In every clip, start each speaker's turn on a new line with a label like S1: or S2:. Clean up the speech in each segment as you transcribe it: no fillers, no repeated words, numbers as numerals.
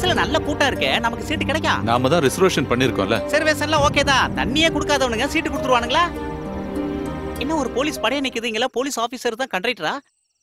S1: பஸ்ல நல்ல கூட்டம் இருக்கு, நமக்கு சீட்டு கிடைக்கும்.
S2: நாம தான் ரிசர்வேஷன் பண்ணிருக்கோம்ல.
S1: ரிசர்வேஷன்லாம் ஓகே தான். தண்ணியே கொடுக்காதவனுங்க சீட்டு கொடுத்துருவானுங்களா? என்ன ஒரு போலீஸ் படையே நிக்குதுங்களா? போலீஸ் ஆபீசர் தான் கண்டக்டரா?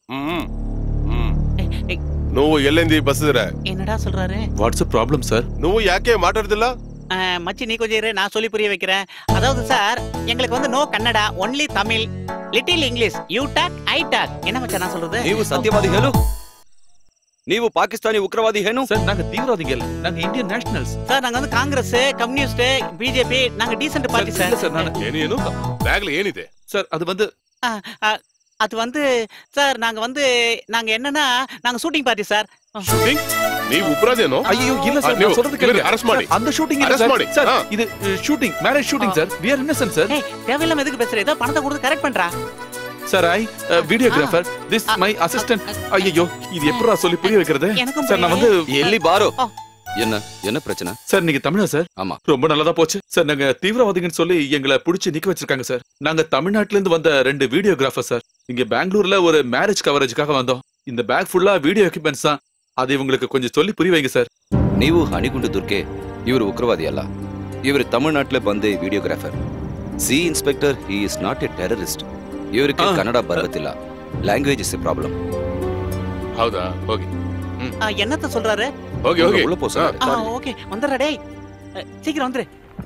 S3: నువ్వు ఎల్లింది బస్సు దిరా.
S1: என்னடா சொல்றாரு?
S2: What's problem sir?
S3: నువ్వు యాకే మాట్లాడుతులా?
S1: மச்சி நீ கொஞ்சம் இரு, நான் சொல்லி புரிய வைக்கிறேன். அதாவது சார், எங்களுக்கு வந்து no Kannada, only Tamil, little English, you talk I talk. என்ன மச்சான் நான் சொல்றது?
S4: ನೀವು ಸತ್ಯವಾದಿ ಹೇಳು. ನೀವು ಪಾಕಿಸ್ತಾನಿ ಉಗ್ರವಾದಿ ಏನು?
S2: சார் நாங்க தீவிரவாதிகள் இல்ல, நாங்க இந்தியன் நேஷனல்ஸ்.
S1: சார் நாங்க வந்து காங்கிரஸ், கம்யூனிஸ்ட், பிஜேபி, நாங்க டீசன்ட் பார்ட்டி சார்.
S2: சார் நான்
S3: ಏನು ಬ್ಯಾಗ್ಲಿ ಏನಿದೆ?
S2: சார் அது வந்து
S1: அது வந்து சார் நாங்க என்னன்னா நாங்க ஷூட்டிங் பார்ட்டி சார்.
S3: ಶೂಟಿಂಗ್? ನೀವು ಉಪರಾಧೇನೋ?
S2: ஐயோ இல்ல சார், நான் சொல்றது கேளுங்க.
S3: ಅರೆಸ್ಟ್ ಮಾಡಿ.
S2: அந்த ஷூட்டிங் இல்ல சார். இது shooting, marriage shooting sir. we are innocent sir.
S1: தேவையில்லாம எதுக்கு பேசுற? ஏதோ பணத்தை கொடுத்து கரெக்ட் பண்றா.
S2: Sir I videographer, this my assistant. ஐயோ இது எப்பறா சொல்லி புரிய வைக்கிறது? சார் நான் வந்து
S4: ಎಲ್ಲಿ ಬಾರೋ. என்ன பிரச்சனை?
S2: சார் நீங்க தமிழா சார்?
S4: ஆமா.
S2: ரொம்ப நல்லதா போச்சு சார். நாங்க தீவிரவாதிகன்னு சொல்லி எங்களை புடிச்சு நிக்க வச்சிருக்காங்க சார். நாங்க தமிழ்நாட்டுல இருந்து வந்த 2 வீடியோகிராஃபர் சார். இங்க பெங்களூர்ல ஒரு மேரேஜ் கவரேஜ்க்காக வந்தோம். இந்த பேக் ஃபுல்லா வீடியோ எக்யூப்மெண்ட்ஸ் தான். அது இவங்களுக்கு கொஞ்சம் சொல்லி புரிய வைங்க சார்.
S4: ನೀವು ಹಣಿಗುಂಡು ದುರ್ಗೆ, ಇವರು ಉಗ್ರವಾದಿ ಅಲ್ಲ. ಇವರು ತಮಿಳುನಾಟ್ಲೆ ಬಂದೆ videographer. See inspector, he is not a terrorist. ಇವರಿಗೆ ಕನ್ನಡ ಬರುತ್ತಿಲ್ಲ. Language is a problem.
S3: ಹೌದಾ? ಹೋಗಿ.
S1: என்னத்த சொல்றாரு?
S3: ಹೋಗಿ ಹೋಗಿ.
S4: ಉಳ್ಳ ಪೋಸ.
S1: ஓகே வந்துறா டேய். சீக்கிரம் வந்துரு.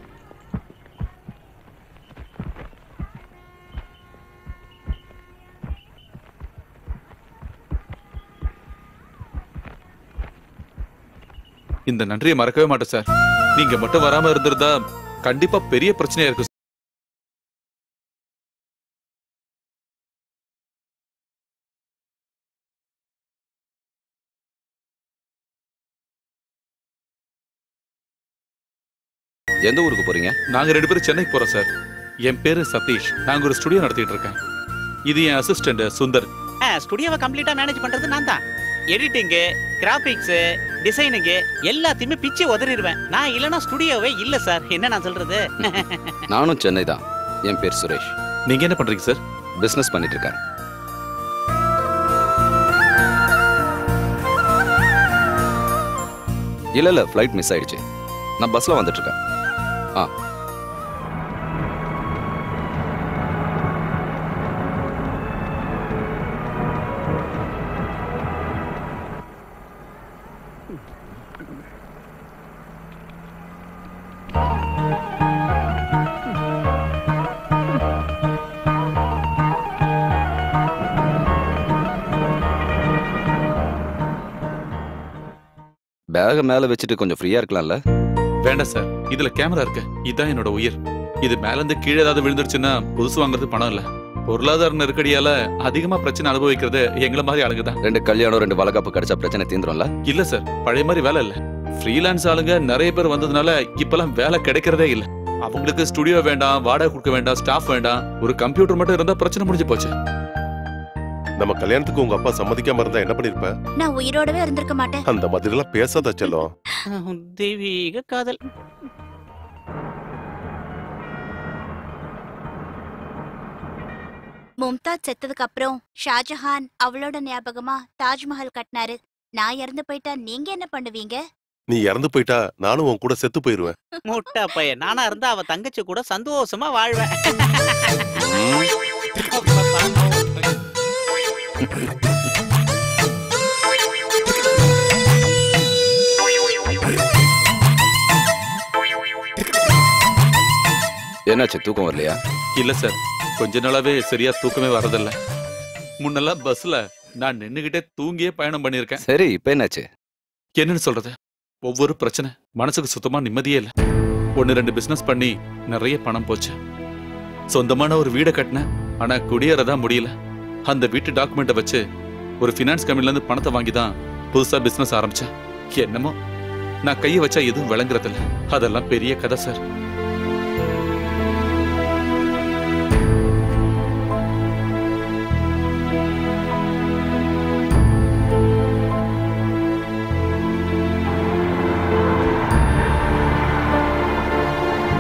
S2: இந்த நன்றியை மறக்கவே மாட்டேன் சார். நீங்க மட்டும் வராம இருந்திருந்தா கண்டிப்பா பெரிய பிரச்சனையா இருக்கு.
S4: எந்த ஊருக்கு போறீங்க?
S2: நாங்க 2 பேரும் சென்னைக்கு போறோம் சார். என் பேரு சதீஷ். நாங்க ஒரு ஸ்டுடியோ நடத்திட்டு இருக்கேன். இது என் அசிஸ்டன்ட் சுந்தர்.
S1: ஸ்டுடியோவை கம்ப்ளீட்டா மேனேஜ் பண்றது நான் தான். எடிட்டிங், கிராபிக்ஸ், டிசைனிங் எல்லாத்தையுமே பிச்சு உதறிடுவேன். நான் இல்லனா ஸ்டுடியோவே இல்ல சார். என்ன நான் சொல்றது?
S4: நானும் சென்னை தான். என் பேர் சுரேஷ்.
S2: நீங்க என்ன பண்றீங்க சார்?
S4: பிசினஸ் பண்ணிட்டு இருக்கேன். இல்ல ஃப்ளைட் மிஸ் ஆயிடுச்சு. நான் பஸ்ல வந்துட்டு இருக்கேன். பேக மேல வச்சுட்டு கொஞ்சம் ஃப்ரீயா இருக்கலாம்ல?
S2: வேண்டாம் சார், இதுல கேமரா இருக்கு. இதுதான் என்னோட உயிர். இது மேல இருந்து கீழே ஏதாவது விழுந்துருச்சுன்னா புதுசு வாங்குறது பணம் இல்ல. பொருளாதார நெருக்கடியால அதிகமா பிரச்சனை அனுபவிக்கிறது எங்களை மாதிரி ஆளுங்க தான்.
S4: 2 கல்யாணம் 2 வளகாப்பு கிடைச்சா பிரச்சனை தீந்துரும்ல?
S2: இல்ல சார், பழைய மாதிரி வேலை இல்ல. ஃப்ரீலான்ஸ் ஆளுங்க நிறைய பேர் வந்ததுனால இப்பெல்லாம் வேலை கிடைக்கிறதே இல்ல. அவங்களுக்கு ஸ்டுடியோ வேண்டாம், வாடகை கொடுக்க வேண்டாம், ஸ்டாஃப் வேண்டாம். ஒரு கம்ப்யூட்டர் மட்டும் இருந்தா பிரச்சனை முடிஞ்சு போச்சு.
S3: நம்ம கல்யாணத்துக்கு உங்க அப்பா சம்மதிக்காம இருந்தா என்ன பண்ணிருப்ப?
S5: நான் உயிரோடவே இருந்திருக்க மாட்டேன்.
S3: அந்த மாதிரி எல்லாம் பேசாத செல்லம்.
S1: தெய்வீக காதல்.
S5: மும்தாஜ் செத்ததுக்கு அப்புறம் ஷாஜஹான் அவளோட ஞாபகமா தாஜ்மஹால் கட்டினாரு. நான் இறந்து போயிட்டா நீங்க என்ன பண்ணுவீங்க?
S3: நீ இறந்து போயிட்டா நானும் உன் கூட செத்து போயிருவேன்.
S1: முட்டா பையன். நானா இருந்தா அவ தங்கச்சி கூட சந்தோஷமா வாழ்வேன்.
S4: என்னாச்சு, தூக்கம் வரலையா?
S2: இல்ல சார், கொஞ்ச நாளாவே சரியா தூக்கமே வரதில்ல. முன்னெல்லாம் பஸ்ல நான் நின்னுகிட்டே தூங்கியே பயணம் பண்ணிருக்கேன்.
S4: சரி, இப்ப என்னாச்சு?
S2: என்னன்னு சொல்றது, ஒவ்வொரு பிரச்சனை, மனசுக்கு சுத்தமா நிம்மதியே இல்ல. 1-2 பிசினஸ் பண்ணி நிறைய பணம் போச்சு. சொந்தமான ஒரு வீடை கட்டினேன், ஆனா குடியேறதான் முடியல. அந்த வீட்டு டாக்குமெண்ட்டை வச்சு ஒரு ஃபினான்ஸ் கம்பெனில இருந்து பணத்தை வாங்கி தான் புதுசா பிசினஸ் ஆரம்பிச்சேன். என்னமோ நான் கையை வச்சா எதுவும் விளங்குறதில்ல. அதெல்லாம் பெரிய கதை சார்.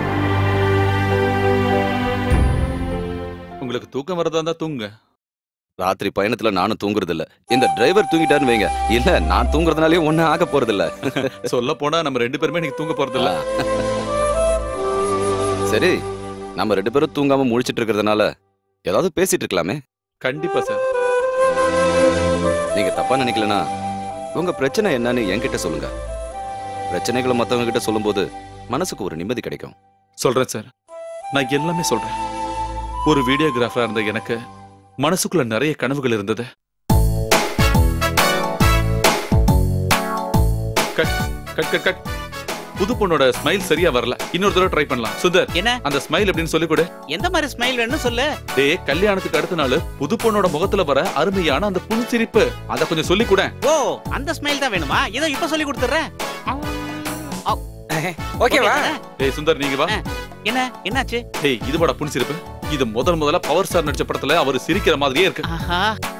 S2: உங்களுக்கு தூக்கம் வரதா இருந்தா தூங்குங்க.
S4: ராத்திரி பயணத்துல நானும் தூங்குறது இல்ல. இந்த டிரைவர் தூங்கிட்டாருன்னு வைங்க, இல்ல நான் தூங்குறதுனாலே ஒன்னும் ஆக போறது இல்ல.
S2: சொல்ல போனா நம்ம 2 பேருமே இன்னைக்கு தூங்க போறது இல்ல.
S4: சரி, நம்ம 2 பேரும் தூங்காம முழிச்சிட்டு இருக்கிறதுனால ஏதாவது பேசிட்டு இருக்கலாமே.
S2: கண்டிப்பா சார்.
S4: நீங்க தப்பா நினைக்கலனா உங்க பிரச்சனை என்னன்னு என்கிட்ட சொல்லுங்க. பிரச்சனைகளை மத்தவங்க கிட்ட சொல்லும்போது மனசுக்கு ஒரு நிம்மதி கிடைக்கும்.
S2: சொல்றேன் சார், நான் எல்லாமே சொல்றேன். ஒரு வீடியோகிராஃபரா இருந்த எனக்கு மனசுக்குள்ள நிறைய கனவுகள் இருந்தது. Cut cut cut cut. புது பொண்ணோட ஸ்மைல் சரியா வரல, இன்னொரு தடவை ட்ரை பண்ணலாம். சுந்தர்,
S1: என்ன
S2: அந்த ஸ்மைல் எப்படின்னு சொல்லி கொடு.
S1: எந்த மாதிரி ஸ்மைல் வேணும்னு சொல்லு.
S2: டேய், கல்யாணத்துக்கு அடுத்த நாள் புது பொண்ணோட முகத்துல வர அருமையான அந்த புன்சிரிப்பு, அத கொஞ்சம் சொல்லி கொடு.
S1: ஓ, அந்த ஸ்மைல் தான் வேணுமா? இதோ இப்ப சொல்லி கொடுத்துறேன்.
S6: ஓகேவா?
S2: டேய் சுந்தர், நீங்க வா.
S1: என்ன என்னாச்சு?
S2: டேய், இது வாடா புன்சிரிப்பு. இது முதல்ல பவர் ஸ்டார் நடிச்ச படத்துல அவர் சிரிக்கிற மாதிரியே இருக்கு.
S1: ஆஹா.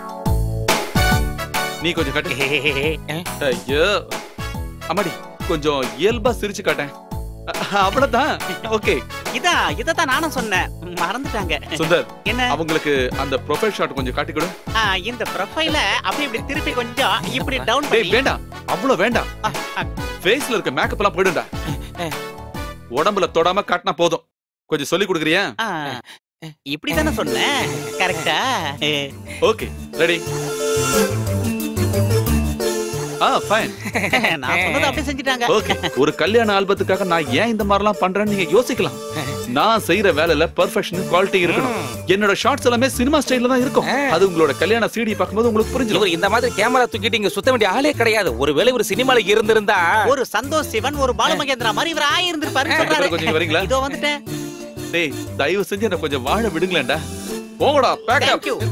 S2: நீ கொஞ்சம் காட்டு. ஐயோ அம்மாடி, கொஞ்சம் இயல்பா சிரிச்சு காட்டேன். அவ்வளவுதான். ஓகே,
S1: இததான் நானும் சொன்னேன், மறந்துட்டாங்க.
S2: சுந்தர்,
S1: என்ன
S2: அவங்களுக்கு அந்த ப்ரொஃபைல் ஷாட் கொஞ்சம் காட்டி கொடு.
S1: இந்த ப்ரொஃபைல அப்படி இப்படி திருப்பி கொஞ்சம் இப்படி டவுன்
S2: டேய்,
S1: பண்ணி.
S2: வேண்டாம், அவ்வளவு வேண்டாம். ஃபேஸ்ல இருக்க மேக்கப் எல்லாம் போயிடும்டா. உடம்புல தொடாம காட்டினா போதும். கொஞ்சம் சொல்லி கொடுக்குறியா?
S1: இப்படி தானே சொன்னேன், கரெக்டா?
S2: Okay, ready. ஃபைன்.
S1: நான் சொன்னது அப்படியே செஞ்சிட்டாங்க.
S2: ஓகே, ஒரு கல்யாண ஆல்பத்துக்காக நான் ஏன் இந்த மாதிரிலாம் பண்றேன்னு நீங்க யோசிக்கலாம். நான் செய்யற வேலையில பெர்ஃபெக்ஷன், குவாலிட்டி இருக்கணும். என்னோட ஷாட்ஸ் எல்லாமே சினிமா ஸ்டைல்ல தான் இருக்கும். அது உங்களோட கல்யாண சிடி பார்க்கும்போது உங்களுக்கு புரிஞ்சிடும்.
S6: இந்த மாதிரி கேமரா தூக்கிட்டு இங்க சுத்த வேண்டிய ஆளே கிடையாது. ஒருவேளை ஒரு சினிமால இருந்திருந்தா
S1: ஒரு சந்தோஷ் சிவன், ஒரு பாலுமகேந்திரா மாதிரி இவர் ஆயிருந்திருப்பாரு சொல்றாரு.
S2: கொஞ்சம் வரீங்களா?
S1: இதோ வந்துட்டேன்.
S2: டேய், தயவு செஞ்சு என்ன கொஞ்சம் வாழ விடுங்களேன்டா. போங்கடா, pack up.
S1: Thank you.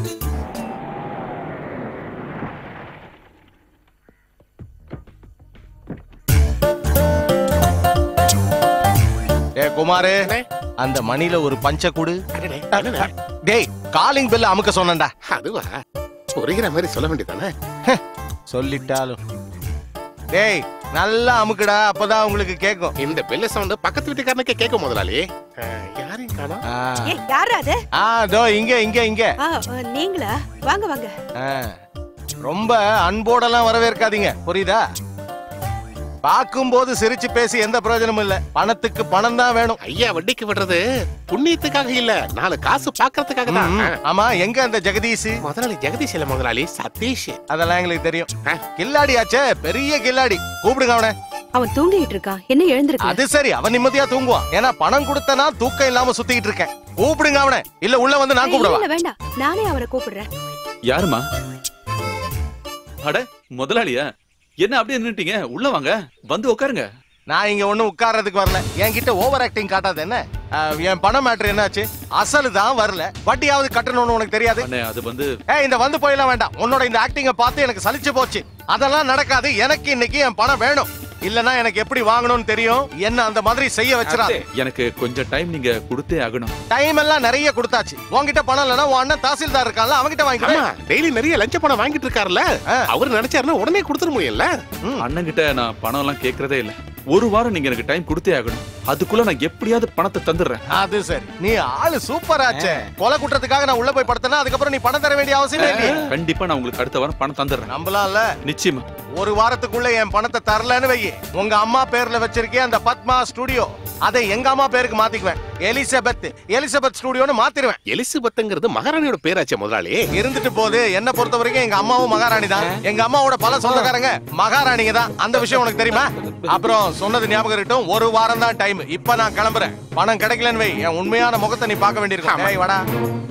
S7: Kumar, அந்த மணில ஒரு பஞ்ச குடு. டேய், காலிங் பெல் அமுக்க சொன்னேன்டா.
S8: அதுவா? புரிகிற மாதிரி சொல்ல வேண்டியதானே?
S7: சொல்லிட்டாலும். டேய், நல்லா அமுக்குடா, அப்பதான் உங்களுக்கு கேக்கும்.
S8: இந்த பெல்ல சவுண்ட் பக்கத்து வீட்டுக்காரனுக்கே கேட்கும் முதலாளி. யாரையும் காணோம்.
S9: யாரு அது?
S7: தோ இங்க இங்க இங்க.
S9: நீங்களா? வாங்க வாங்க.
S7: ரொம்ப அன்போடலாம் வரவேற்காதீங்க, புரியுதா? பாக்கும்போது சிரிச்சு பேசி எந்த பிரயோஜனமும் இல்ல. பணத்துக்கு பணம் தான் வேணும்.
S8: ஐயா, வட்டிக்கு விடுறது புண்ணியத்துக்காக இல்ல, 4 காசு பாக்குறதுக்காக தான்.
S7: ஆமா, எங்க அந்த ஜெகதீஷ்?
S8: முதலாளி ஜெகதீஷ் இல்ல முதலாளி, சதீஷ்.
S7: அதெல்லாம் எங்களுக்கு தெரியும். கில்லாடி ஆச்சே, பெரிய கில்லாடி. கூப்பிடுங்க அவனை.
S9: அவன் தூங்கிட்டு இருக்கான், என்ன எழுந்திருக்க?
S7: அது சரி, அவன் நிம்மதியா தூங்குவான். ஏன்னா பணம் கொடுத்தனா தூக்கம் இல்லாம சுத்திட்டு இருக்கேன். கூப்பிடுங்க அவனை, இல்ல உள்ள வந்து நான் கூப்பிடுவா.
S9: இல்ல வேண்டாம், நானே அவனை கூப்பிடுறேன்.
S2: யாருமா? அட, முதலாளியா? என்ன அப்படியே நின்னுட்டீங்க? உள்ள வாங்க, வந்து உட்காருங்க.
S7: நான் இங்க ஒண்ணும் உட்கார்றதுக்கு வரல. என்கிட்ட ஓவர் ஆக்டிங் காட்டாத என்ன? என் பணம் மேட்டர் என்னாச்சு? அசலு தான் வரல, வட்டியாவது கட்டணும்னு உனக்கு தெரியாது?
S2: அது வந்து
S7: இந்த வந்து போயெல்லாம் வேண்டாம். உன்னோட இந்த ஆக்டிங்க பார்த்து எனக்கு சலிச்சு போச்சு. அதெல்லாம் நடக்காது. எனக்கு இன்னைக்கு என் பணம் வேணும். இல்லனா எனக்கு எப்படி வாங்கணும்னு தெரியும். என்ன அந்த மாதிரி செய்ய வச்சிராத.
S2: எனக்கு கொஞ்சம் டைம் நீங்க கொடுத்தே ஆகணும்.
S7: டைம் எல்லாம் நிறைய கொடுத்தாச்சு. உன்கிட்ட பணம் இல்லனா உன் அண்ணன் தாசில்தார் இருக்கான்ல, அவன்கிட்ட வாங்கிக்கலாம்.
S8: டெய்லி நிறைய லஞ்ச பணம் வாங்கிட்டு இருக்காருல்ல, அவர் நினைச்சாருன்னா உடனே கொடுத்துட முடியல.
S2: அண்ணன் கிட்ட நான் பணம் எல்லாம் கேக்குறதே இல்ல. ஒரு வாரம் நீங்க எனக்கு டைம் கொடுத்தே ஆகணும். அதுக்குள்ள நான் எப்படியாவது பணத்தை தந்துடுறேன்.
S7: அது சரி, நீ ஆளு சூப்பர் ஆச்சே. கொலை குற்றத்துக்காக நான் உள்ள போய் படுத்தனா அதுக்கப்புறம் நீ பணம் தர வேண்டிய அவசியம் இல்லை.
S2: கண்டிப்பா நான் உங்களுக்கு அடுத்த வாரம் பணம் தந்துடுறேன்.
S7: நம்பலாம்ல?
S2: நிச்சயமா.
S7: ஒரு வாரத்துக்குள்ள என் பணத்தை தரலன்னு வை, உங்க அம்மா பேர்ல வச்சிருக்கே அந்த பத்மா ஸ்டுடியோ, அதை எங்க அம்மா பேருக்கு மாத்திக்குவேன். எலிசபெத் ஸ்டுடியோன்னு மாத்திருவேன்.
S8: எலிசபெத்ங்கிறது மகாராணியோட பேராச்சே முதலாளி.
S7: இருந்துட்டு போது, என்ன பொறுத்த வரைக்கும் எங்க அம்மாவும் மகாராணி தான். எங்க அம்மாவோட பல சொந்தக்காரங்க மகாராணிங்க தான். அந்த விஷயம் உனக்கு தெரியுமா? அப்புறம் சொன்னது ஞாபகம் இருக்கட்டும், ஒரு வாரம் தான் டைம். இப்ப நான் கிளம்புறேன். பணம் கிடைக்கலன்னு வை, என் உண்மையான முகத்தை நீ பார்க்க வேண்டியிருக்கும். டேய் வாடா.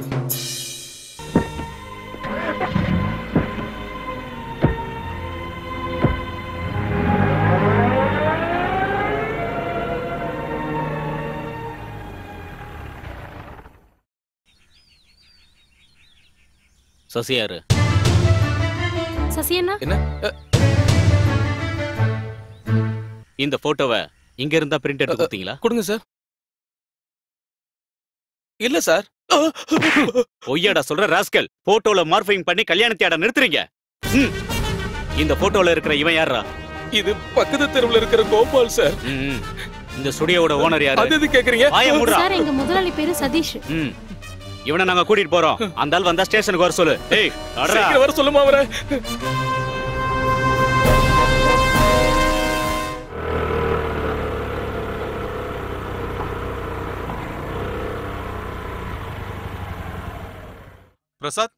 S1: சசியாரு.
S9: சசி என்ன?
S1: இந்த போட்டோவை இங்க இருந்தா பிரிண்ட் எடுத்து கொடுத்தீங்களா?
S6: கொடுங்க சார். இல்ல சார்.
S1: பொய்யாடா சொல்ற ராஸ்கல். போட்டோல மார்ஃபிங் பண்ணி கல்யாணத்தையாட நிறுத்துறீங்க. இந்த போட்டோல இருக்கிற இவன் யாரா?
S6: இது பக்கத்து தெருவுல இருக்கிற கோபால் சார்.
S1: இந்த ஸ்டுடியோவோட ஓனர் யாரு?
S6: அது கேக்குறீங்க?
S1: ஆயா மூடுறா.
S9: சார், எங்க முதலாளி பேரு சதீஷ்.
S1: இவனை நாங்க கூட்டிட்டு போறோம். அந்த ஆள் வந்தா ஸ்டேஷனுக்கு வர சொல்லு. ஏய் நடடா.
S6: சீக்கிரம் வர சொல்லுமா அவரை.
S2: பிரசாத்,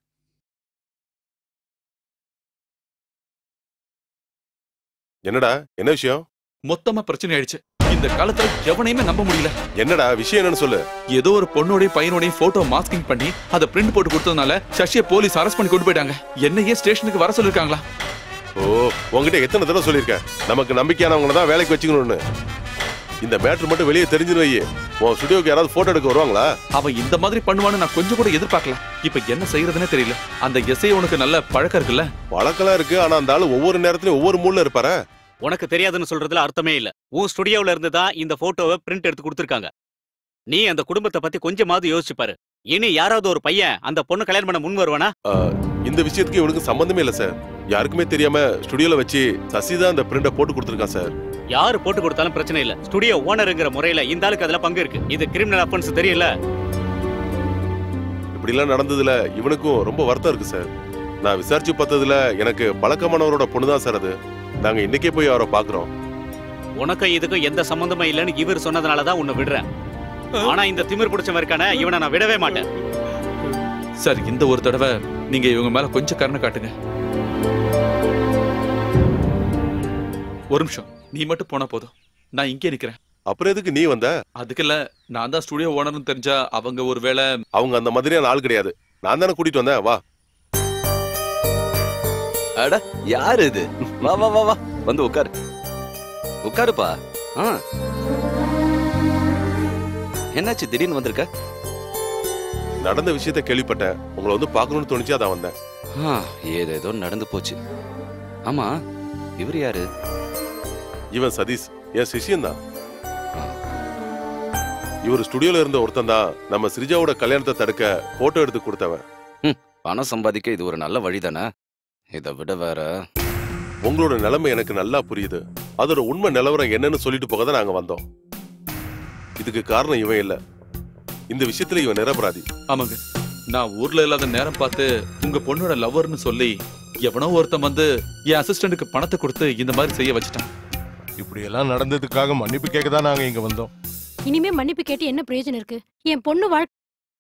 S3: என்னடா என்ன விஷயம்?
S2: மொத்தமா பிரச்சனை ஆயிடுச்சு. இந்த காலத்துல எவனையுமே நம்ப முடியல.
S3: என்னடா விஷயம் என்னன்னு சொல்லு.
S2: ஏதோ ஒரு பொண்ணோட பையனோட போட்டோ மாஸ்கிங் பண்ணி அதை பிரிண்ட் போட்டு கொடுத்ததுனால சசியை போலீஸ் அரெஸ்ட் பண்ணி கொண்டு போயிட்டாங்க. என்னையே ஸ்டேஷனுக்கு வர சொல்லிருக்காங்களா?
S3: ஓ, உங்ககிட்ட எத்தனை தடவை சொல்லியிருக்கேன் நமக்கு நம்பிக்கையானவங்க தான் வேலைக்கு வச்சுக்கணும்னு. இந்த மேட்ரு மட்டும் வெளியே தெரிஞ்சுன்னு வை, உன் ஸ்டுடியோக்கு யாராவது போட்டோ எடுக்க வருவாங்களா?
S2: அவன் இந்த மாதிரி பண்ணுவான்னு நான் கொஞ்சம் கூட எதிர்பார்க்கல. இப்ப என்ன செய்யறதுன்னே தெரியல. அந்த எஸ்ஐ உனக்கு நல்ல பழக்கம் இருக்குல்ல?
S3: பழக்கலாம் இருக்கு, ஆனா அந்த ஆளு ஒவ்வொரு நேரத்திலயும் ஒவ்வொரு மூட்ல இருப்பாரு.
S1: உனக்கு தெரியாதுன்னு சொல்றதுல அர்த்தமே இல்ல. உன் ஸ்டுடியோல இருந்து தான் இந்த போட்டோவை பிரிண்ட் எடுத்து கொடுத்திருக்காங்க. நீ அந்த குடும்பத்தை பத்தி கொஞ்சமாவது யோசிச்சு பாரு. இனி யாராவது ஒரு பையன் அந்த பொண்ணு கல்யாணம் பண்ண முன் வருவானா?
S3: இந்த விஷயத்துக்கு இவனுக்கு சம்பந்தமே இல்ல சார். யாருக்குமே தெரியாம ஸ்டுடியோல வச்சு சசி தான் அந்த பிரிண்ட போட்டு கொடுத்திருக்கான் சார்.
S1: யாரு போட்டு கொடுத்தாலும் பிரச்சனை இல்ல. ஸ்டுடியோ ஓனருங்கிற முறையில இந்த ஆளுக்கு அதுல பங்கு இருக்கு. இது கிரிமினல் அஃபென்ஸ் தெரியல.
S3: இப்படி எல்லாம் நடந்ததுல இவனுக்கும் ரொம்ப வருத்தம் இருக்கு சார். நான் விசாரிச்சு பார்த்ததுல எனக்கு பழக்கமானவரோட பொண்ணுதான் சார் அது. நாங்க இன்னைக்கே போய் அவரை பாக்குறோம்.
S1: உனக்கும் இதுக்கும் எந்த சம்பந்தமும் இல்லைன்னு இவர் சொன்னதுனாலதான் உன்னை விடுறேன். ஆனா இந்த திமிர் பிடிச்சவன் இருக்கானே, இவனை நான் விடவே மாட்டேன்.
S2: சார், இந்த ஒரு தடவை நீங்க இவங்க மேல கொஞ்சம் கருணை காட்டுங்க. ஒரு நிமிஷம், நீ மட்டும் போனா போதும், நான் இங்கே நிக்கிறேன்.
S3: அப்புறம் எதுக்கு நீ வந்த?
S2: அதுக்கு இல்ல, நான் தான் ஸ்டுடியோ ஓனர்னு தெரிஞ்சா அவங்க ஒருவேளை.
S3: அவங்க அந்த மாதிரியான ஆள் கிடையாது. நான் தானே கூட்டிட்டு வந்தேன். வா.
S4: அட யாரு இது? வா வா வா வா, வந்து உட்காரு. உட்காருப்பா. என்னாச்சு திடீர்னு வந்திருக்க?
S3: நடந்த விஷயத்த கேள்விப்பட்டேன், உங்களை வந்து பார்க்கணும்னு தோணுச்சு, அதான் வந்தேன்.
S4: ஏதேதோ நடந்து போச்சு. ஆமா, இவர் யாரு?
S3: இவன் சதீஷ், என் சிஷியன் தான். இவர் ஸ்டுடியோல இருந்த ஒருத்தன் தான் நம்ம ஸ்ரீஜாவோட கல்யாணத்தை தடுக்க போட்டோ எடுத்து கொடுத்தவன்.
S4: பணம் சம்பாதிக்க இது ஒரு நல்ல வழிதானே. இதை விட வேற.
S3: உங்களோட நிலைமை எனக்கு நல்லா புரியுது. அதோட உண்மை நிலவரம் என்னன்னு சொல்லிட்டு போக தான் நாங்க வந்தோம். இதுக்கு காரணம் இவன் இல்ல. இந்த விஷயத்துல இவன் நிரபராதி.
S2: ஆமாங்க, நான் ஊர்ல இல்லாத நேரம் பார்த்து உங்க பொண்ணோட லவ்வர்னு சொல்லி எவனோ ஒருத்தன் வந்து என் அசிஸ்டன்ட்டுக்கு பணத்தை கொடுத்து இந்த மாதிரி செய்ய வச்சுட்டான்.
S7: இப்படி எல்லாம் நடந்ததுக்காக மன்னிப்பு கேட்க தான் நாங்க இங்க வந்தோம்.
S9: இனிமே மன்னிப்பு கேட்டு என்ன பிரயோஜனம் இருக்கு? என் பொண்ணு வாழ்க்கை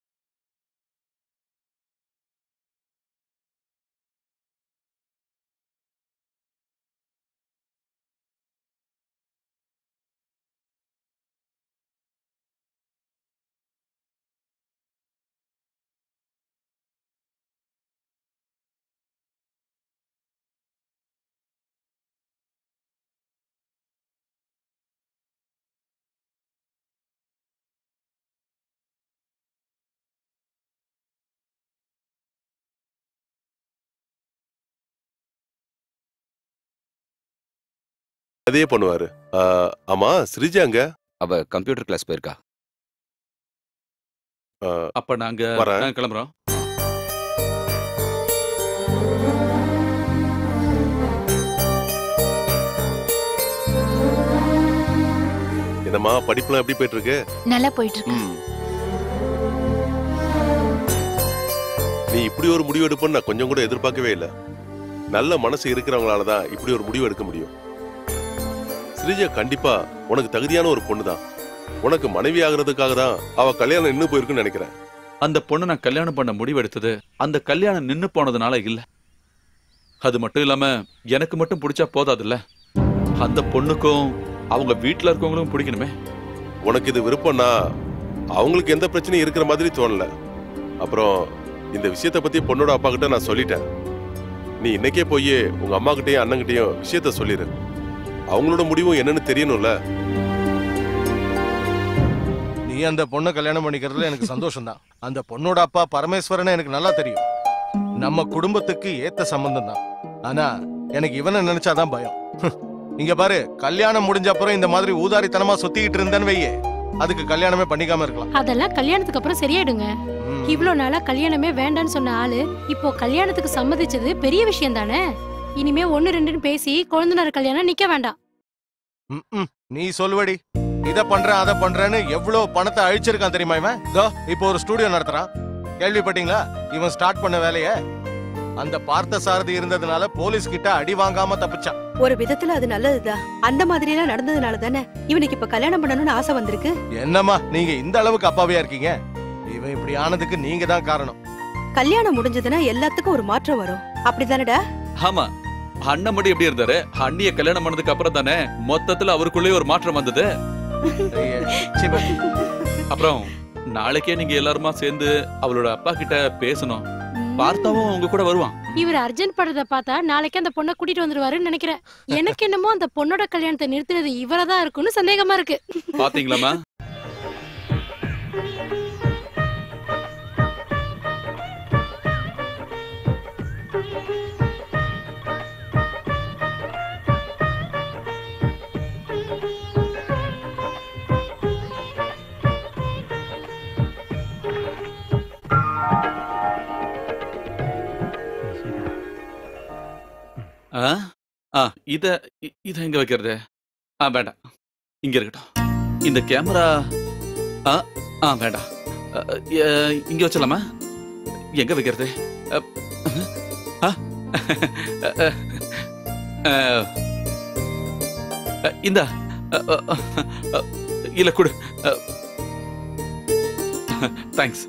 S3: அதே பண்ணுவாரு. ஆமா, ஸ்ரீஜாங்க
S4: அவ கம்ப்யூட்டர் கிளாஸ் போயிருக்கா.
S2: அப்ப நாங்க கிளம்புறோம்.
S3: என்னம்மா, படிப்புலாம் எப்படி போயிட்டு இருக்கு?
S5: நல்லா போயிட்டு இருக்கு.
S3: நீ இப்படி ஒரு முடிவு எடுப்பன்னு நான் கொஞ்சம் கூட எதிர்பார்க்கவே இல்லை. நல்ல மனசு இருக்கிறவங்களால தான் இப்படி ஒரு முடிவு எடுக்க முடியும். ஸ்ரீஜா கண்டிப்பா உனக்கு தகுதியான ஒரு பொண்ணு தான். உனக்கு மனைவி ஆகிறதுக்காக தான் அவ கல்யாணம் நின்னு போயிருக்குன்னு நினைக்கிறேன்.
S2: அந்த பொண்ணு நான் கல்யாணம் பண்ண முடிவெடுத்தது அந்த கல்யாணம் நின்னு போனதுனால இல்ல. அது மட்டும் இல்லாம எனக்கு மட்டும் பிடிச்சா போதாதுல்ல, அந்த பொண்ணுக்கும் அவங்க வீட்டுல இருக்கவங்களும் பிடிக்கணுமே.
S3: உனக்கு இது விருப்பம்னா அவங்களுக்கு எந்த பிரச்சனையும் இருக்கிற மாதிரி தோணல. அப்புறம் இந்த விஷயத்த பத்தி பொண்ணோட அப்பா கிட்ட நான் சொல்லிட்டேன். நீ இன்னைக்கே போய் உங்க அம்மா கிட்டயும் அண்ணங்கிட்டயும் விஷயத்த சொல்லிடு. அவங்களோட முடிவும் என்னன்னு தெரியணும்ல.
S7: நீ அந்த பொண்ணை கல்யாணம் பண்ணிக்கிறதுல எனக்கு சந்தோஷம் தான். அந்த பொண்ணோட அப்பா பரமேஸ்வரன் எனக்கு நல்லா தெரியும். நம்ம குடும்பத்துக்கு ஏத்த சம்பந்தம் தான். ஆனா எனக்கு இவனை நினைச்சாதான் பயம். இங்க பாரு, கல்யாணம் முடிஞ்ச அப்புறம் இந்த மாதிரி ஊதாரித்தனமா சுத்திக்கிட்டு இருந்தேன்னு வையே, அதுக்கு கல்யாணமே பண்ணிக்காம இருக்கலாம்.
S9: அதெல்லாம் கல்யாணத்துக்கு அப்புறம் சரியாயிடுங்க. இவ்வளவு நாளா கல்யாணமே வேண்டான்னு சொன்ன ஆளு இப்போ கல்யாணத்துக்கு சம்மதிச்சது பெரிய விஷயம் தானே. இனிமே 1-2 பேசி குழந்தைனார் கல்யாணம் நிக்க வேண்டாம்.
S7: நீ சொல்லுவடி. இத பண்றேன் அதை பண்றேன்னு எவ்வளவு பணத்தை அழிச்சிருக்கான் தெரியுமா இவன். இப்போ ஒரு ஸ்டுடியோ நடத்துறான். கேள்விப்பட்டீங்களா இவன் ஸ்டார்ட் பண்ண வேலைய? அந்த பார்த்த சாரதி இருந்ததுனால போலீஸ் கிட்ட அடி வாங்காம தப்பிச்சான்.
S10: ஒரு விதத்துல அது நல்லதுதான். அந்த மாதிரி எல்லாம் நடந்ததுனால தானே இவனுக்கு இப்ப கல்யாணம் பண்ணணும்னு ஆசை வந்திருக்கு.
S7: என்னம்மா நீங்க இந்த அளவுக்கு அப்பாவியா இருக்கீங்க? இவன் இப்படி ஆனதுக்கு நீங்க தான் காரணம்.
S10: கல்யாணம் முடிஞ்சதுன்னா எல்லாத்துக்கும் ஒரு மாற்றம் வரும். அப்படிதானடா?
S2: ஆமா, அண்ணன் மட்டும் எப்படி இருந்தாரு? அண்ணிய கல்யாணம் பண்ணதுக்கு அப்புறம் தானே மொத்தத்துல அவருக்குள்ளே ஒரு மாற்றம் வந்தது. அப்புறம் நாளைக்கே நீங்க எல்லாருமா சேர்ந்து அவளோட அப்பா கிட்ட பேசணும். பார்த்தாவும் உங்க கூட வருவான்.
S9: இவர் அர்ஜென்ட் படுறத பார்த்தா நாளைக்கு அந்த பொண்ணை கூட்டிட்டு வந்துருவாருன்னு நினைக்கிறேன். எனக்கு என்னமோ அந்த பொண்ணோட கல்யாணத்தை நிறுத்தினது இவரதான் இருக்குன்னு சந்தேகமா இருக்கு.
S2: பாத்தீங்களாமா? இத எங்க வைக்கிறது? வேண்டாம், இங்க இருக்கட்டும். இந்த கேமரா வேண்டாம், இங்க வச்சலாமா? எங்க வைக்கிறது? இந்த இல்ல கொடு. தேங்க்ஸ்.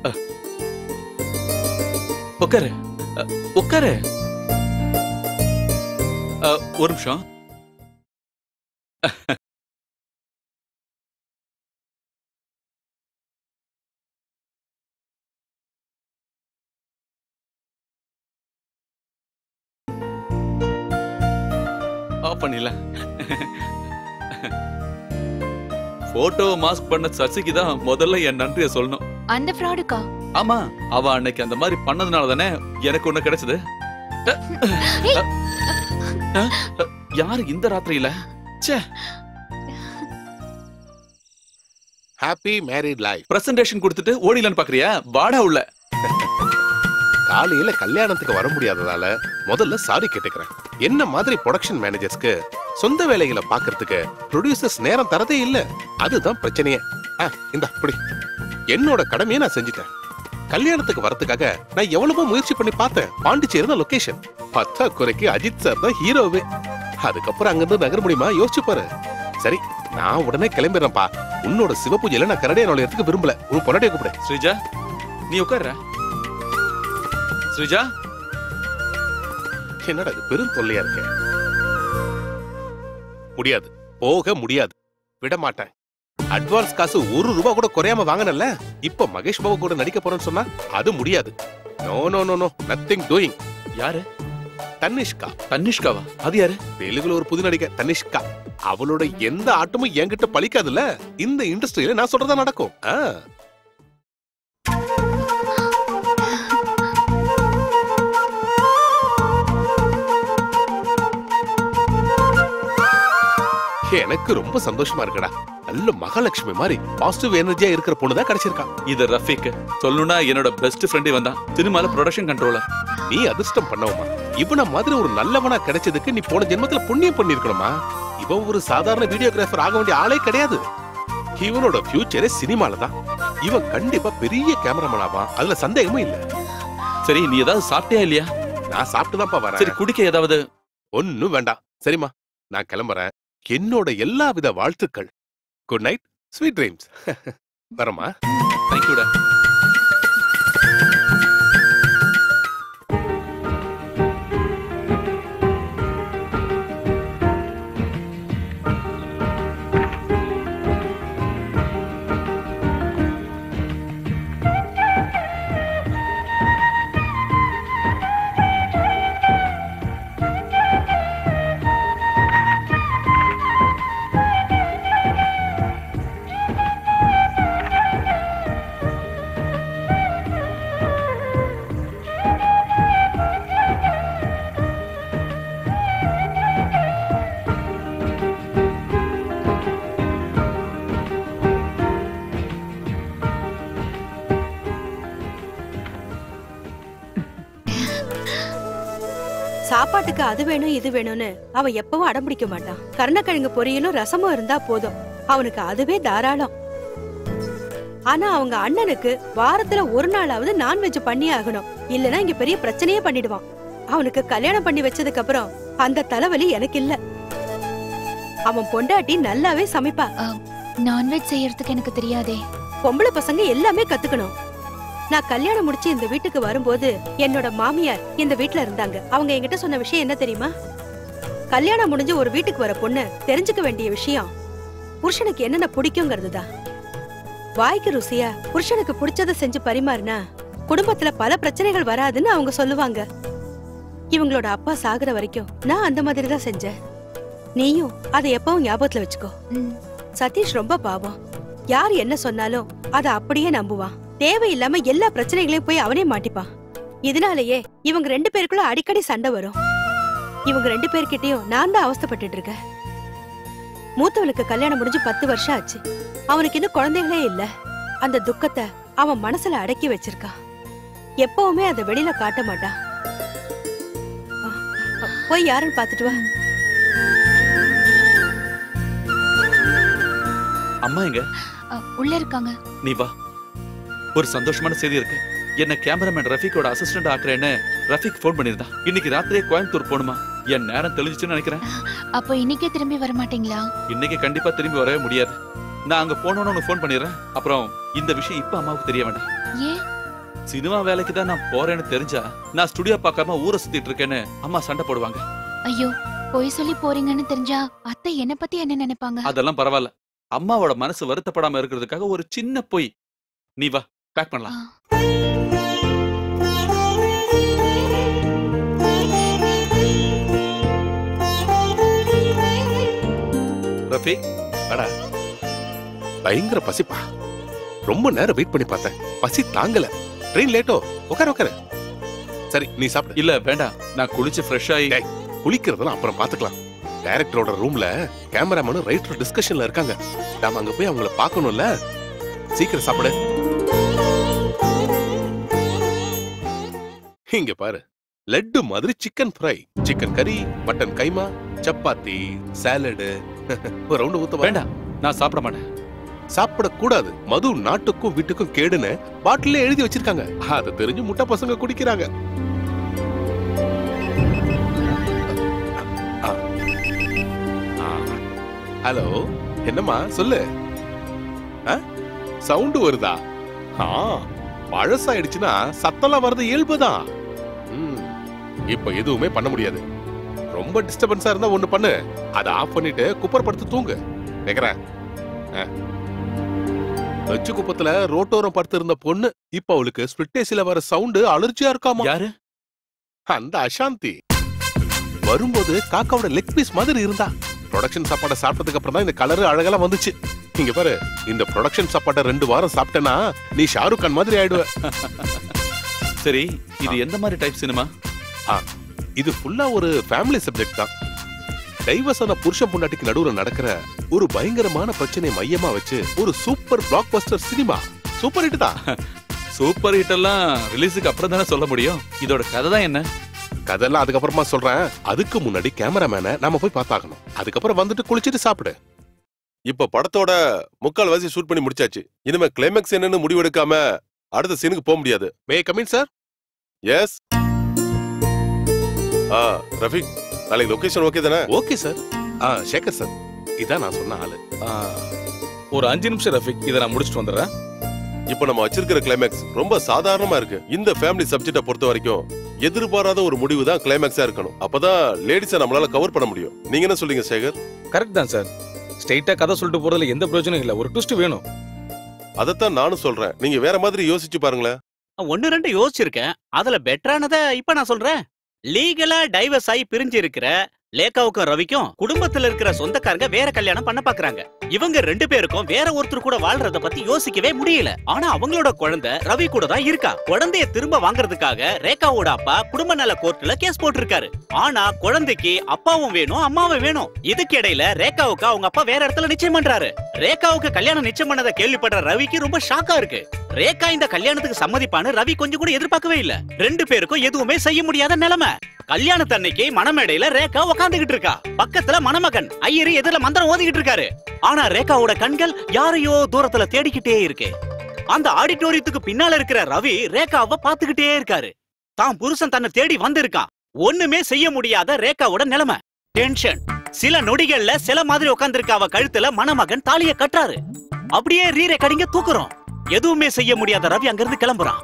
S2: உட்காரு உட்காரு. ஒரு நிமிஷம். ஆஃப் பண்ணிடல. போட்டோ மாஸ்க் பண்ண சசிக்கு தான் முதல்ல என் நன்றியை சொல்லணும்.
S11: அந்த ஃப்ராடுக்கா?
S2: ஆமா, அவ அன்னைக்கு அந்த மாதிரி பண்ணதுனால தானே எனக்கு ஒண்ணு கிடைச்சது. யாரு இந்த ராத்திரியில?
S8: Happy married life.
S2: பிரசன்டேஷன் கொடுத்துட்டு ஓடிலன்னு பாக்குறியா? வாடா உள்ள.
S8: காலையில கல்யாணத்துக்கு வர முடியாததால முதல்ல சாரி கேட்டுக்கிறேன். என்ன மாதிரி ப்ரொடக்ஷன் மேனேஜர்ஸ்க்கு சொந்த வேலைகளை பாக்குறதுக்கு ப்ரொடியூசர்ஸ் நேரம் தரதே இல்ல. அதுதான் பிரச்சனையே. இந்த அப்படி என்னோட கடமையை நான் செஞ்சுட்டேன். கல்யாணத்துக்கு வரதுக்காக நான் எவ்வளவோ முயற்சி பண்ணி பார்த்தேன். பாண்டிச்சேரி தான் லொகேஷன். பத்தா குறைக்கு அஜித் சார் தான் ஹீரோவே. அதுக்கப்புறம் அங்கிருந்து நகர முடியுமா? யோசிச்சு பாரு. சரி, நான் உடனே கிளம்பிடுறேன்ப்பா. உன்னோட சிவ பூஜையில நான் கரடியா நுழையறதுக்கு விரும்பல. உன் பொண்டாட்டியை கூப்பிடு.
S2: ஸ்ரீஜா, நீ உட்கார்ற. ஸ்ரீஜா,
S8: என்னடா இது பெரும் தொல்லையா இருக்கு. முடியாது, போக முடியாது, விட மாட்டேன். அட்வான்ஸ் காசு ₹1 கூட குறையாம வாங்கினல. இப்ப மகேஷ் பாபு கூட நடிக்க போறேன்னு சொன்னா அது முடியாது. No no no no, nothing doing.
S2: யாரு?
S8: தனிஷ்கா.
S2: தனிஷ்காவா? அது யாரு?
S8: தெலுங்குல ஒரு புது நடிகை தனிஷ்கா. அவளோட எந்த ஆட்டமும் என்கிட்ட பலிக்காதுல்ல. இந்த இண்டஸ்ட்ரியில நான் சொல்றதா நடக்கும். எனக்கு ரொம்ப சந்தோஷமா இருக்குடா. நல்ல மகாலட்சுமி மாதிரி பாசிட்டிவ் எனர்ஜியா இருக்கிற பொண்ணுதான் கிடைச்சிருக்கா.
S2: இது ரஃபீக். சொல்லணும்னா என்னோட பெஸ்ட் ஃப்ரெண்டே வந்தான். சினிமால ப்ரொடக்ஷன் கண்ட்ரோலர்.
S8: நீ அதிர்ஷ்டம் பண்ணவுமா? இவன மாதிரி ஒரு நல்லவனா கிடைச்சதுக்கு நீ போன ஜென்மத்துல புண்ணியம் பண்ணிருக்கணுமா? இவன் ஒரு சாதாரண வீடியோகிராஃபர் ஆக வேண்டிய ஆளே கிடையாது. இவனோட ஃபியூச்சரே சினிமால தான். இவன் கண்டிப்பா பெரிய கேமராமேன் ஆவான். அதுல சந்தேகமும் இல்ல.
S2: சரி, நீ ஏதாவது சாப்பிட்டியா இல்லையா?
S8: நான் சாப்பிட்டுதான்ப்பா வரேன்.
S2: சரி, குடிக்க ஏதாவது?
S8: ஒன்னும் வேண்டாம். சரிம்மா, நான் கிளம்புறேன். என்னோட எல்லா வித வாழ்த்துக்கள். Good night, sweet dreams. வரமா?
S2: தேங்க்யூடா.
S10: சாப்பாட்டுக்கு அது வேணும் இது வேணும்னு அவன் எப்பவும் அடம்பிடிக்க மாட்டான். கருணக்கிழங்கு பொரியலும் ரசமும் இருந்தா போதும். அவனுக்கு அதுவே தாராளம். ஆனா அவங்க அண்ணனுக்கு வாரத்துல ஒரு நாளாவது நான்வெஜ் பண்ணி ஆகணும், இல்லனா இங்க பெரிய பிரச்சனையே பண்ணிடுவான். அவனுக்கு கல்யாணம் பண்ணி வச்சதுக்கு அப்புறம் அந்த தலைவலி எனக்கு இல்ல. அவன் பொண்டாட்டி நல்லாவே சமைப்பா.
S5: நான்வெஜ் செய்யறதுக்கு எனக்கு தெரியாதே.
S10: பொம்பளை பசங்க எல்லாமே கத்துக்கணும். நான் கல்யாணம் முடிச்சு இந்த வீட்டுக்கு வரும்போது என்னோட மாமியார் இந்த வீட்டுல இருந்தாங்க. அவங்க என்கிட்ட சொன்ன விஷயம் என்ன தெரியுமா? கல்யாணம் முடிஞ்சு ஒரு வீட்டுக்கு வர பொண்ணு தெரிஞ்சுக்க வேண்டிய விஷயம் புருஷனுக்கு என்னென்ன பிடிக்குங்கிறதுதான். வாய்க்கு ருசியா புருஷனுக்கு பிடிச்சதை செஞ்சு பரிமாறினா குடும்பத்துல பல பிரச்சனைகள் வராதுன்னு அவங்க சொல்லுவாங்க. இவங்களோட அப்பா சாகுற வரைக்கும் நான் அந்த மாதிரி தான் செஞ்சேன். நீயும் அதை எப்பவும் ஞாபகத்துல வச்சுக்கோ. சதீஷ் ரொம்ப பாவம். யார் என்ன சொன்னாலும் அதை அப்படியே நம்புவான். தேவையில்லாம எல்லா பிரச்சனைகளையும் போய் அவனே மாட்டிப்பான். இதனாலேயே இவங்க 2 பேருக்குள்ள அடிக்கடி சண்டை வரும். இவங்க 2 பேர்கிட்டயும் நான் தான் அவஸ்தைப்பட்டுட்டு இருக்கேன். மூத்தவனுக்கு கல்யாணம் முடிஞ்சு 10 வருஷம் ஆச்சு. அவனுக்கு இன்னும் குழந்தைகளே இல்ல. அந்த துக்கத்தை அவன் மனசுல அடக்கி வச்சிருக்கான். எப்பவுமே அதை வெளியில காட்ட மாட்டான். போய் யாருன்னு பாத்துட்டு வா.
S2: அம்மா எங்க?
S5: உள்ள இருக்காங்க.
S2: நீ வா. ஒரு சந்தோஷமான செய்தி இருக்கு. என்ன கேமராமேன் ரஃபீக்கோட அசிஸ்டன்ட் ஆக்குறேன்னு ரஃபீக் போன் பண்ணிருந்தான். இன்னைக்கு ராத்திரியே கோயம்புத்தூர் போணுமா? என் நேரம் தெளிஞ்சுச்சுன்னு நினைக்கிறேன்.
S5: அப்போ இன்னைக்கே திரும்பி வர மாட்டீங்களா?
S2: இன்னைக்கு கண்டிப்பா திரும்பி வரவே முடியாது. நான் அங்க போனோன்னு உனக்கு போன் பண்ணிடுறேன். அப்புறம் இந்த விஷயம் இப்ப அம்மாவுக்கு தெரிய வேண்டாம்.
S5: ஏன்?
S2: சினிமா வேலைக்கு தான் நான் போறேன்னு தெரிஞ்சா நான் ஸ்டுடியோ பார்க்காம ஊரை சுத்திட்டு இருக்கேன்னு அம்மா சண்டை போடுவாங்க.
S5: ஐயோ, போய் சொல்லி போறீங்கன்னு தெரிஞ்சா அத்தை என்ன பத்தி என்ன நினைப்பாங்க?
S2: அதெல்லாம் பரவாயில்ல. அம்மாவோட மனசு வருத்தப்படாம இருக்கிறதுக்காக ஒரு சின்ன பொய். நீ வா, பேக் பண்ணலாம்.
S8: ரஃபீக், அடா பயங்கர பசிப்பா. ரொம்ப நேரம் வெயிட் பண்ணி பார்த்தேன், பசி தாங்கல. ட்ரெயின் லேட்டோ? உட்கார உட்கார. சரி, நீ சாப்பிடு.
S2: இல்ல வேண்டாம், நான் குளிச்சு ஃப்ரெஷ் ஆகி.
S8: குளிக்கிறதெல்லாம் அப்புறம் பாத்துக்கலாம். டைரக்டரோட ரூம்ல கேமராமேனும் ரைட்டர் டிஸ்கஷன்ல இருக்காங்க. நாம அங்க போய் அவங்கள பார்க்கணும்ல. சீக்கிரம் சாப்பிடு. இங்க பாரு, லட்டு மாதிரி சிக்கன் ஃப்ரை, சிக்கன் கறி, மட்டன் கைமா, சப்பாத்தி, சாலடு. ஒரு ரவுண்ட் ஊத்த
S2: வேண்டாம், நான் சாப்பிட மாட்டேன்.
S8: சாப்பிடக்கூடாது. மது நாட்டுக்கும் வீட்டுக்கும் கேடுன்னு பாட்டிலே எழுதி வச்சிருக்காங்க. அது தெரிஞ்சு முட்டை பசங்க குடிக்கிறாங்க. ஹலோ, என்னம்மா சொல்லு. சவுண்ட் வருதா? பழசாயிடுச்சுன்னா சத்தம்லாம் வர்றது இயல்புதான். இப்ப எதுவுமே பண்ண முடியாது. ரொம்ப டிஸ்டர்பன்ஸா இருந்தா ஒண்ணு பண்ணு, அதை ஆஃப் பண்ணிட்டு குப்பர் படுத்து தூங்கு. கேக்குறேன். வச்சு குப்பத்துல ரோட்டோரம் படுத்து இருந்த பொண்ணு இப்ப அவளுக்கு ஸ்பிளிட்டேசில வர சவுண்ட் அலர்ஜியா இருக்காமா?
S2: யாரு?
S8: அந்த அசாந்தி. வரும்போது காக்காவோட லெக் பீஸ் மாதிரி இருந்தா. ப்ரொடக்ஷன் சாப்பாடை சாப்பிட்டதுக்கு அப்புறம் தான் இந்த கலரு அழகெல்லாம் வந்துச்சு. இங்க பாரு, இந்த ப்ரொடக்ஷன் சாப்பாட்டை 2 வாரம் சாப்பிட்டேன்னா நீ ஷாருக் கான் மாதிரி ஆயிடுவ.
S2: சரி, இது எந்த மாதிரி டைப் சினிமா?
S8: இது ஃபுல்லா ஒரு ஃபேமிலி சப்ஜெக்ட் தான். டைவர்ஸ் ஆன புருஷன் பொண்டாட்டிக்கு நடுவுல நடக்கிற ஒரு பயங்கரமான பிரச்சனை மையமா வச்சு ஒரு super blockbuster cinema. Super hit தான்.
S2: சூப்பர் ஹிட் எல்லாம் ரிலீஸுக்கு அப்புறம் தானே சொல்ல முடியும். இதோட கதை தான் என்ன?
S8: கதெல்லாம் அதுக்கப்புறமா சொல்றேன். அதுக்கு முன்னாடி கேமராமேனை நாம போய் பார்த்தாகணும். அதுக்கப்புறம் வந்துட்டு குளிச்சிட்டு சாப்பிடு.
S3: இப்ப படத்தோட 3/4 ஷூட் பண்ணி முடிச்சாச்சு. இனிமே கிளைமேக்ஸ் என்னன்னு முடிவெடுக்காம அடுத்த சீனுக்கு போக முடியாது.
S8: May come in sir?
S3: Yes. Rafeeq, நாளைக்கு லொகேஷன் ஓகே தானே?
S8: Okay sir. சேகர் சார், இதான் நான் சொன்ன ஆளு.
S11: ஒரு 5 நிமிஷம் ரஃபீக், இதை நான் முடிச்சுட்டு வந்துடுறேன்.
S3: இப்ப நம்ம வச்சிருக்கிற கிளைமேக்ஸ் ரொம்ப சாதாரணமா இருக்கு. இந்த ஃபேமிலி சப்ஜெக்ட பொறுத்த வரைக்கும் எதிர்பாராத ஒரு முடிவு தான் கிளைமேக்ஸா இருக்கணும். அப்பதான் லேடிஸை நம்மளால கவர் பண்ண முடியும். நீங்க என்ன சொல்றீங்க சேகர்?
S11: கரெக்ட் தான் சார். ஸ்ட்ரைட்டா கதை சொல்லிட்டு போறதுல எந்த பிரயோஜனம் இல்ல. ஒரு ட்விஸ்ட் வேணும்.
S3: அதத்தான் நானும் சொல்றேன். நீங்க வேற மாதிரி யோசிச்சு பாருங்களேன்.
S1: 1-2 யோசிச்சிருக்கேன். அதுல பெட்டரானதை இப்ப நான் சொல்றேன். லீகலா டைவர்ஸ் ஆகி பிரிஞ்சு இருக்கிற லேகாவுக்கும் ரவிக்கும் குடும்பத்துல இருக்கிற சொந்தக்காரங்க வேற கல்யாணம் பண்ண பாக்குறாங்க. இவங்க 2 பேருக்கும் வேற ஒருத்தர் கூட வாழ்றத பத்தி யோசிக்கவே முடியல. ஆனா அவங்களோட குழந்தை ரவி கூட தான் இருக்கா. குழந்தைய திரும்ப வாங்குறதுக்காக ரேகாவோட அப்பா குடும்ப நல கோர்ட்ல கேஸ் போட்டிருக்காரு. ஆனா குழந்தைக்கு அப்பாவும் வேணும், அம்மாவும் வேணும். இதுக்கு இடையில ரேகாவுக்கு அவங்க அப்பா வேற இடத்துல நிச்சயம் பண்றாரு. ரேகாவுக்கு கல்யாணம் நிச்சயம் பண்ணதை கேள்விப்படுற ரவிக்கு ரொம்ப ஷாக்கா இருக்கு. ரேகா இந்த கல்யாணத்துக்கு சம்மதிப்பான்னு ரவி கொஞ்சம் கூட எதிர்பார்க்கவே இல்ல. 2 பேருக்கும் எதுவுமே செய்ய முடியாத நிலைமை. கல்யாணத்தன்னைக்கு மணமேடையில ரேகா உட்காந்துகிட்டு இருக்கா. பக்கத்துல மணமகன் ஐயரு எதிரில மந்திரம் ஓதிக்கிட்டு இருக்காரு. ஆனா ரேகாவோட கண்கள் யாரையோ தூரத்துல தேடிக்கிட்டே இருக்கு. அந்த ஆடிட்டோரியத்துக்கு பின்னால இருக்கிற ரவி ரேகாவை பாத்துக்கிட்டே இருக்காரு. தான் புருஷன் தன்னை தேடி வந்திருக்கான். ஒண்ணுமே செய்ய முடியாத ரேகாவோட நிலைமை. டென்ஷன். சில நொடிகள்ல சில மாதிரி உட்கார்ந்திருக்க அவ கழுத்துல மணமகன் தாலிய கட்டுறாரு. அப்படியே ரீரே கடிங்க தூக்குறோம். எதுவுமே செய்ய முடியாத ரவி அங்கிருந்து கிளம்புறான்.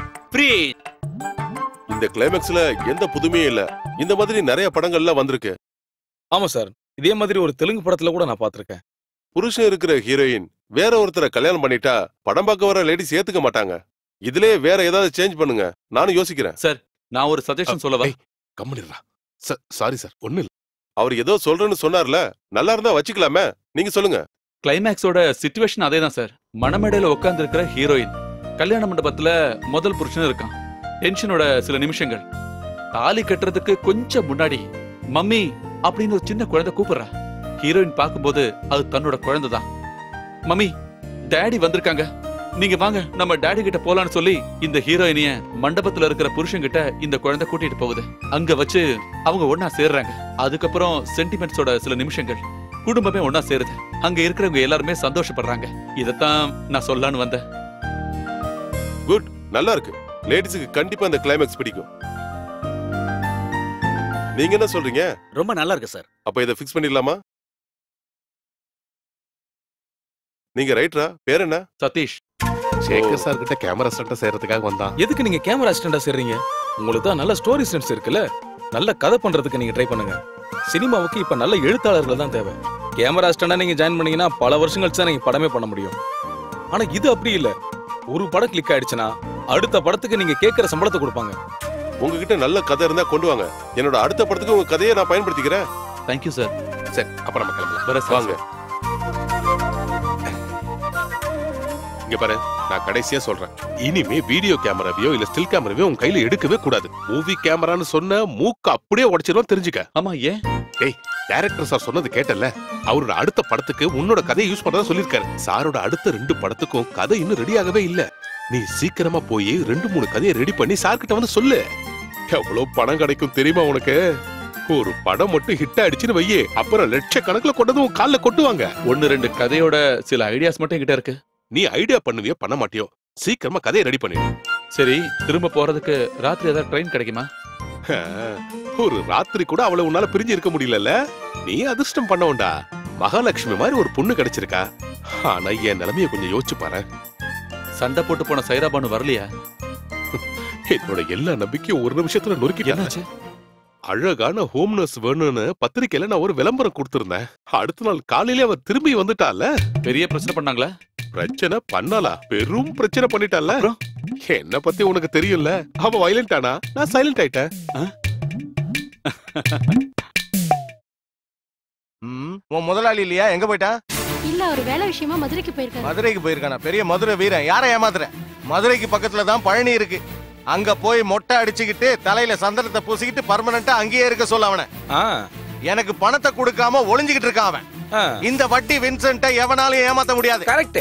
S3: இந்த கிளைமேக்ஸ்ல எந்த புதுமையும் இல்ல. இந்த மாதிரி நிறைய படங்கள்ல வந்திருக்கு.
S11: ஆமா சார், இதே மாதிரி ஒரு தெலுங்கு படத்துல கூட நான் பாத்திருக்கேன்.
S3: புருஷன் இருக்கிற ஹீரோயின் வேற ஒருத்தரை கல்யாணம் பண்ணிட்டா படம் பார்க்க வர லேடிஸ் ஏத்துக்க மாட்டாங்க. இதுலயே வேற ஏதாவது சேஞ்ச் பண்ணுங்க. நானும் யோசிக்கிறேன்.
S2: சார், நான் ஒரு சஜஷன் சொல்லவா?
S8: கம்முனிரா. சாரி சார், ஒண்ணு இல்ல.
S3: அவர் ஏதோ சொல்றேன்னு சொன்னார்ல, நல்லா இருந்தா வச்சுக்கலாமே. நீங்க சொல்லுங்க.
S2: கிளைமேக்ஸோட சிச்சுவேஷன் அதேதான் சார். மணமேடையில உட்கார்ந்து இருக்கிற ஹீரோயின் கல்யாண மண்டபத்துல முதல் புருஷன் இருக்கான். டென்ஷனோட சில நிமிஷங்கள். தாலி கட்டுறதுக்கு கொஞ்சம் முன்னாடி மம்மி அப்படின்னு ஒரு சின்ன குழந்தை கூப்பிடுறா. ஹீரோயின் பார்க்கும்போது அது தன்னோட குழந்தை தான். மம்மி, டாடி வந்திருக்காங்க, நீங்க வாங்க நம்ம டாடி கிட்ட போலான்னு சொல்லி இந்த ஹீரோயினிய மண்டபத்துல இருக்கிற புருஷன் கிட்ட இந்த குழந்தை கூட்டிட்டு போகுது. அங்க வச்சு அவங்க ஒன்னா சேர்றாங்க. அதுக்கப்புறம் சென்டிமெண்ட்ஸோட சில நிமிஷங்கள். குடும்பமே ஒன்னா சேருது. அங்க இருக்கிறவங்க எல்லாருமே சந்தோஷப்படுறாங்க. இதத்தான் நான் சொல்லலான்னு வந்தேன்.
S3: குட், நல்லா இருக்கு. லேடிஸுக்கு கண்டிப்பா இந்த கிளைமேக்ஸ் பிடிக்கும். நீங்க என்ன சொல்றீங்க?
S1: ரொம்ப நல்லா இருக்கு சார்.
S3: அப்ப இதை ஃபிக்ஸ் பண்ணிடலாமா? நீங்க ரைட்டரா? பேர் என்ன?
S2: சதீஷ்.
S8: சேகர் சார் கிட்ட கேமரா அசிஸ்டன்ட் சேர்றதுக்காக வந்தான்.
S11: எதுக்கு நீங்க கேமரா அசிஸ்டன்டா சேர்றீங்க? உங்களுக்கு தான் நல்ல ஸ்டோரி சென்ஸ் இருக்குல்ல. நல்ல கதை பண்றதுக்கு நீங்க ட்ரை பண்ணுங்க. சினிமாவுக்கு இப்ப நல்ல எழுத்தாளர்கள் தான் தேவை. கேமரா அசிஸ்டன்டா நீங்க ஜாயின் பண்ணீங்கன்னா பல வருஷம் கழிச்சு தான் நீங்க படமே பண்ண முடியும். ஆனா இது அப்படி இல்ல. ஒரு படம் கிளிக் ஆயிடுச்சுன்னா அடுத்த படத்துக்கு நீங்க கேட்கிற சம்பளத்தை கொடுப்பாங்க.
S3: உங்ககிட்ட நல்ல கதை இருந்தா கொண்டு வாங்க. என்னோட அடுத்த படத்துக்கு உங்க கதையை நான் பயன்படுத்திக்கிறேன்.
S2: Thank you sir.
S8: சரி, அப்ப நம்ம கிளம்பலாம்.
S2: வர
S3: வாங்க.
S8: இங்க பாரு, நான் கடைசியா சொல்றேன். இனிமே வீடியோ கேமராவையோ இல்ல ஸ்டில் கேமராவையோ உன் கையில எடுக்கவே கூடாது. மூவி கேமரான்னு சொன்ன மூக்க அப்படியே உடைச்சிரும், தெரிஞ்சுக்க.
S2: ஆமா, ஏன்?
S8: டேய், டைரக்டர் சார் சொன்னது கேட்டல. அவரோட அடுத்த படத்துக்கு உன்னோட கதையை யூஸ் பண்றதா சொல்லிருக்காரு. சாரோட அடுத்த 2 படத்துக்கும் கதை இன்னும் ரெடி ஆகவே இல்ல. நீ சீக்கிரமா போய் 2-3 கதையை ரெடி பண்ணி சார் கிட்ட வந்து சொல்லு. எவ்வளவு பணம் கிடைக்கும் தெரியுமா உனக்கு? ஒரு படம் மட்டும் ஹிட் அடிச்சுன்னு வையே, அப்புறம் லட்சக்கணக்குல கொண்டது உன் கால்ல கொட்டுவாங்க.
S2: 1-2 கதையோட சில ஐடியாஸ் மட்டும் என்கிட்ட இருக்கு.
S8: நீ ஐடியா பண்ணுவியோ பண்ண மாட்டியோ, சீக்கிரமா கதையை ரெடி பண்ணிடு.
S2: சரி, திரும்ப போறதுக்கு ராத்திரி ஏதாவது ட்ரெயின் கிடைக்குமா?
S8: ஒரு ராத்திரி கூட அவளை உன்னால பிரிஞ்சு இருக்க முடியல. நீ அதிர்ஷ்டம் பண்ணவண்டா. மகாலட்சுமி மாதிரி ஒரு பொண்ணு கிடைச்சிருக்கா. ஆனா என் நிலைமைய கொஞ்சம் யோசிச்சு பாரு.
S2: சண்டை போட்டு போன சைராபானு வரலையா?
S8: என்னோட எல்லா நம்பிக்கையும் ஒரு நிமிஷத்துல நொறுக்கிட்டாச்சு. அழகான ஹோம் நர்ஸ் வேணும்னு பத்திரிக்கையில நான் ஒரு விளம்பரம் கொடுத்திருந்தேன். அடுத்த நாள் காலையில அவ திரும்பி வந்துட்டால.
S2: பெரிய பிரச்சனை பண்ணாங்களா?
S8: பிரச்சனை பண்ணாலா? பெரும் பிரச்சனை பண்ணிட்டால. என்ன பத்தி உனக்கு தெரியும்ல. அவ வயலண்ட் ஆனா, நான் சைலண்ட் ஆயிட்டேன்.
S7: உன் முதலாளி இல்லையா? எங்க போயிட்டா?
S9: இல்ல, ஒரு வேலை விஷயமா மதுரைக்கு போயிருக்காரு.
S7: மதுரைக்கு போயிருக்கானா? பெரிய மதுரை வீரன். யாரை ஏமாத்துற? மதுரைக்கு பக்கத்துல தான் பழனி இருக்கு. அங்க போய் மொட்டை அடிச்சுக்கிட்டு தலையில சந்தனத்தை பூசிக்கிட்டு பர்மனண்டா அங்கேயே இருக்க சொல்ல அவனை. எனக்கு பணத்தை கொடுக்காம ஒளிஞ்சுக்கிட்டு இருக்கான் அவன். இந்த வட்டி வின்சென்ட்டை எவனாலும் ஏமாத்த முடியாது.
S6: கரெக்ட்.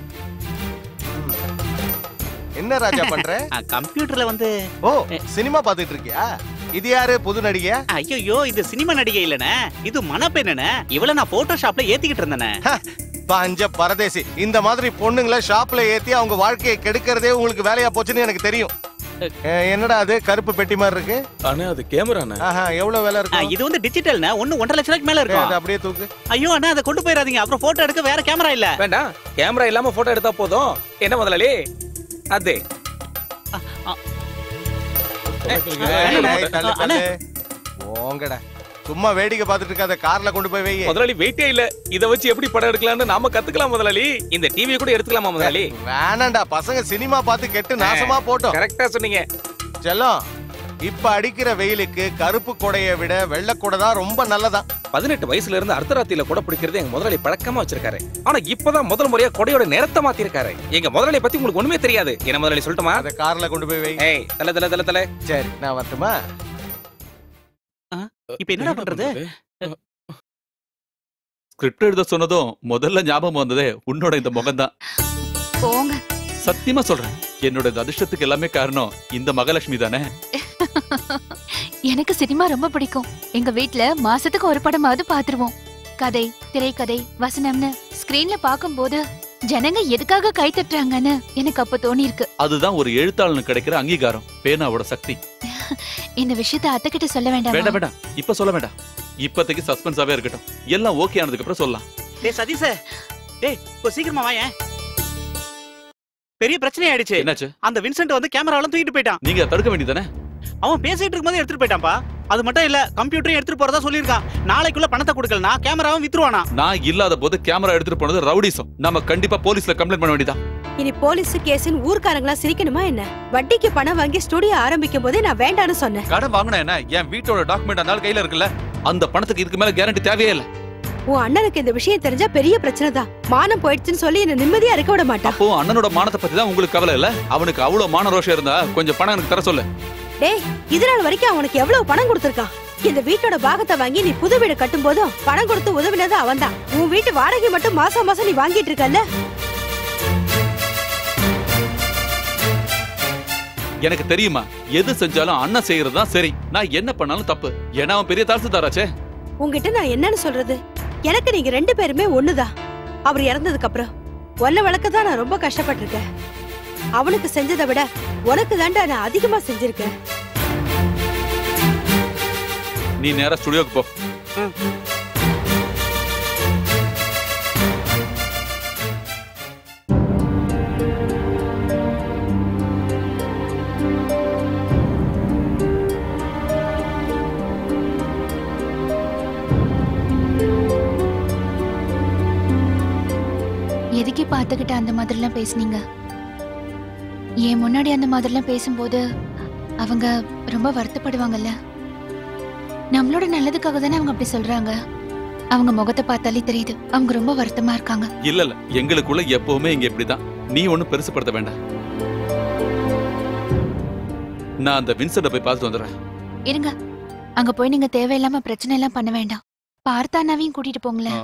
S7: என்ன ராஜா பண்ற?
S1: கம்ப்யூட்டர்ல வந்து
S7: சினிமா பாத்துட்டு இருக்கியா? இது யாரு? புது நடிகை?
S1: ஐயோ, இது சினிமா நடிகை இல்லனே, இது மணப்பெண்ணே. இவள நான் போட்டோஷாப்ல ஏத்திக்கிட்டு இருந்தேனே.
S7: பஞ்ச பரதேசி. இந்த மாதிரி பொண்ணுங்களை ஷாப்ல ஏத்தி அவங்க வாழ்க்கையை கெடுக்கிறதே உங்களுக்கு வேலையா போச்சுன்னு எனக்கு தெரியும். என்னடா அது கருப்பு பெட்டி மாதிரி இருக்கு?
S11: அண்ணா, அது கேமராண்ணே.
S7: எவ்வளவு விலை இருக்கு?
S1: இது வந்து டிஜிட்டல்னா 1.5 லட்சத்துக்கு மேல இருக்கும்.
S7: அது அப்படியே தூக்கு.
S1: ஐயோ அண்ணா, அதை கொண்டு போயிடாதீங்க. அப்புறம் போட்டோ எடுக்க வேற கேமரா இல்ல.
S6: வேண்டாம், கேமரா இல்லாம போட்டோ எடுத்தா போதும். என்ன முதலாளி? அது
S7: ஓங்கடா, சும்மா வேடிக்கை பார்த்துட்டு இருக்காத. கார்ல கொண்டு போய் வை.
S6: முதலாளி வெயிட்டே இல்ல. இத வச்சு எப்படி படம் எடுக்கலாம்னு நாம கத்துக்கலாம் முதலாளி. இந்த டிவியை கூட எடுத்துக்கலாமா முதலாளி?
S7: வேணாண்டா, பசங்க சினிமா பார்த்து கெட்டு நாசமா போட்டோம்.
S6: கரெக்டா சொன்னீங்க.
S7: செல்லம், இப்ப அடிக்கிற வெயிலுக்கு கருப்பு கொடையை விட வெள்ளை கொடை தான் ரொம்ப நல்லதா.
S6: 18 வயசுல இருந்து அர்த்தராத்திரியில கூட பிடிக்கிறது எங்க முதலாளி பழக்கமா வச்சிருக்காரு. ஆனா இப்பதான் முதல் முறையா கொடையோட நிறத்தை மாத்தி இருக்காரு. எங்க முதலாளி பத்தி உங்களுக்கு ஒண்ணுமே தெரியாது. என்ன முதலாளி சொல்லட்டுமா?
S7: அத கார்ல கொண்டு போய் வை.
S6: ஏய், தல தல தல தல.
S7: சரி, நான் வரட்டுமா?
S1: இப்ப என்ன பண்றது?
S2: ஸ்கிரிப்ட் எழுத சொன்னதும் முதல்ல ஞாபகம் வந்ததே உன்னோட இந்த முகம்தான்.
S5: போங்க.
S2: சத்தியமா சொல்றேன், என்னோட இந்த அதிர்ஷ்டத்துக்கு எல்லாமே காரணம் இந்த மகாலட்சுமி தானே.
S12: எனக்கு சினிமா ரொம்ப பிடிக்கும். எங்க வீட்ல மாசத்துக்கு ஒரு படமாவது பாத்துருவோம். கதை, திரைக்கதை, வசனம்னு ஸ்கிரீன்ல பாக்கும்போது ஜனங்க எதுக்காக கை தட்டுறாங்கன்னு எனக்கு அப்ப தோணி இருக்கு.
S2: அதுதான் ஒரு எழுத்தாளனுக்கு கிடைக்கிற அங்கீகாரம், பேனாவோட சக்தி.
S12: இந்த விஷயத்தை அத்தை கிட்ட சொல்ல வேண்டாம்.
S2: வேண்டாம், இப்ப சொல்ல வேண்டாம். இப்போதைக்கு சஸ்பென்ஸாவே இருக்கட்டும். எல்லாம் ஓகே ஆனதுக்கு அப்புறம் சொல்லலாம்.
S1: டேய் சதீஷ், டேய் சீக்கிரமா வாயேன். பெரிய பிரச்சனை ஆயிடுச்சு.
S2: என்னாச்சு?
S1: அந்த வின்சென்ட் வந்து கேமராவெல்லாம் தூக்கிட்டு போயிட்டான்.
S2: நீங்க தடுக்க வேண்டியதானே?
S1: அவன் பேசிட்டு இருக்கும்போது எடுத்துட்டு போயிட்டான்பா. அது மட்டும் இல்ல, கம்ப்யூட்டரையும் எடுத்துட்டு போறதா சொல்லியிருக்கான். நாளைக்குள்ள பணத்தை கொடுக்கலனா கேமராவும் வித்துருவானா.
S2: நான் இல்லாத போது கேமரா எடுத்துட்டு போனது ரவுடிசம். நம்ம கண்டிப்பா போலீஸ்ல கம்ப்ளைண்ட் பண்ண வேண்டியதா.
S10: இனி போலீஸ் கேஸ்னு ஊர்க்காரங்களா சிரிக்கணுமா என்ன? வட்டிக்கு பணம் வாங்கி ஸ்டுடியோ ஆரம்பிக்கும் போதே நான் வேண்டான்னு சொன்னேன்.
S2: கடன் வாங்கினா என்ன? என் வீட்டோட டாக்குமெண்ட் அந்த கையில இருக்குல்ல. அந்த பணத்துக்கு இதுக்கு மேல கேரண்டி தேவையே இல்ல.
S10: உன் அண்ணனுக்கு இந்த விஷயம் தெரிஞ்சா பெரிய பிரச்சனை தான். மானம் போயிடுச்சுன்னு சொல்லி என்ன நிம்மதியா இருக்க விட மாட்டான்.
S2: அப்போ அண்ணனோட மானத்தை பத்தி தான் உங்களுக்கு கவலை இல்ல? அவனுக்கு அவ்வளவு மான ரோஷம் இருந்தா கொஞ்சம் பணம் எனக்கு தர சொல்லு.
S10: டேய், இதனால வரைக்கும் அவனுக்கு எவ்வளவு பணம் கொடுத்திருக்கான்? இந்த வீட்டோட பாகத்தை வாங்கி நீ புது வீடு கட்டும் போதும் பணம் கொடுத்து உதவினது அவன் தான். உன் வீட்டு வாடகை மட்டும் மாசம் மாசம் நீ வாங்கிட்டு இருக்கல்ல.
S2: எனக்கு தெரியுமா, எது செஞ்சாலும் அண்ணன் செய்யறதுதான் சரி. நான் என்ன பண்ணாலும் தப்பு. ஏன்னா அவன் பெரிய தாசில்தாராச்சே.
S10: உங்ககிட்ட நான் என்னன்னு சொல்றது? எனக்கு நீங்க 2 பேருமே ஒண்ணுதான். அவர் இறந்ததுக்கு அப்புறம் ஒன்ன வளர்க்க தான் நான் ரொம்ப கஷ்டப்பட்டிருக்கேன். அவனுக்கு செஞ்சதை விட உனக்கு தாண்டா நான் அதிகமா செஞ்சிருக்கேன்.
S2: நீ நேரா ஸ்டுடியோக்கு போ.
S12: எதுக்கே பார்த்துக்கிட்ட அந்த மாதிரிலாம் பேசுனீங்க? என் முன்னாடி அந்த மாதிரிலாம் பேசும்போது அவங்க ரொம்ப வருத்தப்படுவாங்கல்ல. நம்மளோட நல்லதுக்காக தானே அவங்க அப்படி சொல்றாங்க. அவங்க முகத்தை பார்த்தாலே தெரியுது அவங்க ரொம்ப வருத்தமா இருக்காங்க.
S2: இல்ல எங்களுக்குள்ள எப்பவுமே இங்க இப்படிதான். நீ ஒண்ணும் பெருசுப்படுத்த வேண்டாம். நான் அந்த வின்சென்ட போய் பார்த்துட்டு வந்துடுறேன்.
S12: இருங்க, அங்க போய் நீங்க தேவையில்லாம பிரச்சனை எல்லாம் பண்ண வேண்டாம். பார்த்தானாவையும் கூட்டிட்டு போங்களேன்.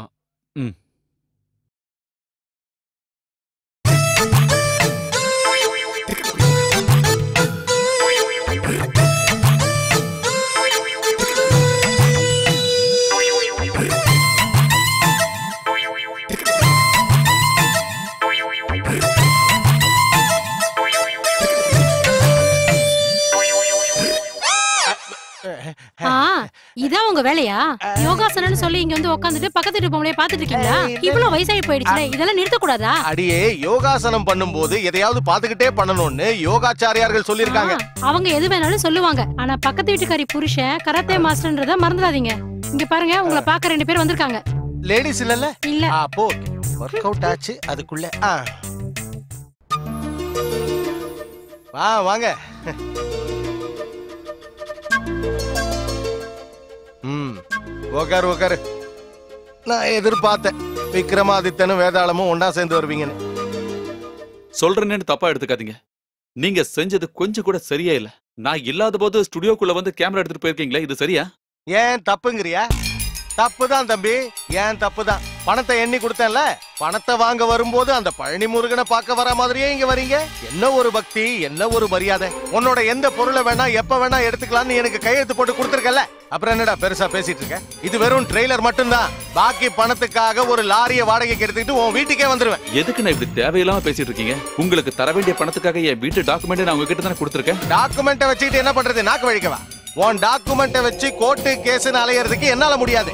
S9: இதான் உங்க வேலையா? யோகாசனம்னு சொல்லி இங்க வந்து உட்கார்ந்துட்டு பக்கத்து வீட்டு பொம்பளைய பாத்துட்டு இருக்கீங்களா? இவ்வளவு வயசாகி போயிடுச்சுல, இதெல்லாம் நிறுத்த கூடாதா?
S7: அடியே, யோகாசனம் பண்ணும்போது எதையாவது பாத்துக்கிட்டே பண்ணணும்னு யோகாச்சாரியார்கள் சொல்லிருக்காங்க.
S9: அவங்க எது வேணாலும் சொல்லுவாங்க. ஆனா பக்கத்து வீட்டுக்காரி புருஷன் கராத்தே மாஸ்டர்ன்றத மறந்துடாதீங்க. இங்க பாருங்க, உங்களை பார்க்க 2 பேர் வந்திருக்காங்க.
S7: லேடிஸ் இல்லல்ல?
S9: இல்ல.
S7: அப்போ வொர்க் அவுட் ஆச்சு அதுக்குள்ள. வாங்க. உக்காரு. நான் எதிர்பார்த்தேன் விக்ரமாதித்தனும் வேதாளமும் ஒன்னா சேர்ந்து வருவீங்கன்னு.
S2: சொல்றேன்னு தப்பா எடுத்துக்காதீங்க. நீங்க செஞ்சது கொஞ்சம் கூட சரியா இல்ல. நான் இல்லாத போது ஸ்டுடியோக்குள்ள வந்து கேமரா எடுத்துட்டு போயிருக்கீங்களே, இது சரியா?
S7: ஏன் தப்புங்கிறியா? தப்புதான் தம்பி, ஏன் தப்புதான். பணத்தை எண்ணி கொடுத்தேன்ல, பணத்தை வாங்க வரும்போது அந்த பழனி முருகனை பார்க்க வர மாதிரியே இங்க வரீங்க. என்ன ஒரு பக்தி, என்ன ஒரு மரியாதை. உன்னோட எந்த பொருளை வேணா எப்ப வேணா எடுத்துக்கலாம்னு எனக்கு கையெழுத்து போட்டு கொடுத்துருக்கல. அப்புறம் என்னடா பெருசா பேசிட்டு இருக்க? இது வெறும் ட்ரெய்லர் மட்டும்தான். பாக்கி பணத்துக்காக ஒரு லாரியை வாடகைக்கு எடுத்துக்கிட்டு உன் வீட்டுக்கே வந்துருவேன்.
S2: எதுக்கு நான் இப்படி தேவையில்லாம பேசிட்டு இருக்கீங்க? உங்களுக்கு தர வேண்டிய பணத்துக்காக என் வீட்டு டாக்குமெண்ட் நான் உங்ககிட்ட தானே கொடுத்துருக்கேன்.
S7: டாக்குமெண்ட்டை வச்சுக்கிட்டு என்ன பண்றது? நாக்கு வழிக்கவா? உன் டாக்குமெண்ட்டை வச்சு கோர்ட்டு கேஸ்னு அலையறதுக்கு என்னால முடியாது.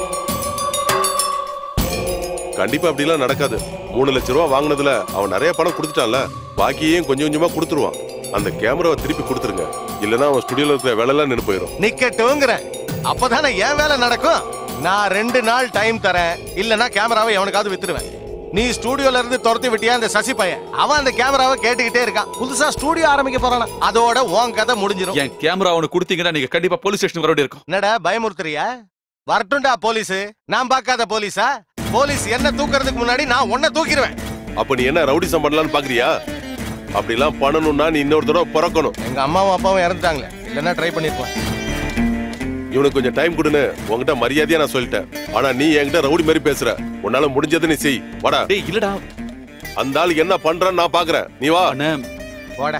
S3: கண்டிப்பா அப்படிலாம் நடக்காது. 3 லட்சம் ரூபாய் வாங்கினதுல அவன் நிறைய பணம் கொடுத்துட்டான்ல, பாக்கியையும் கொஞ்சம் கொஞ்சமா கொடுத்துருவான். அந்த கேமராவை திருப்பி கொடுத்துருங்க, இல்லனா அவன் ஸ்டுடியோல இருக்கிற வேலை எல்லாம் நின்னு போயிடும்.
S7: நிக்கட்டுங்கிறேன், அப்பதானே என் வேலை நடக்கும். நான் 2 நாள் டைம் தரேன், இல்லனா கேமராவை எவனுக்காவது வித்துருவேன். நீ ஸ்டுடியோல இருந்து துரத்தி விட்டியா அந்த சசி பையன்? அவன் அந்த கேமராவை கேட்டுக்கிட்டே இருக்கான். புதுசா ஸ்டுடியோ ஆரம்பிக்க போறானா? அதோட உன் கதை முடிஞ்சிடும்.
S2: என் கேமரா அவனுக்கு கொடுத்தீங்கன்னா நீங்க கண்டிப்பா போலீஸ் ஸ்டேஷன் வர வேண்டிய இருக்கும்.
S7: என்னடா பயமுறுத்துறியா? வரட்டும்டா போலீஸ். நான் பார்க்காத போலீஸா? போலீஸ் என்ன தூக்குறதுக்கு முன்னாடி நான் உன்னை தூக்கிடுவேன்.
S3: அப்ப நீ என்ன ரவுடிசம் பண்ணலாம்னு பாக்குறியா? அப்படிலாம் பண்ணணும்னா நீ இன்னொரு தடவை பிறக்கணும்.
S7: எங்க அம்மாவும் அப்பாவும் இறந்துட்டாங்களே, இல்லன்னா ட்ரை பண்ணிருப்பான்.
S3: இவனுக்கு கொஞ்சம் டைம் கொடுன்னு உங்ககிட்ட மரியாதையா நான் சொல்லிட்டேன். ஆனா நீ என்கிட்ட ரவுடி மாதிரி பேசுற. உன்னால முடிஞ்சது நீ செய். வாடா.
S2: டேய் இல்லடா,
S3: அந்த ஆள் என்ன பண்றான்னு நான் பாக்குறேன். நீ வா.
S7: வாடா.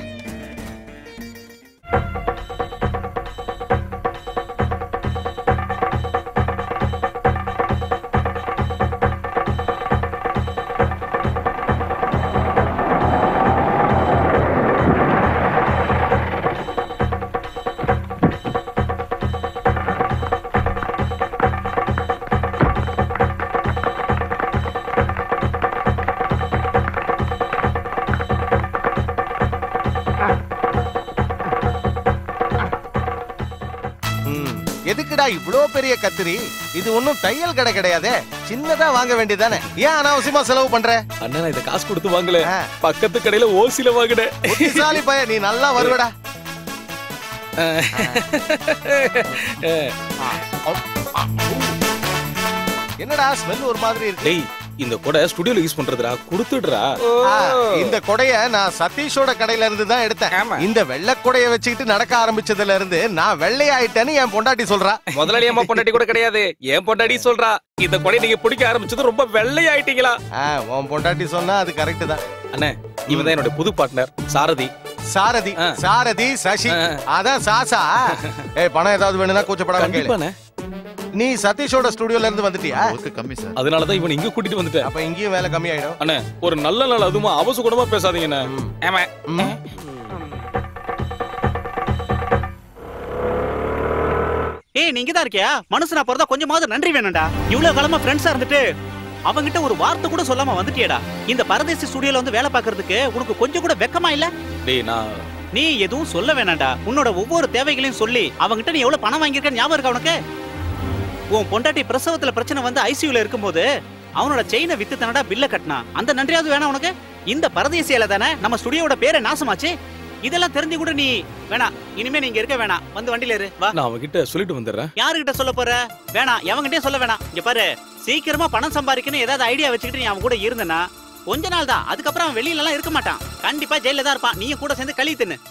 S7: எதுக்குடா இவ்ளோ பெரிய கத்திரி? இது ஒண்ணும் தையல் கடை கிடையாதே, சின்னதா வாங்க வேண்டியதானே. ஏன் அனாவசியமா செலவு பண்ற?
S11: அண்ணா நான் இத காசு கொடுத்து வாங்கல, பக்கத்து கடையில ஓசில வாங்குனேன்.
S7: புத்திசாலி பையன், நீ நல்லா வருவடா. என்னடா ஸ்மெல் ஒரு மாதிரி இருக்கு?
S11: டேய் இந்த கொடை ஸ்டுடியோல யூஸ் பண்றதுடா, கொடுத்துடுறா.
S7: இந்த கொடைய நான் சதீஷோட கடையில இருந்து தான் எடுத்தேன். இந்த வெள்ளை கொடைய வச்சுக்கிட்டு நடக்க ஆரம்பிச்சதுல இருந்து நான் வெள்ளையாயிட்டேன்னு என் பொண்டாட்டி சொல்றா.
S6: முதலாளி அம்மா பொண்டாட்டி கூட கிடையாது, என் பொண்டாட்டி சொல்றா. இந்த கொடை நீங்க பிடிக்க ஆரம்பிச்சது ரொம்ப வெள்ளையாயிட்டீங்களா?
S7: உன் பொண்டாட்டி சொன்னா அது கரெக்ட் தான்.
S11: அண்ணே இவன் தான் என்னோட புது பார்ட்னர் சாரதி.
S7: சாரதி சாரதி சசி, அதான் சாசா. பணம் ஏதாவது வேணும்னா கூச்சப்படாம கேளு. நீ சதீஷோட ஸ்டுடியோல இருந்து வந்துட்டியா?
S13: கம்மி சார்.
S11: அதனால தான் இவன் இங்க கூட்டிட்டு வந்துட்டேன்.
S7: அப்ப இங்கேயும் வேலை கம்மி ஆயிடும்.
S11: அண்ணே ஒரு நல்ல நாள் அதுமா அவசகுடமா பேசாதீங்கண்ணே.
S6: ஆமா.
S1: நீங்க தான் இருக்கியா? மனுஷனா பிறந்தா கொஞ்சமாவது நன்றி வேணும்டா. இவ்வளவு காலமா ஃப்ரெண்ட்ஸா இருந்துட்டு அவங்கிட்ட ஒரு வார்த்தை கூட சொல்லாம வந்துட்டியடா. இந்த பரதேசி ஸ்டுடியோல வந்து வேலை பாக்குறதுக்கு உனக்கு கொஞ்சம் கூட வெக்கமா இல்ல?
S11: டேய்
S1: நீ எதுவும் சொல்ல வேணாம்டா. உன்னோட ஒவ்வொரு தேவைகளையும் சொல்லி அவங்கிட்ட நீ எவ்வளவு பணம் வாங்கியிருக்க ஞாபகம் இருக்கா உனக்கு? உன் பொண்டாட்டி பிரசவத்துல பிரச்சனை வந்து ஐசியூல இருக்கும்போது அவனோட செயினை வித்து தானடா பில்ல கட்டினா. அந்த நன்றியாவது வேணா உனக்கு? இந்த பரதேசியால தானே நம்ம ஸ்டுடியோட பேரை நாசமாச்சு. இதெல்லாம் தெரிஞ்சு கூட நீ வேணா, இனிமே நீங்க இருக்க வேணாம், வந்து வண்டியில இரு. வா,
S11: நான் அவன்கிட்ட சொல்லிட்டு வந்துடுறேன்.
S1: யாருகிட்ட சொல்ல போற? வேணாம், எவங்கிட்டே சொல்ல வேணாம். இங்க பாரு, சீக்கிரமா பணம் சம்பாதிக்கணும் ஏதாவது ஐடியா வச்சுக்கிட்டு நீ அவன் கூட இருந்தனா கொஞ்ச நாள் தான், அதுக்கப்புறம் அவன் வெளியில எல்லாம் இருக்க மாட்டான். கண்டிப்பா ஜெயில தான் இருப்பான். நீயும் கூட சேர்ந்து களி தின்னு.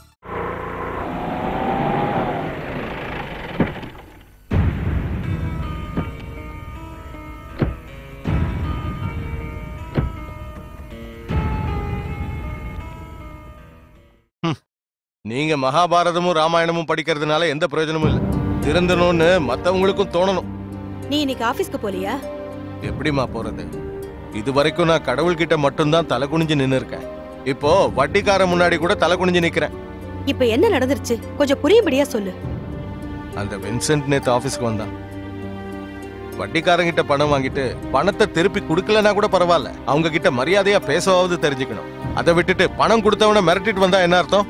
S7: நீங்க மகாபாரதமும் ராமாயணமும் படிக்கிறதுனால எந்த பிரயோஜனமும் இல்ல. திருந்தணும்னு மத்தவங்களுக்கும் தோணணும்.
S10: நீ இன்னைக்கு ஆபீஸ்க்கு போலியா?
S7: எப்படிமா போறது? இது வரைக்கும் நான் கடவுள்கிட்ட மட்டும்தான் தலை குனிஞ்சு நின்னு இருக்கேன். இப்போ வட்டிக்கார முன்னாடி கூட தலை குனிஞ்சு நிக்கிறேன்.
S10: இப்ப என்ன நடந்துருச்சு கொஞ்சம் புரியும்படியா சொல்லு.
S7: அந்த வின்சென்ட் நேத்து ஆபீஸ்க்கு வந்தான். வட்டிக்காரங்கிட்ட பணம் வாங்கிட்டு பணத்தை திருப்பி கொடுக்கலன்னா கூட பரவாயில்ல, அவங்க கிட்ட மரியாதையா பேசவாவது தெரிஞ்சுக்கணும். அதை விட்டுட்டு பணம் கொடுத்தவன மிரட்டிட்டு வந்தா என்ன அர்த்தம்?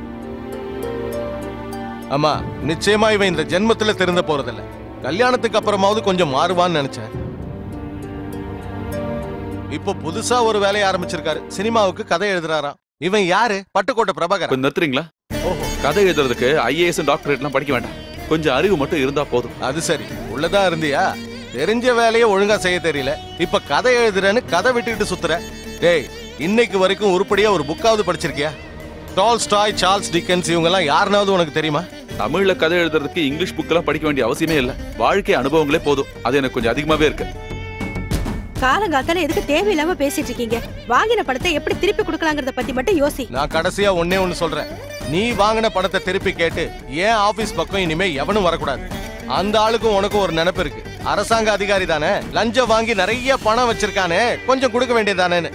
S7: ஆமா, நிச்சயமா இவன் இந்த ஜென்மத்துல திருந்த போறதில்ல. கல்யாணத்துக்கு அப்புறமாவது கொஞ்சம் மாறுவான்னு நினைச்சேன். இப்போ புதுசா ஒரு வேலையை ஆரம்பிச்சிருக்காரு. சினிமாவுக்கு கதை எழுதுறாராம். இவன் யாரு? பட்டுக்கோட்டை பிரபாகர்.
S2: நிறுத்துறீங்களா? கதை எழுதுறதுக்கு IAS டாக்டரேட் எல்லாம் படிக்க வேண்டாம், கொஞ்சம் அறிவு மட்டும் இருந்தா போதும்.
S7: அது சரி, உள்ளதா இருந்தியா? தெரிஞ்ச வேலையை ஒழுங்கா செய்ய தெரியல, இப்ப கதை எழுதுறேன்னு கதை விட்டுக்கிட்டு சுத்துற. டேய், இன்னைக்கு வரைக்கும் உருப்படியா ஒரு புக்காவது படிச்சிருக்கியா? டால்ஸ்டாய், சார்ல்ஸ் டிக்கன்ஸ் இவங்க எல்லாம் யாருனாவது உனக்கு தெரியுமா?
S2: தமிழ்ல கதை எழுதுறதுக்கு இங்கிலீஷ் புக் எல்லாம் படிக்க வேண்டிய அவசியமே இல்ல, வாழ்க்கை அனுபவங்களே போதும். அது எனக்கு கொஞ்சம் அதிகமாவே இருக்கு.
S10: காலங்காத்தால எதுக்கு தேவையில்லாம பேசிட்டு இருக்கீங்க? வாங்கின பணத்தை எப்படி திருப்பி கொடுக்கலாங்கிறத பத்தி மட்டும் யோசி.
S7: நான் கடைசியா ஒன்னே ஒன்னு சொல்றேன். நீ வாங்கின பணத்தை திருப்பி கேட்டு ஏன் ஆபீஸ் பக்கம் இனிமே எவனும் வரக்கூடாது. அந்த ஆளுக்கும் உனக்கும் ஒரு நினைப்பு இருக்கு. அரசாங்க அதிகாரி தானே, லஞ்சம் வாங்கி நிறைய பணம் வச்சிருக்கானே, கொஞ்சம் கொடுக்க வேண்டியதானேன்னு.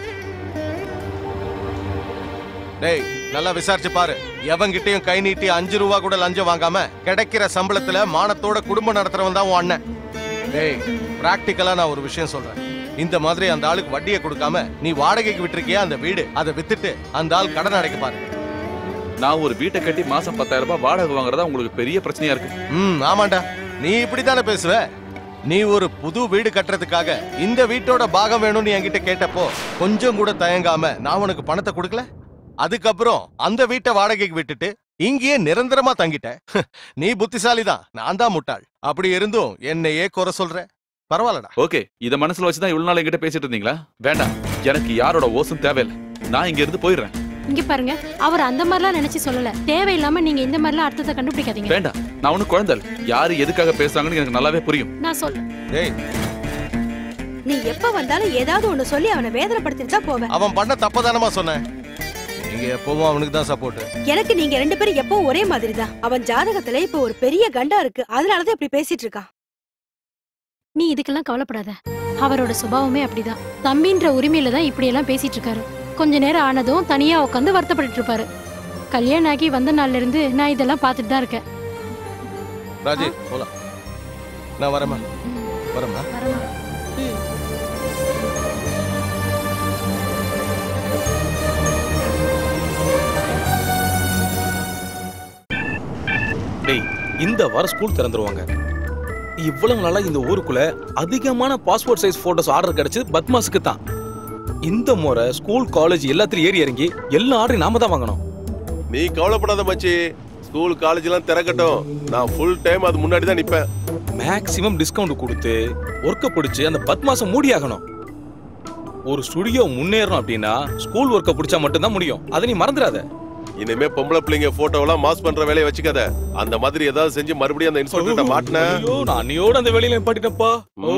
S7: டேய், நல்லா விசாரிச்சு பாரு. எவங்கிட்டையும் கை நீட்டி 5 ரூபா கூட லஞ்சம் வாங்காம கிடைக்கிற சம்பளத்துல மானத்தோட குடும்பம் நடத்துறவன் தான் உன் அண்ணன். டேய், பிராக்டிக்கலா நான் ஒரு விஷயம் சொல்றேன். இந்த மாதிரி அந்த ஆளுக்கு வட்டியை கொடுக்காம நீ வாடகைக்கு விட்டுருக்கியா அந்த வீடு, அதை வித்துட்டு அந்த ஆள் கடன் அடைக்க பாரு.
S2: நான் ஒரு வீட்டை கட்டி மாசம் 10,000 ரூபாய் வாடகை வாங்குறதா உங்களுக்கு பெரிய பிரச்சனையா இருக்கு.
S7: ஆமாண்டா, நீ இப்படித்தானே பேசுவ. நீ ஒரு புது வீடு கட்டுறதுக்காக இந்த வீட்டோட பாகம் வேணும்னு என்கிட்ட கேட்டப்போ கொஞ்சம் கூட தயங்காம நான் உனக்கு பணத்தை கொடுக்கல. அதுக்கப்புறம் அந்த வீட்டை வாடகைக்கு விட்டுட்டு இங்கேயே நிரந்தரமா தங்கிட்ட. நீ புத்திசாலி தான், நான் தான் முட்டாள். அப்படி இருந்தும் என்னையே குறை சொல்ற. பரவாயில்லடா.
S2: ஓகே, இத மனசுல வச்சுதான் இவ்வளவு நாள் என்கிட்ட பேசிட்டு இருந்தீங்களா? வேண்டாம், எனக்கு யாரோட ஓசும் தேவையில்லை. நான் இங்க இருந்து போயிடுறேன்.
S9: இங்க பாருங்க, அவர் அந்த மாதிரிலாம் நினைச்சு சொல்லல. தேவையில்லாம நீங்க இந்த மாதிரிலாம் அர்த்தத்தை கண்டுபிடிக்காதீங்க.
S2: வேண்டாம், நான் ஒன்னும் குழந்தை. யாரு எதுக்காக பேசுறாங்கன்னு எனக்கு நல்லாவே புரியும்.
S9: நான் சொல்ல.
S10: நீ எப்ப வந்தாலும் ஏதாவது ஒண்ணு சொல்லி அவனை வேதனைப்படுத்திட்டு தான் போவேன்.
S7: அவன் பண்ண தப்பதானமா சொன்னேன். நீங்க எப்பவும் அவனுக்கு தான் சப்போர்ட்.
S10: எனக்கு நீங்க 2 பேரும் எப்பவும் ஒரே மாதிரி தான். அவன் ஜாதகத்துல இப்ப ஒரு பெரிய கண்டா இருக்கு, அதனாலதான் இப்படி பேசிட்டு இருக்கான்.
S9: நீ இதுக்கெல்லாம் கவலைப்படாத. அவரோட சுபாவமே அப்படிதான். தம்பின்ற உரிமையில தான் இப்படி எல்லாம் பேசிட்டு இருக்காரு. கொஞ்ச நேரம் ஆனதும் தனியா உட்காந்து வருத்தப்பட்டு இருப்பாரு. கல்யாணம் ஆகி வந்த நாள்ல இருந்து நான் இதெல்லாம் பார்த்துட்டு தான் இருக்கேன்.
S7: ராஜி, போலாம். நான் வரமா? வரமா?
S11: டேய், இந்த வாரம் ஸ்கூல் திறந்துருவாங்க. இவ்வளவு நாளா இந்த ஊருக்குள்ள அதிகமான பாஸ்போர்ட் சைஸ் போட்டோஸ் ஆர்டர் கிடைச்சது பத்மாஸுக்கு தான். இந்த முறை ஸ்கூல் காலேஜ் எல்லாத்துலயும் ஏறி இறங்கி எல்லா ஆர்டரையும் நாம தான் வாங்கணும்.
S3: நீ கவலைப்படாத மச்சி, ஸ்கூல் காலேஜ் எல்லாம் திறக்கட்டும், நான் ஃபுல் டைம் அது முன்னாடி தான் நிப்பேன்.
S11: மேக்ஸிமம் டிஸ்கவுண்ட் கொடுத்து ஒர்க்க பிடிச்சு அந்த பத்மாசம் மூடியாகணும். ஒரு ஸ்டுடியோ முன்னேறணும் அப்படின்னா ஸ்கூல் ஒர்க்க பிடிச்சா மட்டும்தான் முடியும். அதை நீ மறந்துடாத.
S3: இனிமே பொம்பளை பிள்ளைங்க போட்டோவெல்லாம் மாஸ் பண்ற வேலையை வச்சுக்காத. அந்த மாதிரி ஏதாவது செஞ்சு மறுபடியும் அந்த இன்ஸ்பெக்டர்ட்ட மாட்டின.
S11: ஐயோ, நான் அன்னையோட அந்த வேலையில நிப்பாட்டிட்டப்பா.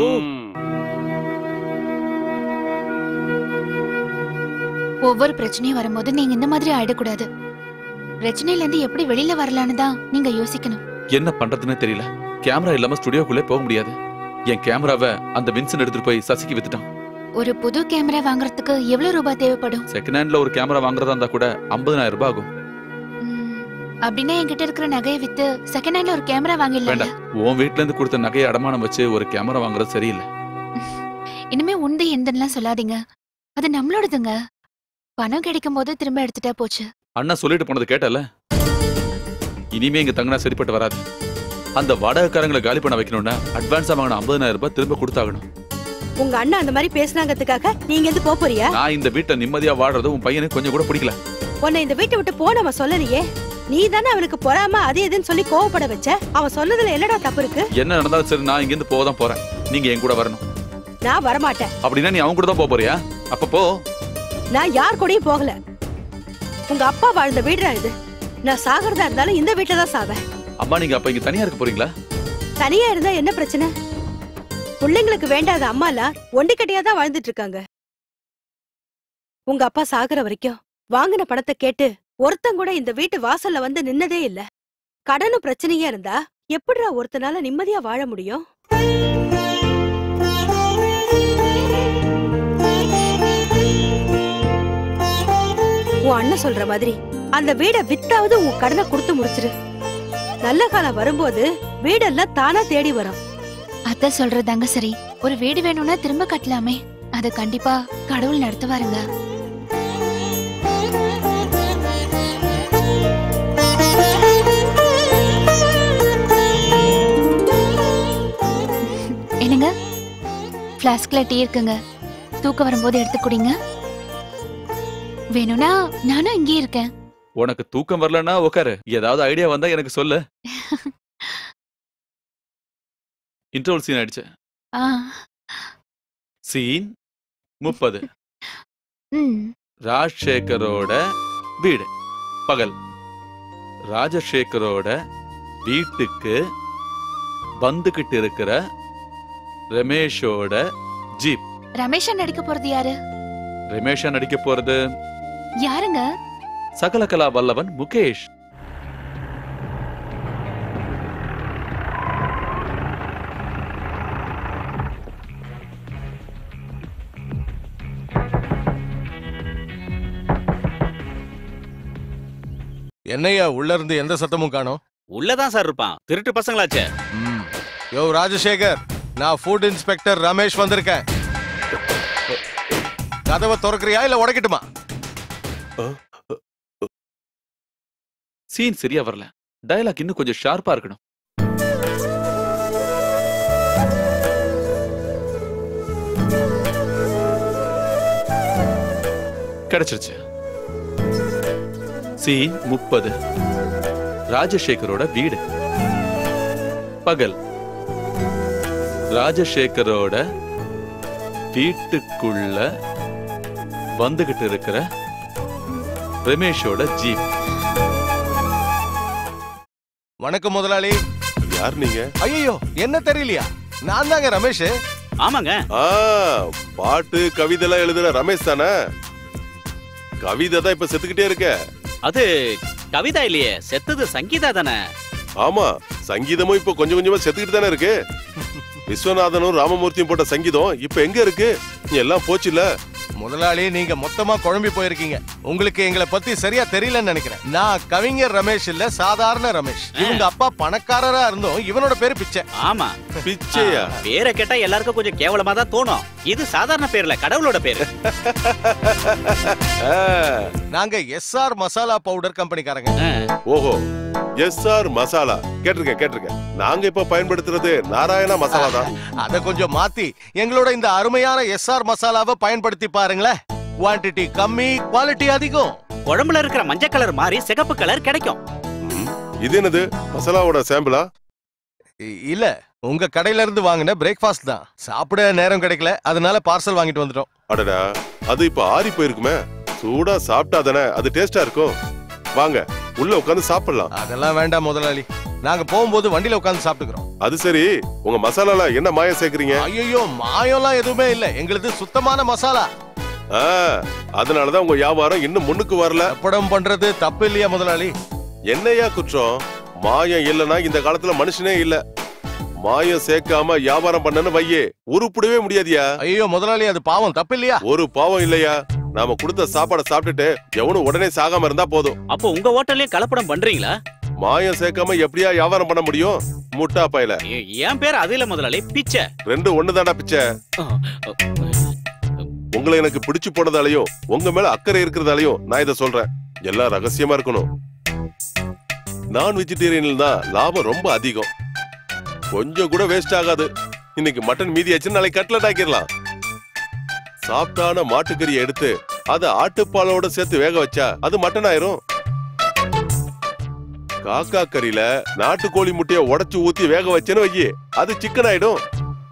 S12: ஒவ்வொரு பிரச்சனையும் வரும்போது நீங்க இந்த மாதிரி ஆயிடக்கூடாது. பிரச்சனையில இருந்து எப்படி வெளியில வரலான்னு தான் நீங்க யோசிக்கணும்.
S2: என்ன பண்றதுன்னு தெரியல. கேமரா இல்லாம ஸ்டுடியோக்குள்ளே போக முடியாது. என் கேமராவை அந்த வின்சன் எடுத்துட்டு போய் சசிக்கு வித்துட்டான்.
S12: ஒரு புது கேமரா வாங்குறதுக்கு எவ்வளவு ரூபாய் தேவைப்படும்?
S2: செகண்ட் ஹேண்ட்ல ஒரு கேமரா வாங்குறதா இருந்தா கூட 50,000 ரூபாய் ஆகும்.
S12: அப்படின்னா என்கிட்ட இருக்கிற நகையை வித்து செகண்ட் ஹேண்ட்ல ஒரு கேமரா வாங்கிடலாம்.
S2: வேண்டாம், உன் வீட்ல இருந்து கொடுத்த நகையை அடமானம் வச்சு ஒரு கேமரா வாங்குறது சரியில்லை.
S12: இனிமே உண்டு எந்தெல்லாம் சொல்லாதீங்க. அது நம்மளோடதுங்க. பணம் கிடைக்கும் போது திரும்ப எடுத்துட்டா போச்சு.
S2: அண்ணா சொல்லிட்டு போனது கேட்டல. இனிமே இங்க தங்கினா சரிப்பட்டு வராது. அந்த வாடகைக்காரங்களை காலி பண்ண வைக்கணும்னா அட்வான்ஸா வாங்கின 50,000 ரூபாய் திரும்ப கொடுத்தாகணும்.
S10: உங்க அண்ணா அந்த மாதிரி பேசினாங்கிறதுக்காக நீங்க எந்த போறியா?
S2: நான் இந்த வீட்டை நிம்மதியா வாடுறது உன் பையனுக்கு கொஞ்சம் கூட பிடிக்கல.
S10: உன்னை இந்த வீட்டை விட்டு போன அவன் சொல்லலையே. நீ தானே அவனுக்கு பொறாம அது எதுன்னு சொல்லி கோவப்பட வச்ச. அவன் சொன்னதுல என்னடா தப்பு இருக்கு?
S2: என்ன நடந்தாலும் சரி, நான் இங்க இருந்து போதான் போறேன். நீங்க என் கூட வரணும்.
S10: நான் வரமாட்டேன்.
S2: அப்படின்னா நீ அவங்க கூட தான் போறியா? அப்ப போ.
S10: நான் யார் கூடயும் போகல. உங்க அப்பா வாழ்ந்த வீடுடா இது. நான் சாகிறதா இருந்தாலும் இந்த வீட்டுல தான் சாவேன்.
S2: அம்மா, நீங்க அப்ப இங்க தனியா இருக்க போறீங்களா?
S10: தனியா இருந்தா என்ன பிரச்சனை? பிள்ளைங்களுக்கு வேண்டாத அம்மாலா ஒண்டிக்கட்டியா தான் வாழ்ந்துட்டு இருக்காங்க. உங்க அப்பா சாகுற வரைக்கும் வாங்கின பணத்தை கேட்டு ஒருத்தன் கூட இந்த வீட்டு வாசல்ல வந்து நின்னதே இல்ல. கடனும் பிரச்சனையா இருந்தா எப்படிடா ஒருத்தனால நிம்மதியா வாழ முடியும்? உன் அண்ணன் சொல்ற மாதிரி அந்த வீடை வித்தாவது உன் கடனை கொடுத்து முடிச்சிரு. நல்ல காலம் வரும்போது வீடெல்லாம் தானா தேடி வரும்.
S12: அத்தை சொல்றதாங்க சரி. ஒரு வீடு வேணும்னா திரும்ப கட்டலாமே. அது கண்டிப்பா கடவுள் நடத்துவாருங்க. என்னங்க, பிளாஸ்க்ல டீ இருக்குங்க. தூக்கம் வரும்போது எடுத்து குடிங்க. வேணும்னா நானும் இங்கே இருக்கேன்.
S2: உனக்கு தூக்கம் வரலன்னா உட்காரு. ஏதாவது ஐடியா வந்தா எனக்கு சொல்லு. இன்ட்ரோல் சீன் ஆயிடுச்சு. சீன் 30. ராஜசேகரோட வீடு பகல். ராஜசேகரோட வீட்டுக்கு வந்துகிட்டு இருக்கிற ரமேஷோட ஜீப்.
S12: ரமேஷா நடிக்க போறது யாரு?
S2: ரமேஷா நடிக்க போறது
S12: யாருங்க?
S2: சகலகலா வல்லவன் முகேஷ்.
S7: என்னையா உள்ள இருந்து எந்த சத்தமும் காணோம்?
S1: உள்ளதான் சார் இருப்பான். திருட்டு பசங்களாச்சே.
S7: யோ ராஜசேகர், நான் ஃபுட் இன்ஸ்பெக்டர் ரமேஷ் வந்திருக்கேன். கதவை திறக்கறியா இல்ல உடைக்கட்டுமா?
S2: சீன் சரியா வரல. டயலாக் இன்னும் கொஞ்சம் ஷார்ப்பா இருக்கணும். கிடைச்சிருச்சு. சீன் 30. ராஜசேகரோட வீடு பகல். ராஜசேகரோட வீட்டுக்குள்ள வந்துகிட்டு இருக்கிற ரமேஷோட ஜீப்.
S7: வணக்கம் முதலாளி.
S3: யார் நீங்க?
S7: ஐயோ, என்ன தெரியலையா? நான் தாங்க ரமேஷ்.
S1: ஆமாங்க.
S3: பாட்டு கவிதை எல்லாம் எழுதுற ரமேஷ் தானே? கவிதை தான் இப்ப செத்துக்கிட்டே இருக்க.
S1: அது கவிதா இல்லையே, செத்தது சங்கீதா தானே?
S3: ஆமா, சங்கீதமும் இப்ப கொஞ்சம் கொஞ்சமா செத்துக்கிட்டு தானே இருக்கு. விஸ்வநாதனும் ராமமூர்த்தியும் போட்ட சங்கீதம் இப்ப எங்க இருக்கு? எல்லாம் போச்சுல.
S7: முதலாளி, நீங்க மொத்தமா குழம்பி போயிருக்கீங்க. உங்களுக்கு எங்களை பத்தி சரியா தெரியலன்னு நினைக்கிறேன். நான் கவிஞர் ரமேஷ் இல்ல, சாதாரண ரமேஷ். இவங்க அப்பா பணக்காரரா இருந்தோம், இவனோட பேரு பிச்சை.
S1: ஆமா,
S3: பிச்சையா?
S1: பேரை கேட்டா எல்லாருக்கும் கொஞ்சம் கேவலமா தான் தோணும். இது சாதாரண பேர்ல, கடவுளோட பேரு.
S7: நாங்க SR மசாலா பவுடர் கம்பெனிக்காரங்க.
S3: ஓஹோ, எஸ்ஆர் மசாலா கேட்டிருக்கேன். நாங்க இப்ப பயன்படுத்துறது நாராயணா மசாலா தான்.
S7: அத கொஞ்சம் மாத்தி எங்களோட இந்த அருமையான எஸ்ஆர் மசாலாவை பயன்படுத்தி பாருங்களேன். குவாண்டிட்டி கம்மி, குவாலிட்டி அதிகம்.
S1: குழம்புல இருக்கிற மஞ்சள் கலர் மாதிரி சிகப்பு கலர் கிடைக்கும்.
S3: இது என்னது? மசாலாவோட சாம்பிளா?
S7: இல்ல, உங்க கடையில இருந்து வாங்கின பிரேக்ஃபாஸ்ட் தான். சாப்பிட நேரம் கிடைக்கல, அதனால பார்சல் வாங்கிட்டு வந்துட்டோம்.
S3: அடடா, அது இப்ப ஆறி போயிருக்குமே. சூடா சாப்பிட்டா தானே அது டேஸ்டா இருக்கும். வாங்க உள்ள உட்கார்ந்து சாப்பிடலாம்.
S7: அதெல்லாம் வேண்டாம் முதலாளி, நாங்க போகும்போது வண்டியில உட்கார்ந்து சாப்பிட்டுக்கிறோம்.
S3: அது சரி, உங்க மசாலால என்ன மாயம் சேர்க்கறீங்க?
S7: ஐயோ, மாயம்லாம் எதுவுமே இல்ல, எங்களுது சுத்தமான மசாலா.
S3: அதனாலதான் உங்க வியாபாரம் இன்னும் முன்னுக்கு வரல.
S7: படம் பண்றது தப்பு இல்லையா முதலாளி?
S3: என்னையா குற்றம்? மாயம் இல்லனா இந்த காலத்துல மனுஷனே இல்ல. மாயம் சேர்க்காம வியாபாரம் பண்ணனு வையே, உருப்படவே முடியாதியா.
S7: ஐயோ முதலாளி, அது பாவம், தப்பு இல்லையா?
S3: ஒரு பாவம் இல்லையா. நாம கொடுத்த சாப்பாடை சாப்பிட்டுட்டு எவனும் உடனே சாகாம இருந்தா போதும்.
S1: அப்போ உங்க ஹோட்டல்லே கலப்படம் பண்றீங்களா?
S3: மாயம் சேர்க்காம எப்படியா வியாபாரம் பண்ண முடியும்? முட்டா பையல.
S1: என் பேர் அது இல்ல முதலாளி, பிச்சை.
S3: ரெண்டு ஒண்ணுதாடா பிச்சை. உங்களை எனக்கு பிடிச்சு போனதாலையும் உங்க மேல அக்கறை இருக்கிறதாலையும் நான் இதை சொல்றேன். எல்லாம் ரகசியமா இருக்கணும். நான் வெஜிடேரியன்ல தான் லாபம் ரொம்ப அதிகம். கொஞ்சம் கூட வேஸ்ட் ஆகாது. இன்னைக்கு மட்டன் மீதி ஆச்சு, நாளைக்கு கட்லட் ஆக்கிடலாம். சாப்பிட்டான மாட்டுக்கறியை எடுத்து அதை ஆட்டுப்பாலோட சேர்த்து வேக வச்சா அது மட்டன் ஆயிரும். காக்கா கறியில நாட்டுக்கோழி முட்டைய உடைச்சு ஊத்தி வேக வச்சேன்னு வையே, அது சிக்கன் ஆயிடும்.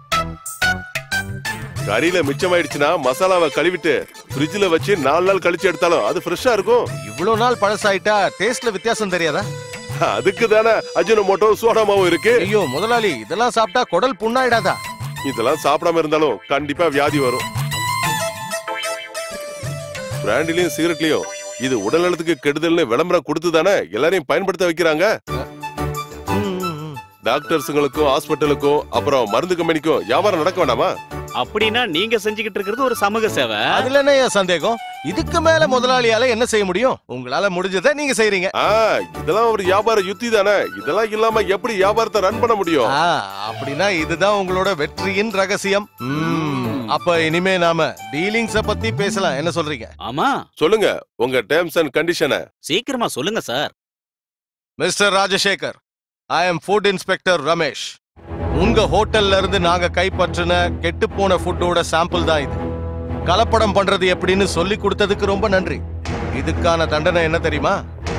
S3: கறியில மிச்சமாயிடுச்சுன்னா மசாலாவை கழுவிட்டு ஃப்ரிட்ஜ்ல வச்சு 4 நாள் கழிச்சு எடுத்தாலும் அது ஃப்ரெஷ்ஷா இருக்கும்.
S7: இவ்வளவு நாள் பழசாயிட்டா டேஸ்ட்ல வித்தியாசம் தெரியாதா?
S3: அதுக்கு தானே அஜினோமோட்டோ சோடாமாவும் இருக்கு.
S7: ஐயோ முதலாளி, இதெல்லாம் சாப்பிட்டா குடல் புண்ணாயிடாதா?
S3: இதெல்லாம் சாப்பிடாம இருந்தாலும் கண்டிப்பா வியாதி வரும். பிராண்டிலையும் சிகரெட்லயும் இது உடல் நலத்துக்கு கெடுதல்னு விளம்பரம் கொடுத்து தானே எல்லாரையும் பயன்படுத்த வைக்கிறாங்க. டாக்டர்ஸுங்களுக்கும் ஹாஸ்பிட்டலுக்கும் அப்புறம் மருந்து கம்பெனிக்கும் வியாபாரம் நடக்க வேண்டாமா?
S1: அப்படின்னா நீங்க செஞ்சுக்கிட்டு இருக்கிறது ஒரு சமூக சேவை.
S7: அதுல என்ன சந்தேகம்? இதுக்கு மேல முதலாளியால என்ன செய்ய முடியும்? உங்களால முடிஞ்சதை நீங்க செய்றீங்க.
S3: இதெல்லாம் ஒரு வியாபார யுத்தி தானே. இதெல்லாம் இல்லாம எப்படி வியாபாரத்தை ரன் பண்ண முடியும்?
S7: அப்படின்னா இதுதான் உங்களோட வெற்றியின் ரகசியம். அப்ப இனிமே நாம டீலிங்ஸ பத்தி பேசலாம், என்ன சொல்றீங்க?
S1: ஆமா
S3: சொல்லுங்க, உங்க டேர்ம்ஸ் அண்ட் கண்டிஷனை
S1: சீக்கிரமா சொல்லுங்க sir.
S7: Mister Rajasekar, I am food inspector Ramesh. உங்க ஹோட்டல்ல இருந்து நாங்க கைப்பற்றின கெட்டு போன ஃபுட்டோட சாம்பிள் தான் இது. கலப்படம் பண்றது எப்படின்னு சொல்லி கொடுத்ததுக்கு ரொம்ப நன்றி. இதுக்கான தண்டனை என்ன தெரியுமா?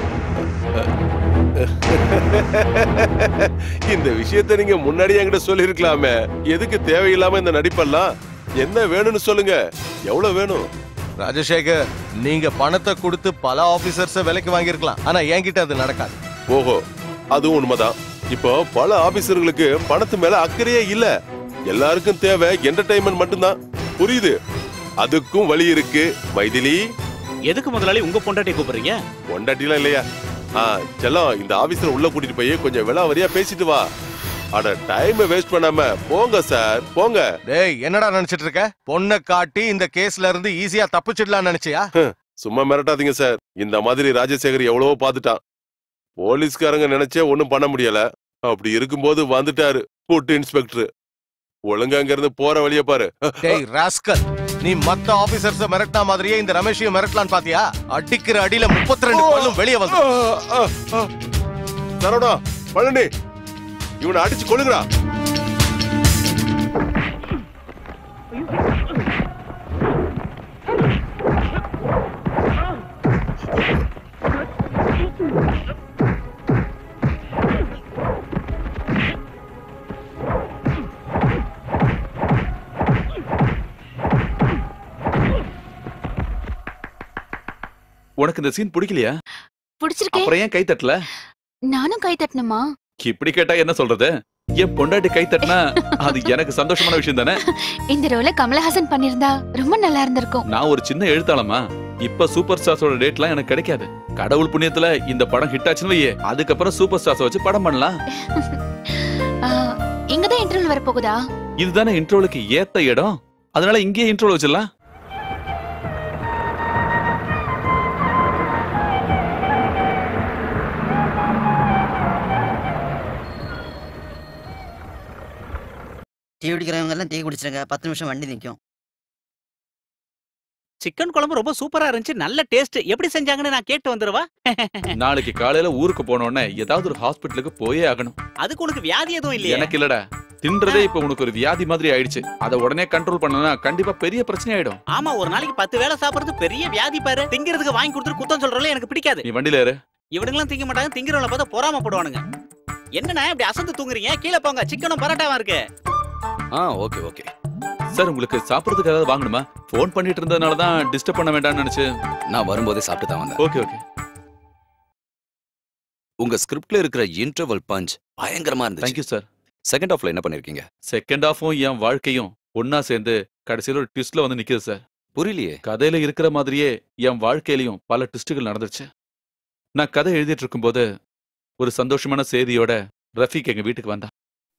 S3: இந்த விஷயத்தை நீங்க முன்னாடி என்கிட்ட சொல்லி இருக்கலாமே. எதுக்கு தேவையில்லாம இந்த நடிப்பெல்லாம்? என்ன வேணும்னு சொல்லுங்க. எவ்வளவு வேணும்?
S7: ராஜசேகர், நீங்க பணத்தை கொடுத்து பல ஆபீசர்ஸ விலைக்கு வாங்கியிருக்கலாம், ஆனா என்கிட்ட அது நடக்காது.
S3: ஓஹோ, அதுவும் உண்மைதான். இப்போ பல ஆபீசர்களுக்கு பணத்து மேல அக்கறையே இல்ல. எல்லாருக்கும் தேவை என்டர்டைன்மெண்ட் மட்டும்தான். புரியுது? அதுக்கும் வழி இருக்கு. மைதிலி,
S1: எதுக்கு முதலாளி உங்க பொண்டாட்டி கூப்பிடுறீங்க?
S3: பொண்டாட்டிலாம் இல்லையா? செல்லம், இந்த ஆபீஸ்ல உள்ள கூட்டிட்டு போய் கொஞ்சம் விலாவரியா பேசிட்டு வா. அட, டைம் வேஸ்ட் பண்ணாம போங்க சார், போங்க.
S7: டேய், என்னடா நினைச்சிட்டு இருக்க? பொண்ணை காட்டி இந்த கேஸ்ல இருந்து ஈஸியா தப்பிச்சிடலாம் நினைச்சியா?
S3: சும்மா மிரட்டாதீங்க சார். இந்த மாதிரி ராஜசேகர் எவ்வளவோ பாத்துட்டான். போலீஸ்காரங்க நினைச்சே ஒண்ணும் பண்ண முடியல. அப்படி இருக்கும்போது வந்துட்டாரு ஃபுட் இன்ஸ்பெக்டர். ஒழுங்கா அங்க இருந்து போற வழிய பாரு.
S7: டேய் ராஸ்கல், நீ மத்த ஆபீசர்ஸ மிரட்டா மாதிரியே இந்த ரமேஷையும் மிரட்டலான்னு பாத்தியா? அடிக்கிற அடியில 32 பல்லும் வெளியே வந்து.
S3: சரவணா, பழனி, இவனை அடிச்சு கொள்ளுங்கடா.
S2: உனக்கு இந்த சீன் பிடிக்கலையா?
S12: பிடிச்சிருக்கே.
S2: அப்புறம் ஏன் கை தட்டல?
S12: நானும் கை தட்டணுமா?
S2: இப்படி கேட்டா என்ன சொல்றது? என் பொண்டாட்டி கை தட்டினா அது எனக்கு சந்தோஷமான விஷயம் தானே.
S12: இந்த ரோல கமலஹாசன் பண்ணிருந்தா ரொம்ப நல்லா இருந்திருக்கும்.
S2: நான் ஒரு சின்ன எழுத்தாளமா. இப்ப சூப்பர் ஸ்டார்ஸோட டேட்லாம் எனக்கு கிடைக்காது. கடவுள் புண்ணியத்துல இந்த படம் ஹிட் ஆச்சுன்னு வையே, அதுக்கப்புறம் சூப்பர் ஸ்டார்ஸ் வச்சு படம் பண்ணலாம்.
S12: இங்கதான் இன்டர்வல் வர போகுதா?
S2: இதுதானே இன்ட்ரோலுக்கு ஏத்த இடம். அதனால இங்கேயே இன்ட்ரோல் வச்சிடலாம்.
S13: டீ குடிக்கிறவங்க எல்லாம் டீ குடிச்சிருங்க. 10 நிமிஷம் வண்டி நிற்கும்.
S1: சிக்கன் குழம்பு ரொம்ப சூப்பரா இருந்துச்சு, நல்ல டேஸ்ட். எப்படி செஞ்சாங்கன்னு நான் கேட்டு வந்துருவா.
S2: நாளைக்கு காலையில ஊருக்கு போனோடனே ஏதாவது ஒரு ஹாஸ்பிட்டலுக்கு போயே ஆகணும்.
S1: அதுக்கு உனக்கு வியாதி எதுவும் இல்லையா?
S2: எனக்கு இல்லடா, தின்றதே இப்ப உனக்கு ஒரு வியாதி மாதிரி ஆயிடுச்சு. அதை உடனே கண்ட்ரோல் பண்ணனா கண்டிப்பா பெரிய பிரச்சனை ஆயிடும்.
S1: ஆமா, ஒரு நாளைக்கு 10 வேளை சாப்பிடுறது பெரிய வியாதி பாரு. திங்கிறதுக்கு வாங்கி கொடுத்துட்டு குத்தம் சொல்றதுல எனக்கு பிடிக்காது.
S2: நீ வண்டியில ஏறு.
S1: இவனுங்களாம் திங்க மாட்டாங்க, திங்கிறவங்கள பார்த்தா பொறாமப்படுவானுங்க. என்னண்ணா இப்படி அசந்து தூங்குறீங்க? கீழே போங்க, சிக்கனும் பரோட்டாவா இருக்கு.
S4: ஓகே ஓகே
S2: சார், உங்களுக்கு சாப்பிடுறதுக்கு ஏதாவது வாங்கணுமா? போன் பண்ணிட்டு இருந்ததுனால தான் டிஸ்டர்ப் பண்ண வேண்டாம்னு நினைச்சு
S4: நான் வரும்போதே சாப்பிட்டு தான் வந்தேன்.
S2: Okay okay.
S4: உங்க ஸ்கிரிப்ட்ல இருக்கிற இன்டர்வல் பஞ்ச் பயங்கரமா இருந்துச்சு.
S2: Thank you sir.
S4: செகண்ட் ஹாஃப்ல என்ன பண்ணிருக்கீங்க?
S2: செகண்ட் ஹாஃபும் என் வாழ்க்கையும் ஒன்னா சேர்ந்து கடைசியில ஒரு ட்விஸ்ட்ல வந்து நிக்குது சார்.
S4: புரியலையே.
S2: கதையில இருக்கிற மாதிரியே என் வாழ்க்கையிலயும் பல ட்விஸ்டுகள் நடந்துச்சு. நான் கதை எழுதிட்டு இருக்கும்போது ஒரு சந்தோஷமான செய்தியோட ரஃபீக் எங்க வீட்டுக்கு வந்தான்.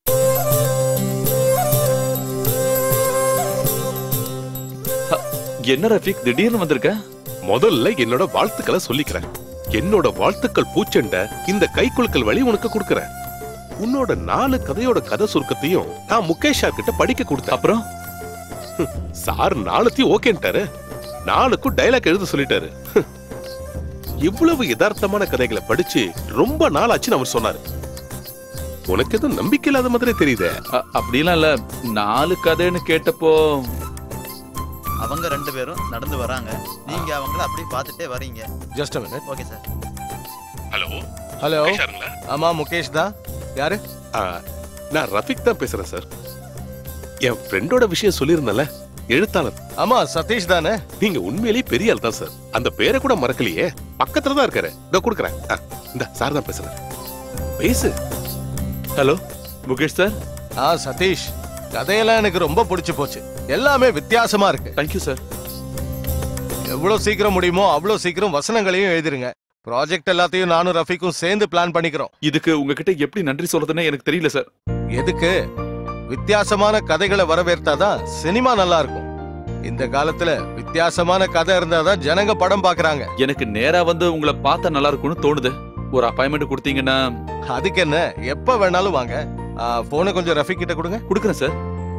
S2: என்ன ரஃபீக் திடீர்னு வந்திருக்க?
S8: முதல்ல என்னோட வாழ்த்துக்களை சொல்லிக்கிறேன். என்னோட வாழ்த்துக்கள் பூச்செண்ட இந்த கைக்குலுக்கல் வழி உனக்கு கொடுக்கறேன். உன்னோட 4 கதையோட கதை சுருக்கத்தையும் நான் முகேஷ் சார் கிட்ட படிக்க கொடுத்தேன்.
S2: அப்புறம்
S8: சார் 4த்தையும் ஓகேன்ட்டாரு. 4க்கும் டைலாக் எழுத சொல்லிட்டாரு. இவ்வளவு யதார்த்தமான கதைகளை படிச்சு ரொம்ப நாள் ஆச்சுன்னு அவர் சொன்னாரு. உனக்கு எதுவும் நம்பிக்கை இல்லாத மாதிரி தெரியுதே.
S2: அப்படிலாம் இல்ல, 4 கதைன்னு கேட்டப்போ
S13: அவங்க 2 பேரும் நடந்து வராங்க, நீங்க அவங்கள அப்படியே பார்த்துட்டே வரீங்க.
S7: Just a minute.
S13: Okay sir.
S8: Hello
S7: hello. ஆமா, முகேஷ் தான். யாரு?
S8: நான் ரஃபீக் தான் பேசுறேன் சார். என் ஃப்ரெண்டோட விஷயம் சொல்லியிருந்தல, எழுத்தாளர்.
S7: ஆமா, சதீஷ் தானே?
S8: நீங்க உண்மையிலேயே பெரிய ஆள் தான் சார். அந்த பேரை கூட மறக்கலையே. பக்கத்துல தான் இருக்காரு. இதோ கொடுக்குறேன். இந்த சார் தான் பேசுறேன். பேசு.
S2: Hello Mukesh sir.
S7: சதீஷ், கதையெல்லாம் எனக்கு ரொம்ப பிடிச்சு போச்சு. எல்லாமே வித்தியாசமா இருக்கு.
S2: Thank you sir.
S7: எவ்வளவு சீக்கிரம் முடியுமோ அவ்வளவு சீக்கிரம் வசனங்களையும் எழுதிருங்க. ப்ராஜெக்ட் எல்லாத்தையும் நானும் ரஃபீக்கும் சேர்ந்து பிளான் பண்ணிக்கிறோம்.
S2: இதுக்கு உங்ககிட்ட எப்படி நன்றி சொல்றதுன்னு எனக்கு தெரியல சார்.
S7: எதுக்கு? வித்தியாசமான கதைகளை வரவேற்றாதான் சினிமா நல்லா இருக்கும். இந்த காலத்துல வித்தியாசமான கதை இருந்தாதான் ஜனங்க படம் பாக்குறாங்க.
S2: எனக்கு நேரா வந்து உங்களை பார்த்தா நல்லா இருக்கும்னு தோணுது. ஒரு அப்பாயின்மெண்ட் கொடுத்தீங்கன்னா?
S7: அதுக்கு என்ன, எப்ப வேணாலும் வாங்க. போனை கொஞ்சம் ரஃபீக் கிட்ட கொடுங்க.
S2: கொடுக்குறேன் சார்.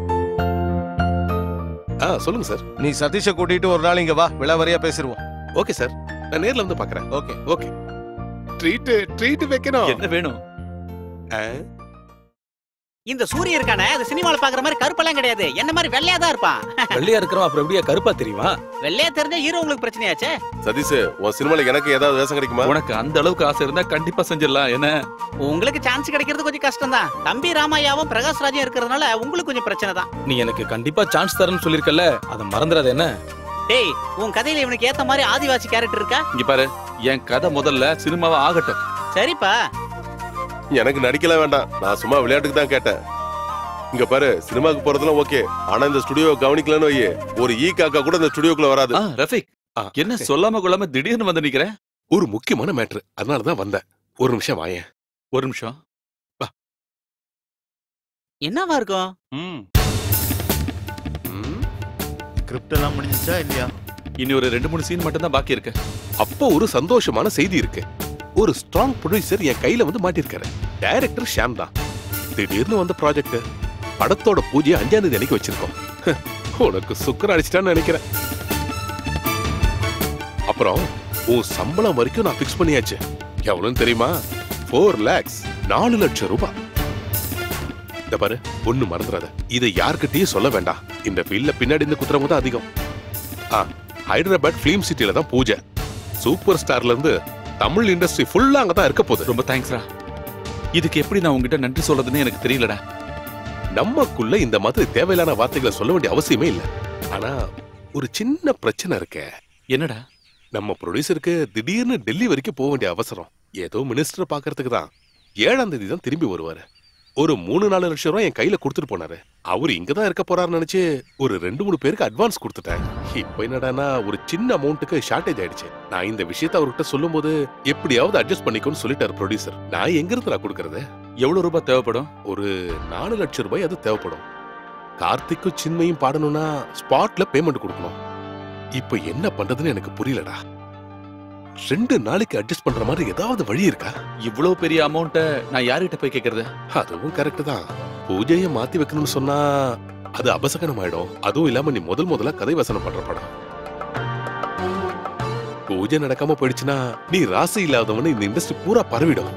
S8: சொல்லுங்க சார்.
S7: நீ சதீஷை கூட்டிட்டு ஒரு நாள் இங்க வா, விளவரியா பேசிடுவோம்.
S8: ஓகே சார், நான் நேர்ல வந்து பாக்குறேன்.
S7: Okay
S8: okay. ட்ரீட் வைக்கணும்.
S2: என்ன வேணும்?
S1: இந்த சூரிய இருக்கானே, அது சினிமால பாக்குற மாதிரி கருப்பெல்லாம் கிடையாது. என்ன மாதிரி வெள்ளையா தான் இருப்பான்.
S11: வெள்ளையா இருக்கிறவன் அப்புறம் எப்படியா கருப்பா தெரியுமா?
S1: வெள்ளையா தெரிஞ்சா ஹீரோ உங்களுக்கு பிரச்சனையாச்சே.
S3: சதீஷ், உன் சினிமால எனக்கு ஏதாவது வேஷம் கிடைக்குமா?
S2: உனக்கு அந்த அளவுக்கு ஆசை இருந்தா கண்டிப்பா செஞ்சிடலாம். என்ன
S1: உங்களுக்கு சான்ஸ் கிடைக்கிறது கொஞ்சம் கஷ்டம் தான். தம்பி ராமையாவும் பிரகாஷ் ராஜும் இருக்கிறதுனால உங்களுக்கு கொஞ்சம் பிரச்சனை தான்.
S11: நீ எனக்கு கண்டிப்பா சான்ஸ் தரேன்னு சொல்லிருக்கல, அதை மறந்துடாத. என்ன
S1: டேய், உன் கதையில இவனுக்கு ஏத்த மாதிரி ஆதிவாசி கேரக்டர் இருக்கா?
S2: இங்க பாரு, என் கதை முதல்ல சினிமாவா ஆகட்டும்.
S1: சரிப்பா.
S3: எனக்கு நடிக்கலாம் வேண்டாம், நான் சும்மா விளையாட்டுக்கு தான் கேட்டேன். இங்க பாரு, சினிமாக்கு போறதுலாம் ஓகே, ஆனா இந்த ஸ்டுடியோ கவனிக்கலன்னு வையே, ஒரு ஈ காக்கா கூட இந்த ஸ்டுடியோக்குள்ள வராது.
S2: ரஃபீக், என்ன சொல்லாம கொள்ளாம திடீர்னு வந்து நிக்கிறேன்?
S8: ஒரு முக்கியமான மேட்ரு, அதனாலதான் வந்தேன். ஒரு நிமிஷம் வாயேன்.
S2: ஒரு நிமிஷம்.
S1: என்னவா இருக்கும்?
S13: ஸ்கிரிப்ட் எல்லாம் முடிஞ்சிச்சா இல்லையா?
S2: இனி ஒரு 2-3 சீன் மட்டும் தான் பாக்கி இருக்கு.
S8: அப்போ ஒரு சந்தோஷமான செய்தி இருக்கு. ஒரு ஸ்ட்ராங் ப்ரொடியூசர் என் கையில வந்து மாட்டிருக்காரு. டைரக்டர் ஷாம் தான். திடீர்னு வந்த ப்ராஜெக்ட். படத்தோட பூஜையை 5ஆம் தேதி அன்னைக்கு வச்சிருக்கோம். உனக்கு சுக்கர் அடிச்சிட்டான்னு நினைக்கிறேன். அப்புறம் உன் சம்பளம் வரைக்கும் நான் பிக்ஸ் பண்ணியாச்சு. எவ்வளவுன்னு தெரியுமா? 4 lakhs, 4 லட்சம் ரூபாய். இந்த பாரு, ஒண்ணு மறந்துடாத, இதை யார்கிட்டயும் சொல்ல வேண்டாம். இந்த ஃபீல்ட்ல பின்னாடி இந்த குத்துறவங்க தான் அதிகம். ஹைதராபாத் பிலிம் சிட்டில தான் பூஜை. சூப்பர் ஸ்டார்ல இருந்து தமிழ் இண்டஸ்ட்ரி ஃபுல்லா அங்கதான் இருக்க போகுது.
S2: ரொம்ப தேங்க்ஸ்ரா. இதுக்கு எப்படி நான் உங்ககிட்ட நன்றி சொல்றதுன்னு எனக்கு தெரியலடா.
S8: நமக்குள்ள இந்த மாதிரி தேவையில்லான வார்த்தைகளை சொல்ல வேண்டிய அவசியமே இல்ல. ஆனா ஒரு சின்ன பிரச்சனை இருக்கு.
S2: என்னடா?
S8: நம்ம ப்ரொடியூசருக்கு திடீர்னு டெல்லி வரைக்கும் போக வேண்டிய அவசரம். ஏதோ மினிஸ்டர் பாக்குறதுக்கு தான். 7ஆம் தேதி தான் திரும்பி வருவாரு. ஒரு 3-4 லட்சம் ரூபாய் என் கையில கொடுத்துட்டு போனாரு. அவரு இங்கதான் இருக்க போறாருன்னு நினைச்சு ஒரு 2-3 பேருக்கு அட்வான்ஸ் கொடுத்துட்டேன். இப்ப என்னடானா ஒரு சின்ன அமௌண்ட்டுக்கு ஷார்டேஜ் ஆயிடுச்சு. நான் இந்த விஷயத்த அவர்கிட்ட சொல்லும் போது எப்படியாவது அட்ஜஸ்ட் பண்ணிக்கோன்னு சொல்லிட்டாரு ப்ரொடியூசர். நான் எங்க இருந்து நான் கொடுக்கறது?
S2: எவ்வளவு ரூபாய் தேவைப்படும்?
S8: ஒரு 4 லட்சம் ரூபாய் அது தேவைப்படும். கார்த்திக்கும் சின்மையும் பாடணும்னா ஸ்பாட்ல பேமெண்ட் கொடுக்கணும். இப்ப என்ன பண்றதுன்னு எனக்கு புரியலடா. 2 நாளைக்கு அட்ஜஸ்ட் பண்ற மாதிரி ஏதாவது வழி இருக்கா?
S2: இவ்வளவு பெரிய அமௌண்ட்ட நான் யார்கிட்ட போய் கேக்குறது?
S8: அதுவும் கரெக்ட் தான். பூஜையை மாத்தி வைக்கணும்னு சொன்னா அது அபசகனம் ஆயிடும். அதுவும் இல்லாம நீ முதல்ல கதை வசனம் பண்ற படம். பூஜை நடக்காம போயிடுச்சுன்னா நீ ராசி இல்லாதவனு இந்த இண்டஸ்ட்ரி பூரா பரவிடும்.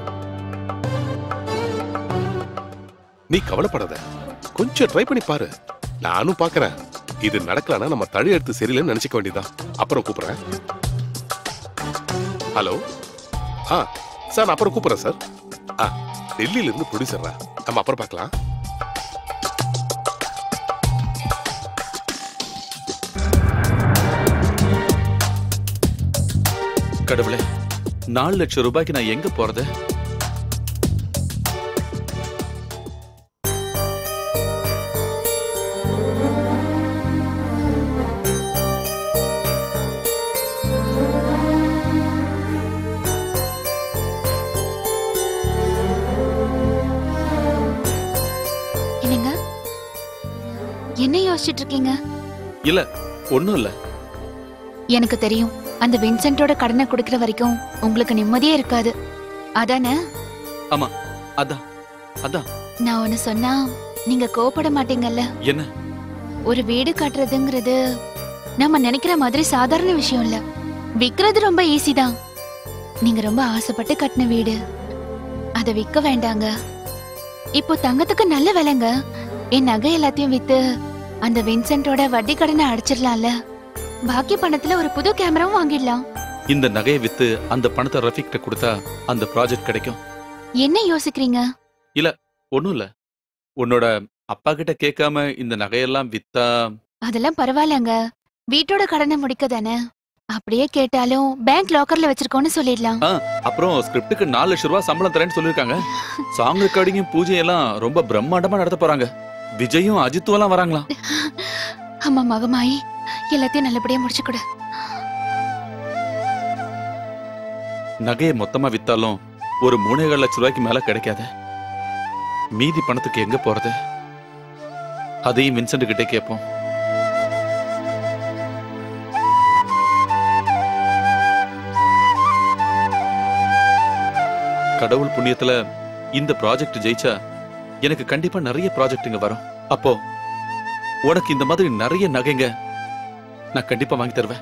S8: நீ கவலைப்படாத, கொஞ்சம் ட்ரை பண்ணி பாரு. நானும் பாக்குறேன். இது நடக்கலன்னா நம்ம தழி எடுத்து சரியில்லைன்னு நினைச்சுக்க வேண்டியதான். அப்புறம் கூப்பிடுறேன். ஹலோ, சார் நான் அப்புறம் கூப்பிடுறேன் சார். டெல்லியில இருந்து ப்ரொடியூசரா, நம்ம அப்புறம் பார்க்கலாம்.
S2: கடவுளே, 4 லட்சம் ரூபாய்க்கு நான் எங்க போறது?
S12: என்னங்க என்ன யோசிச்சுட்டு இருக்கீங்க?
S2: இல்ல, ஒண்ணும் இல்ல.
S12: எனக்கு தெரியும், அந்த வின்சென்ட்டோட கடனை கொடுக்கிற வரைக்கும் உங்களுக்கு நிம்மதியே இருக்காது. அதானே?
S2: ஆமா, அதான் அதான்.
S12: நான் ஒன்னு சொன்னா நீங்க கோபப்பட மாட்டீங்கல்ல?
S2: என்ன?
S12: ஒரு வீடு கட்டுறதுங்கிறது நம்ம நினைக்கிற மாதிரி சாதாரண விஷயம் இல்ல. விக்கிறது ரொம்ப ஈஸி தான். நீங்க ரொம்ப ஆசைப்பட்டு கட்டின வீடு, அதை விற்க வேண்டாங்க. இப்போ தங்கத்துக்கு நல்ல விலைங்க. என் நகை எல்லாத்தையும் வித்து அந்த வின்சென்ட்டோட வட்டி கடனை அடைச்சிடலாம்ல. பாக்கி பணத்துல ஒரு புது கேமராவும் வாங்கிடலாம்.
S2: இந்த நகையை வித்து அந்த பணத்தை ரஃபிக்கிட்ட கொடுத்தா அந்த ப்ராஜெக்ட் கிடைக்கும்.
S12: என்ன யோசிக்கிறீங்க?
S2: இல்ல, ஒண்ணும் இல்ல. உன்னோட அப்பா கிட்ட கேட்காம இந்த நகையெல்லாம் வித்தா?
S12: அதெல்லாம் பரவாயில்லங்க, வீட்டோட கடனை முடிக்க தானே. அப்படியே கேட்டாலும் பேங்க் லாக்கர்ல வச்சிருக்கோன்னு சொல்லிடலாம்.
S2: அப்புறம் ஸ்கிரிப்டுக்கு 4 லட்சம் ரூபாய் சம்பளம் தரேன்னு சொல்லிருக்காங்க. சாங் ரெக்கார்டிங்கும் பூஜையெல்லாம் ரொம்ப பிரம்மாண்டமா நடத்த போறாங்க. விஜயும் அஜித்தும் எல்லாம் வராங்களாம்.
S12: அம்மா மகமாயி, எல்லாத்தையும் நல்லபடியா முடிச்சு கொடு.
S2: நகையை மொத்தமா வித்தாலும் ஒரு 3.5 லட்சம் ரூபாய்க்கு மேல கிடைக்காது. மீதி பணத்துக்கு எங்க போறது? அதையும் வின்சென்ட் கிட்டே கேட்போம். கடவுள் புண்ணியத்துல இந்த ப்ராஜெக்ட் ஜெயிச்சா எனக்கு கண்டிப்பா நிறைய ப்ராஜெக்ட்டுங்க வரும். அப்போ உனக்கு இந்த மாதிரி நிறைய நகைங்க நான் கண்டிப்பா வாங்கி தருவேன்.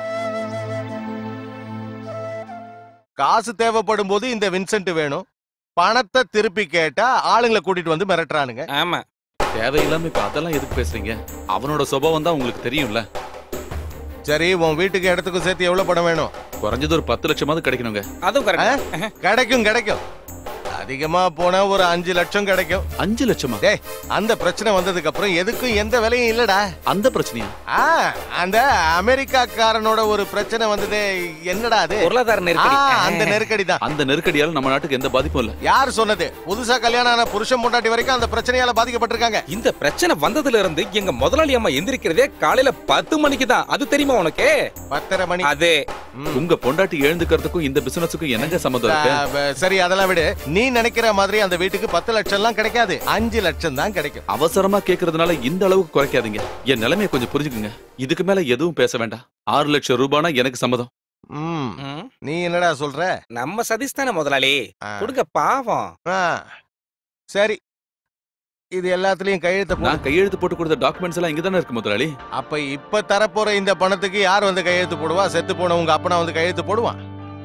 S7: காசு தேவைப்படும் போது இந்த வின்சென்ட் வேணும், பணத்தை திருப்பி கேட்டா ஆளுங்களை கூட்டிட்டு வந்து மிரட்டுறானுங்க.
S6: ஆமா,
S2: தேவையில்லாம இப்ப அதெல்லாம் எதுக்கு பேசுறீங்க? அவனோட சுபாவம் தான் உங்களுக்கு தெரியும்ல.
S7: சரி, உன் வீட்டுக்கு இடத்துக்கும் சேர்த்து எவ்வளவு பணம் வேணும்?
S2: குறைஞ்சது ஒரு 10 லட்சமாவது கிடைக்கணுங்க.
S6: அதுவும் கரெக்ட்.
S7: கிடைக்கும். அதிகமா போனா ஒரு 5 லட்சம் கிடைக்கும்.
S2: 5 லட்சமா?
S7: டேய், அந்த பிரச்சனை வந்ததுக்கு அப்புறம் எதுக்கும் எந்த விலையும் இல்லடா.
S2: அந்த பிரச்சனையா?
S7: அந்த அமெரிக்காக்காரனோட ஒரு பிரச்சனை வந்ததே, என்னடா அது?
S6: பொருளாதார நெருக்கடி.
S7: அந்த நெருக்கடி தான்.
S2: அந்த நெருக்கடியால நம்ம நாட்டுக்கு எந்த பாதிப்பும் இல்ல.
S7: யார் சொன்னது? புதுசா கல்யாணம் ஆன புருஷன் பொண்டாட்டி வரைக்கும் அந்த பிரச்சனையால பாதிக்கப்பட்டிருக்காங்க.
S6: இந்த பிரச்சனை வந்ததுல இருந்து எங்க முதலாளி அம்மா எந்திரிக்கிறதே காலையில 10 மணிக்கு தான். அது தெரியுமா உனக்கு?
S7: 10:30 மணி.
S6: அதே
S2: உங்க பொண்டாட்டி எழுந்துக்கிறதுக்கும் இந்த பிசினஸுக்கும் என்னங்க சம்மந்தம் இருக்கு?
S7: சரி, அதெல்லாம் விடு. நீ நினைக்கிற மாதிரி அந்த வீட்டுக்கு 10 லட்சம் எல்லாம் கிடைக்காது, 5 லட்சம் தான் கிடைக்கும்.
S2: அவசரமா கேக்குறதுனால இந்த அளவுக்கு குறைக்காதீங்க. என் நிலைமையை கொஞ்சம் புரிஞ்சுக்குங்க. இதுக்கு மேல எதுவும் பேச வேண்டாம். 6 லட்சம் ரூபானா எனக்கு சம்மதம்.
S7: நீ என்னடா சொல்ற?
S6: நம்ம சதீஷ் தானே முதலாளி, கொடுங்க பாவம்.
S7: சரி, இது எல்லாத்துலயும் கையெழுத்து போடு.
S2: நான் கையெழுத்து போட்டு கொடுத்த டாக்குமெண்ட்ஸ் எல்லாம் இங்க தானே இருக்கு முதலாளி.
S7: அப்ப இப்ப தரப்போற இந்த பணத்துக்கு யார் வந்து கையெழுத்து போடுவா? செத்து போன உங்க அப்பனா வந்து கையெழுத்து போடுவான்.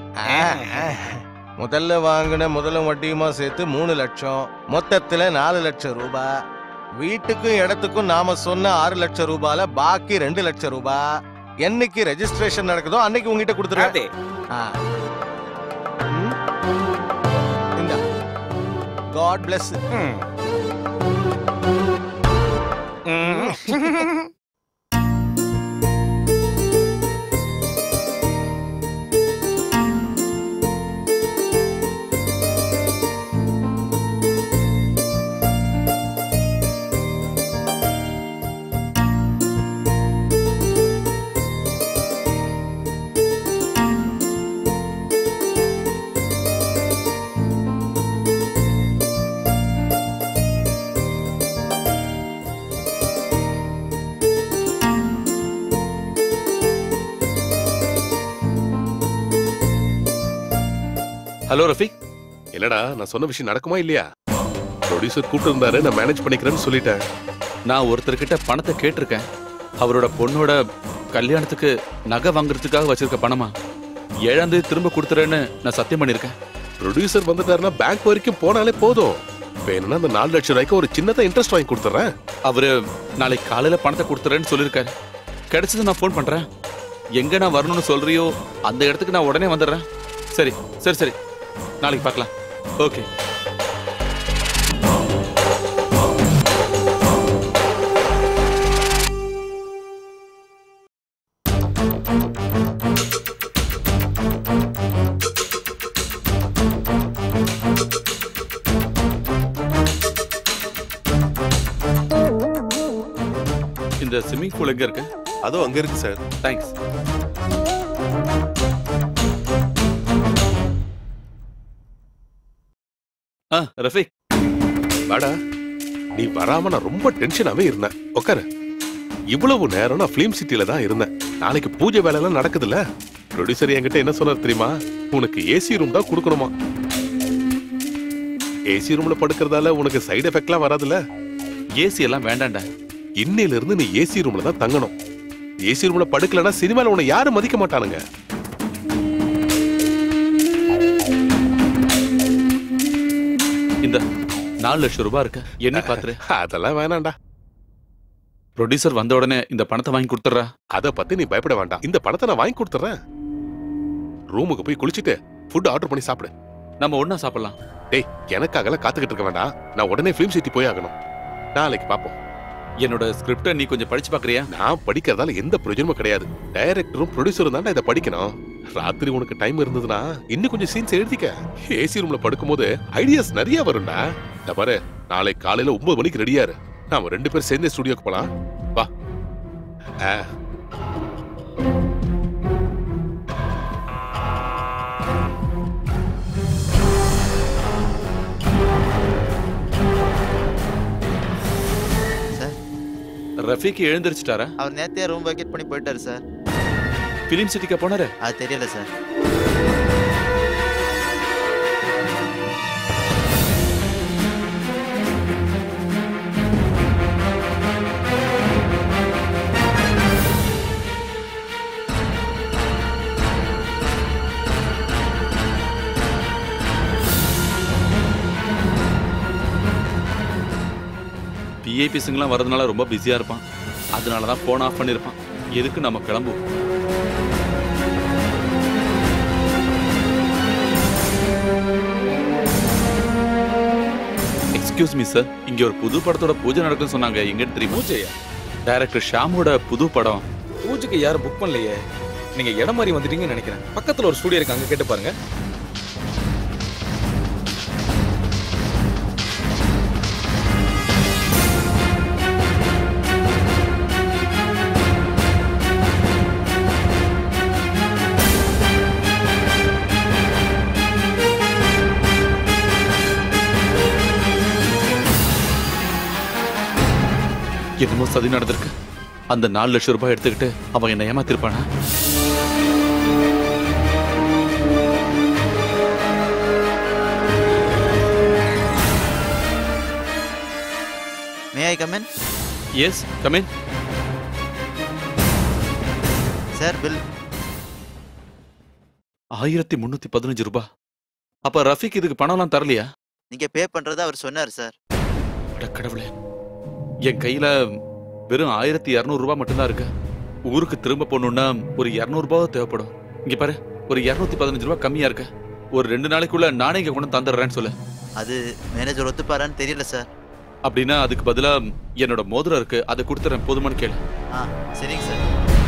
S7: முதல்ல வாங்கின முதலும் வட்டியுமா சேர்த்து 3 லட்சம், மொத்தத்துல 4 லட்சம் ரூபாய். வீட்டுக்கும் இடத்துக்கும் நாம சொன்ன 6 லட்சம் ரூபாயில பாக்கி 2 லட்சம் ரூபாய் என்னைக்கு ரெஜிஸ்ட்ரேஷன் நடக்குதோ அன்னைக்கு உங்ககிட்ட கொடுத்துருவேன். God bless.
S2: ஹலோ ரஃபிக்.
S8: என்னடா, நான் சொன்ன விஷயம் நடக்குமா இல்லையா? ப்ரொடியூசர் கூப்பிட்டு இருந்தாரு, நான் மேனேஜ் பண்ணிக்கிறேன்னு சொல்லிட்டேன்.
S2: நான் ஒருத்தர்கிட்ட பணத்தை கேட்டிருக்கேன். அவரோட பொண்ணோட கல்யாணத்துக்கு நகை வாங்குறதுக்காக வச்சிருக்க பணமா? 7ஆம் தேதி திரும்ப கொடுத்துறேன்னு நான் சத்தியம் பண்ணிருக்கேன்.
S8: ப்ரொடியூசர் வந்துட்டாருன்னா பேங்க் வரைக்கும் போனாலே போதும். வேணும்னா அந்த 4 லட்சம் ரூபாய்க்கு ஒரு சின்னதா இன்ட்ரெஸ்ட் வாங்கி கொடுத்துறேன்.
S2: அவரு நாளைக்கு காலையில பணத்தை கொடுத்துறேன்னு சொல்லியிருக்காரு. கிடைச்சது நான் ஃபோன் பண்றேன். எங்க நான் வரணும்னு சொல்றியோ அந்த இடத்துக்கு நான் உடனே வந்துடுறேன். சரி சரி சரி, நாளைக்கு பார்க்கலாம். ஓகே. இந்த ஸ்விம்மிங் பூல் எங்க இருக்கு?
S3: அதோ அங்க இருக்கு சார்.
S2: தேங்க்ஸ். ரஃபீக்
S8: வாடா. நீ வராம நான் ரொம்ப டென்ஷனாவே இருந்தேன். உட்காரு. இவ்வளவு நேரம் நான் பிலிம் சிட்டில தான் இருந்தேன். நாளைக்கு பூஜை வேலை எல்லாம் நடக்குதுல்ல. ப்ரொடியூசர் என்கிட்ட என்ன சொன்னார் தெரியுமா? உனக்கு ஏசி ரூம் தான் கொடுக்கணுமா. ஏசி ரூம்ல படுக்கிறதால உனக்கு சைடு எஃபெக்ட்லாம் வராதுல்ல.
S2: ஏசி எல்லாம் வேண்டாம்டா.
S8: இன்னையில இருந்து நீ ஏசி ரூம்ல தான் தங்கணும். ஏசி ரூம்ல படுக்கலன்னா சினிமால உன்னை யாரும் மதிக்க மாட்டானுங்க.
S2: இந்த 4 லட்சம் ரூபாய் இருக்கு, என்ன பாத்துரு.
S8: அதெல்லாம் வேணாம்டா.
S2: ப்ரொடியூசர் வந்த உடனே இந்த பணத்தை வாங்கி கொடுத்துறா.
S8: அத பத்தி நீ பயப்பட வேண்டாம். இந்த பணத்தை நான் வாங்கி கொடுத்துறேன். ரூமுக்கு போய் குளிச்சுட்டு ஃபுட் ஆர்டர் பண்ணி சாப்பிடு.
S2: நம்ம ஒண்ணா சாப்பிடலாம்.
S8: டேய், எனக்காகலாம் காத்துக்கிட்டு இருக்க வேண்டாம். நான் உடனே ஃபிலிம் சிட்டி போய் ஆகணும். நாளைக்கு பாப்போம்.
S2: என்னோட ஸ்கிரிப்டை நீ கொஞ்சம் படிச்சு பாக்குறியா?
S8: நான் படிக்கிறதால எந்த பிரயோஜனமும் கிடையாது. டைரக்டரும் ப்ரொடியூசரும் தான் இதை படிக்கணும். ராத்திரி உனக்கு டைம் இருந்ததுன்னா இன்னும் கொஞ்சம் சீன்ஸ் எழுதிக்க. ஏசி ரூம்ல படுக்கும்போது ஐடியாஸ் நிறைய வரும்டா. இந்த பாரு, நாளை காலையில 9 மணிக்கு ரெடியா இரு. நாம 2 பேரும் சேர்ந்து ஸ்டுடியோக்கு போலாம். வா.
S2: ரஃபீக் எழுந்திருச்சுட்டாரா?
S13: அவர் நேத்தே ரூம் வேக்கேட் பண்ணி போயிட்டாரு சார்.
S2: பிலிம் சிட்டிக்கு போனாரு?
S13: அது தெரியல சார்.
S2: விஐபிஸ்ங்கெல்லாம் வரதுனால ரொம்ப பிஸியா இருப்பான். அதனாலதான் போன் ஆஃப் பண்ணிருப்பான். எதுக்கு நம்ம கிளம்புவோம். எக்ஸ்கியூஸ் மீ சார், இங்க ஒரு புது படத்தோட பூஜை நடக்குன்னு சொன்னாங்க. எங்கன்னு தெரியும்?
S11: பூஜையா?
S2: டைரக்டர் ஷாமோட புது படம்.
S11: பூஜைக்கு யாரும் புக் பண்ணலையே. நீங்க இடம் மாதிரி வந்துட்டீங்கன்னு நினைக்கிறேன். பக்கத்துல ஒரு ஸ்டுடியோ இருக்கு, அங்க கேட்டு பாருங்க.
S2: என்னமோ சதி நடந்திருக்கு. அந்த 4 லட்சம் ரூபாய் எடுத்துக்கிட்டு அவன் என்ன ஏமாத்திருப்பானா?
S13: May I come in?
S2: Yes, come in.
S13: Sir, bill
S2: 1315 ரூபாய். அப்ப ரஃபீக் இதுக்கு பணம்லாம் தரலையா?
S13: நீங்க பே பண்றதா அவர் சொன்னார் சார்.
S2: கடவுளே, என் கையில வெறும் 1200 ரூபாய் மட்டும்தான் இருக்கு. ஊருக்கு திரும்ப போகணும்னா ஒரு 200 ரூபாய் தேவைப்படும். இங்க பாரு, ஒரு 215 ரூபாய் கம்மியா இருக்கு. ஒரு 2 நாளைக்குள்ள நானே இங்க கொண்டு தந்துடுறேன்னு சொல்லு.
S13: அது மேனேஜர் ஒத்துப்பாரான்னு தெரியல சார்.
S2: அப்படின்னா அதுக்கு பதிலா என்னோட மோதிரம் இருக்கு, அதை கொடுத்துறேன். போதுமான்னு கேளு.
S13: சரிங்க சார்.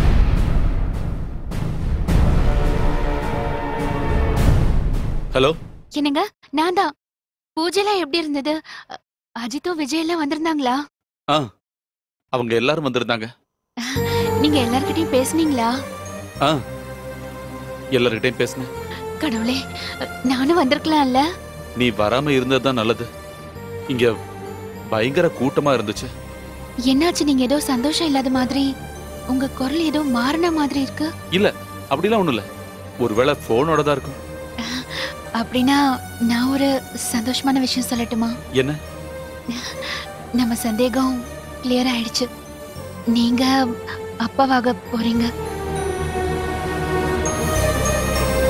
S2: ஹலோ.
S12: என்னங்க, நான் தான். பூஜைலாம் எப்படி இருந்தது? அஜித்தும் விஜய் எல்லாம் வந்திருந்தாங்களா?
S2: அவங்க எல்லாரும் வந்திருந்தாங்க.
S12: நீங்க எல்லார்கிட்டயும் பேசுனீங்களா?
S2: எல்லார்கிட்டயும் பேசினேன்.
S12: கடவுளே, நானும் வந்திருக்கலாம்ல.
S2: நீ வராம இருந்ததுதான் நல்லது. இங்க பயங்கர கூட்டமா இருந்துச்சு.
S12: என்னாச்சு? நீங்க ஏதோ சந்தோஷம் இல்லாத மாதிரி, உங்க குரல் ஏதோ மாறின மாதிரி இருக்கு.
S2: இல்ல, அப்படிலாம் ஒண்ணும் இல்ல. ஒருவேளை போனோட தான் இருக்கும்.
S12: அப்படின்னா நான் ஒரு சந்தோஷமான விஷயம் சொல்லட்டுமா?
S2: என்ன?
S12: நம்ம சந்தேகம் கிளியர் ஆயிடுச்சு. நீங்க அப்பாவாக போறீங்க.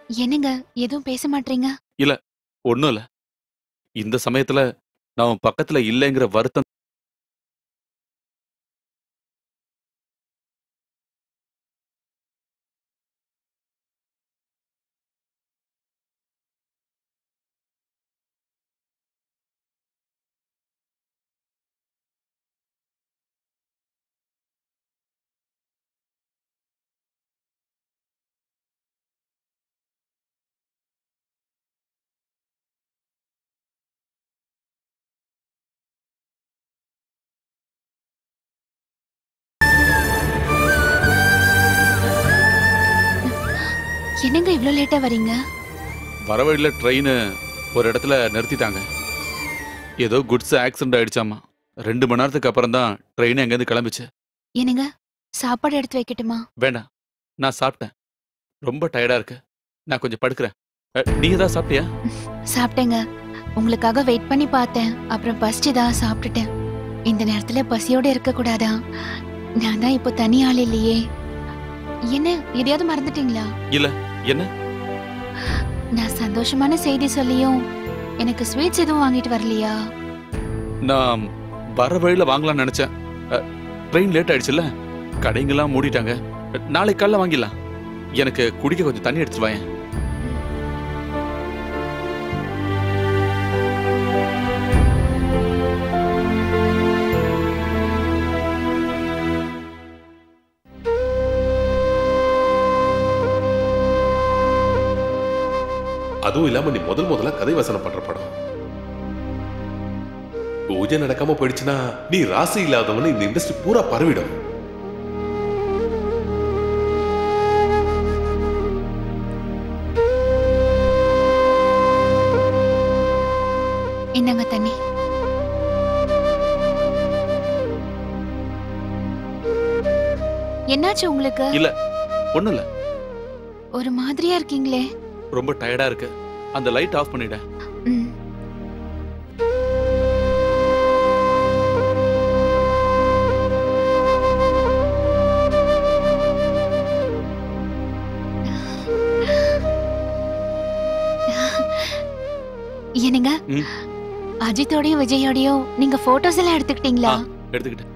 S12: என்னங்க எதுவும் பேச மாட்டீங்க?
S2: இல்ல ஒண்ணும் இல்ல. இந்த சமயத்துல நான் பக்கத்துல இல்லைங்கிற வருத்தம்
S12: என்னங்க இவ்ளோ லேட்டா வரீங்க?
S2: வர வழியில ட்ரெயின் ஒரு இடத்துல நிறுத்திட்டாங்க. ஏதோ குட்ஸ் ஆக்சிடென்ட் ஆயிடுச்சாமா. 2 மணி நேரத்துக்கு அப்புறம் தான் ட்ரெயின் எங்கேருந்து கிளம்பிச்சு.
S12: என்னங்க சாப்பாடு எடுத்து வைக்கட்டுமா?
S2: வேண்டாம், நான் சாப்பிட்டேன். ரொம்ப டயர்டா இருக்கு, நான் கொஞ்சம் படுக்கிறேன். நீ ஏதாவது சாப்பிட்டியா?
S12: சாப்பிட்டேங்க. உங்களுக்காக வெயிட் பண்ணி பார்த்தேன். அப்புறம் பசிச்சுதா சாப்பிட்டுட்டேன். இந்த நேரத்துல பசியோட இருக்க கூடாதா? நான் தான் இப்போ தனி ஆள் இல்லையே. என்ன எதையாவது மறந்துட்டீங்களா?
S2: இல்ல, என்ன?
S12: நான் சந்தோஷமான செய்தி சொல்லியும் எனக்கு ஸ்வீட்ஸ் எதுவும் வாங்கிட்டு வரலையா?
S2: நான் வர வழியில வாங்கலாம்னு நினைச்சேன். ட்ரெயின் லேட் ஆயிடுச்சுல்ல, கடைங்கெல்லாம் மூடிட்டாங்க. நாளைக்கு காலைல வாங்கிடலாம். எனக்கு குடிக்க கொஞ்சம் தண்ணி எடுத்துட்டு வாயேன்.
S8: அதுவும் இல்லாம நீ முதல்ல கதை வசனம் பண்ற படம். பூஜை நடக்காம போயிடுச்சுன்னா நீ ராசி இல்லாதவன்னு இந்த இண்டஸ்ட்ரி பூரா பரவிடும்.
S12: என்னங்க தண்ணி. என்னாச்சு உங்களுக்கு?
S2: இல்ல ஒண்ணும் இல்ல.
S12: ஒரு மாதிரியா இருக்கீங்களே.
S2: ரொம்ப டயர்டா இருக்கு. அந்த லைட் ஆஃப் பண்ணிட.
S12: என்னங்க அஜித்தோடயும் விஜயோடயும் நீங்க போட்டோஸ் எல்லாம் எடுத்துக்கிட்டீங்களா?
S2: எடுத்துக்கிட்டேன்.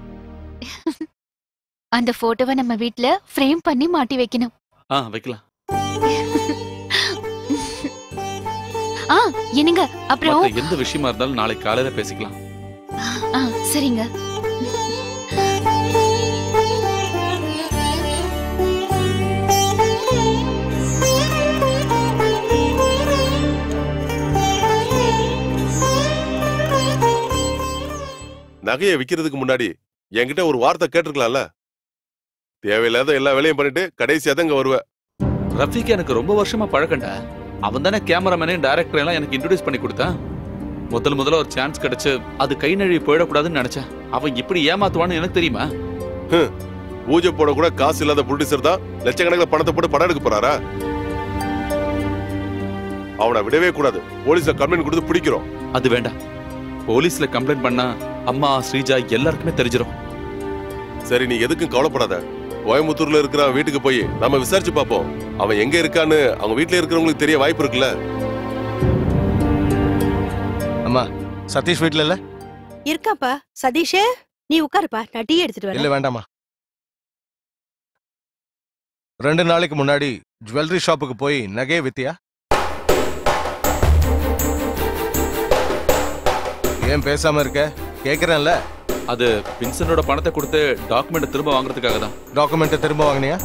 S12: அந்த போட்டோவை நம்ம வீட்ல ஃப்ரேம் பண்ணி மாட்டி வைக்கணும்.
S2: வைக்கலாம்.
S12: என்னங்க அப்புறம்
S2: எந்த விஷயமா இருந்தாலும் நாளைக்கு காலையில பேசிக்கலாம்.
S12: சரிங்க.
S3: நகையை விக்கிறதுக்கு முன்னாடி என்கிட்ட ஒரு வார்த்தை கேட்டிருக்கலாம்ல. தேவையில்லாத எல்லா வேலையும் பண்ணிட்டு கடைசியா தான் இங்க வருவ.
S2: ரஃபிக்கு எனக்கு ரொம்ப வருஷமா பழக்கண்டா. அவன் தானே கேமராமேனே டைரக்டர் எல்லாம் எனக்கு இன்ட்ரோடியூஸ் பண்ணி கொடுத்தான். முதல்ல ஒரு சான்ஸ் கிடைச்சு அது கை நழுவி போயிடக்கூடாதுன்னு நினைச்சேன். அவன் இப்படி ஏமாத்துவான்னு எனக்கு தெரியுமா?
S3: பூஜை போட கூட காசு இல்லாத ப்ரொடியூசர் தான் லட்சக்கணக்கில் பணத்தை போட்டு படம் எடுக்க போறாரா? அவனை விடவே கூடாது. போலீஸ்ல கம்ப்ளைண்ட் கொடுத்து பிடிக்கிறோம்.
S2: அது வேண்டாம். போலீஸ்ல கம்ப்ளைண்ட் பண்ணா அம்மா ஸ்ரீஜா எல்லாருக்குமே தெரிஞ்சிடும்.
S3: சரி, நீ எதுக்கும் கவலைப்படாத. கோயம்புத்தூர்ல இருக்கிற வீட்டுக்கு போய் நம்ம விசாரிச்சு பார்ப்போம். அவன் எங்க இருக்கான்னு அவங்க வீட்டுல இருக்கிறவங்களுக்கு தெரிய வாய்ப்பு இருக்குல்ல.
S7: அம்மா, சதீஷ் வீட்டுல இல்ல?
S10: இருக்காப்பா. சதீஷே, நீ உட்காருப்பா, நான் டீ எடுத்துட்டு வரேன்.
S7: இல்ல வேண்டாமா. 2 நாளைக்கு முன்னாடி ஜுவல்லரி ஷாப்புக்கு போய் நகையை வித்தியா? ஏன் பேசாம இருக்க? கேக்குறேன்ல.
S2: அது வின்சென்டோட பணத்தை கொடுத்து டாக்குமெண்ட் திரும்ப வாங்குறதுக்காக தான்.
S7: டாக்குமெண்ட் திரும்ப வாங்கினியா?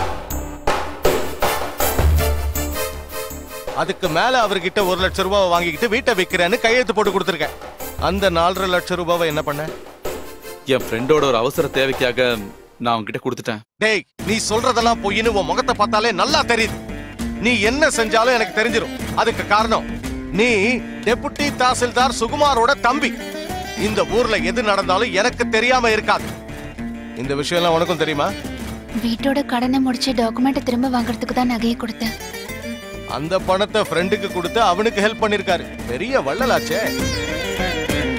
S7: அதுக்கு மேல அவர்கிட்ட 1 லட்சம் ரூபாய் வாங்கிக்கிட்டு வீட்டை விக்கிறேன்னு கையெழுத்து போட்டு கொடுத்துருக்கேன். அந்த 4.5 லட்சம் ரூபாவை என்ன பண்ண?
S2: என் ஃப்ரெண்டோட ஒரு அவசர தேவைக்காக நான் அவன்கிட்ட கொடுத்துட்டேன்.
S7: டேய், நீ சொல்றதெல்லாம் பொய்ன்னு உன் முகத்தை பார்த்தாலே நல்லா தெரியுது. நீ என்ன செஞ்சாலும் எனக்கு தெரிஞ்சிடும். அதுக்கு காரணம் நீ டெபுட்டி தாசில்தார் சுகுமாரோட தம்பி. இந்த ஊர்ல எது நடந்தாலும் எனக்கு தெரியாம இருக்காது. இந்த விஷயம் எல்லாம் உனக்கும் தெரியுமா?
S12: வீட்டோட கடனை முடிச்சு டாக்குமெண்ட் திரும்ப வாங்குறதுக்கு தான் நகையை கொடுத்தேன்.
S7: அந்த பணத்தை ஃப்ரெண்டுக்கு கொடுத்து அவனுக்கு ஹெல்ப் பண்ணிருக்காரு. பெரிய வள்ளலாச்சே.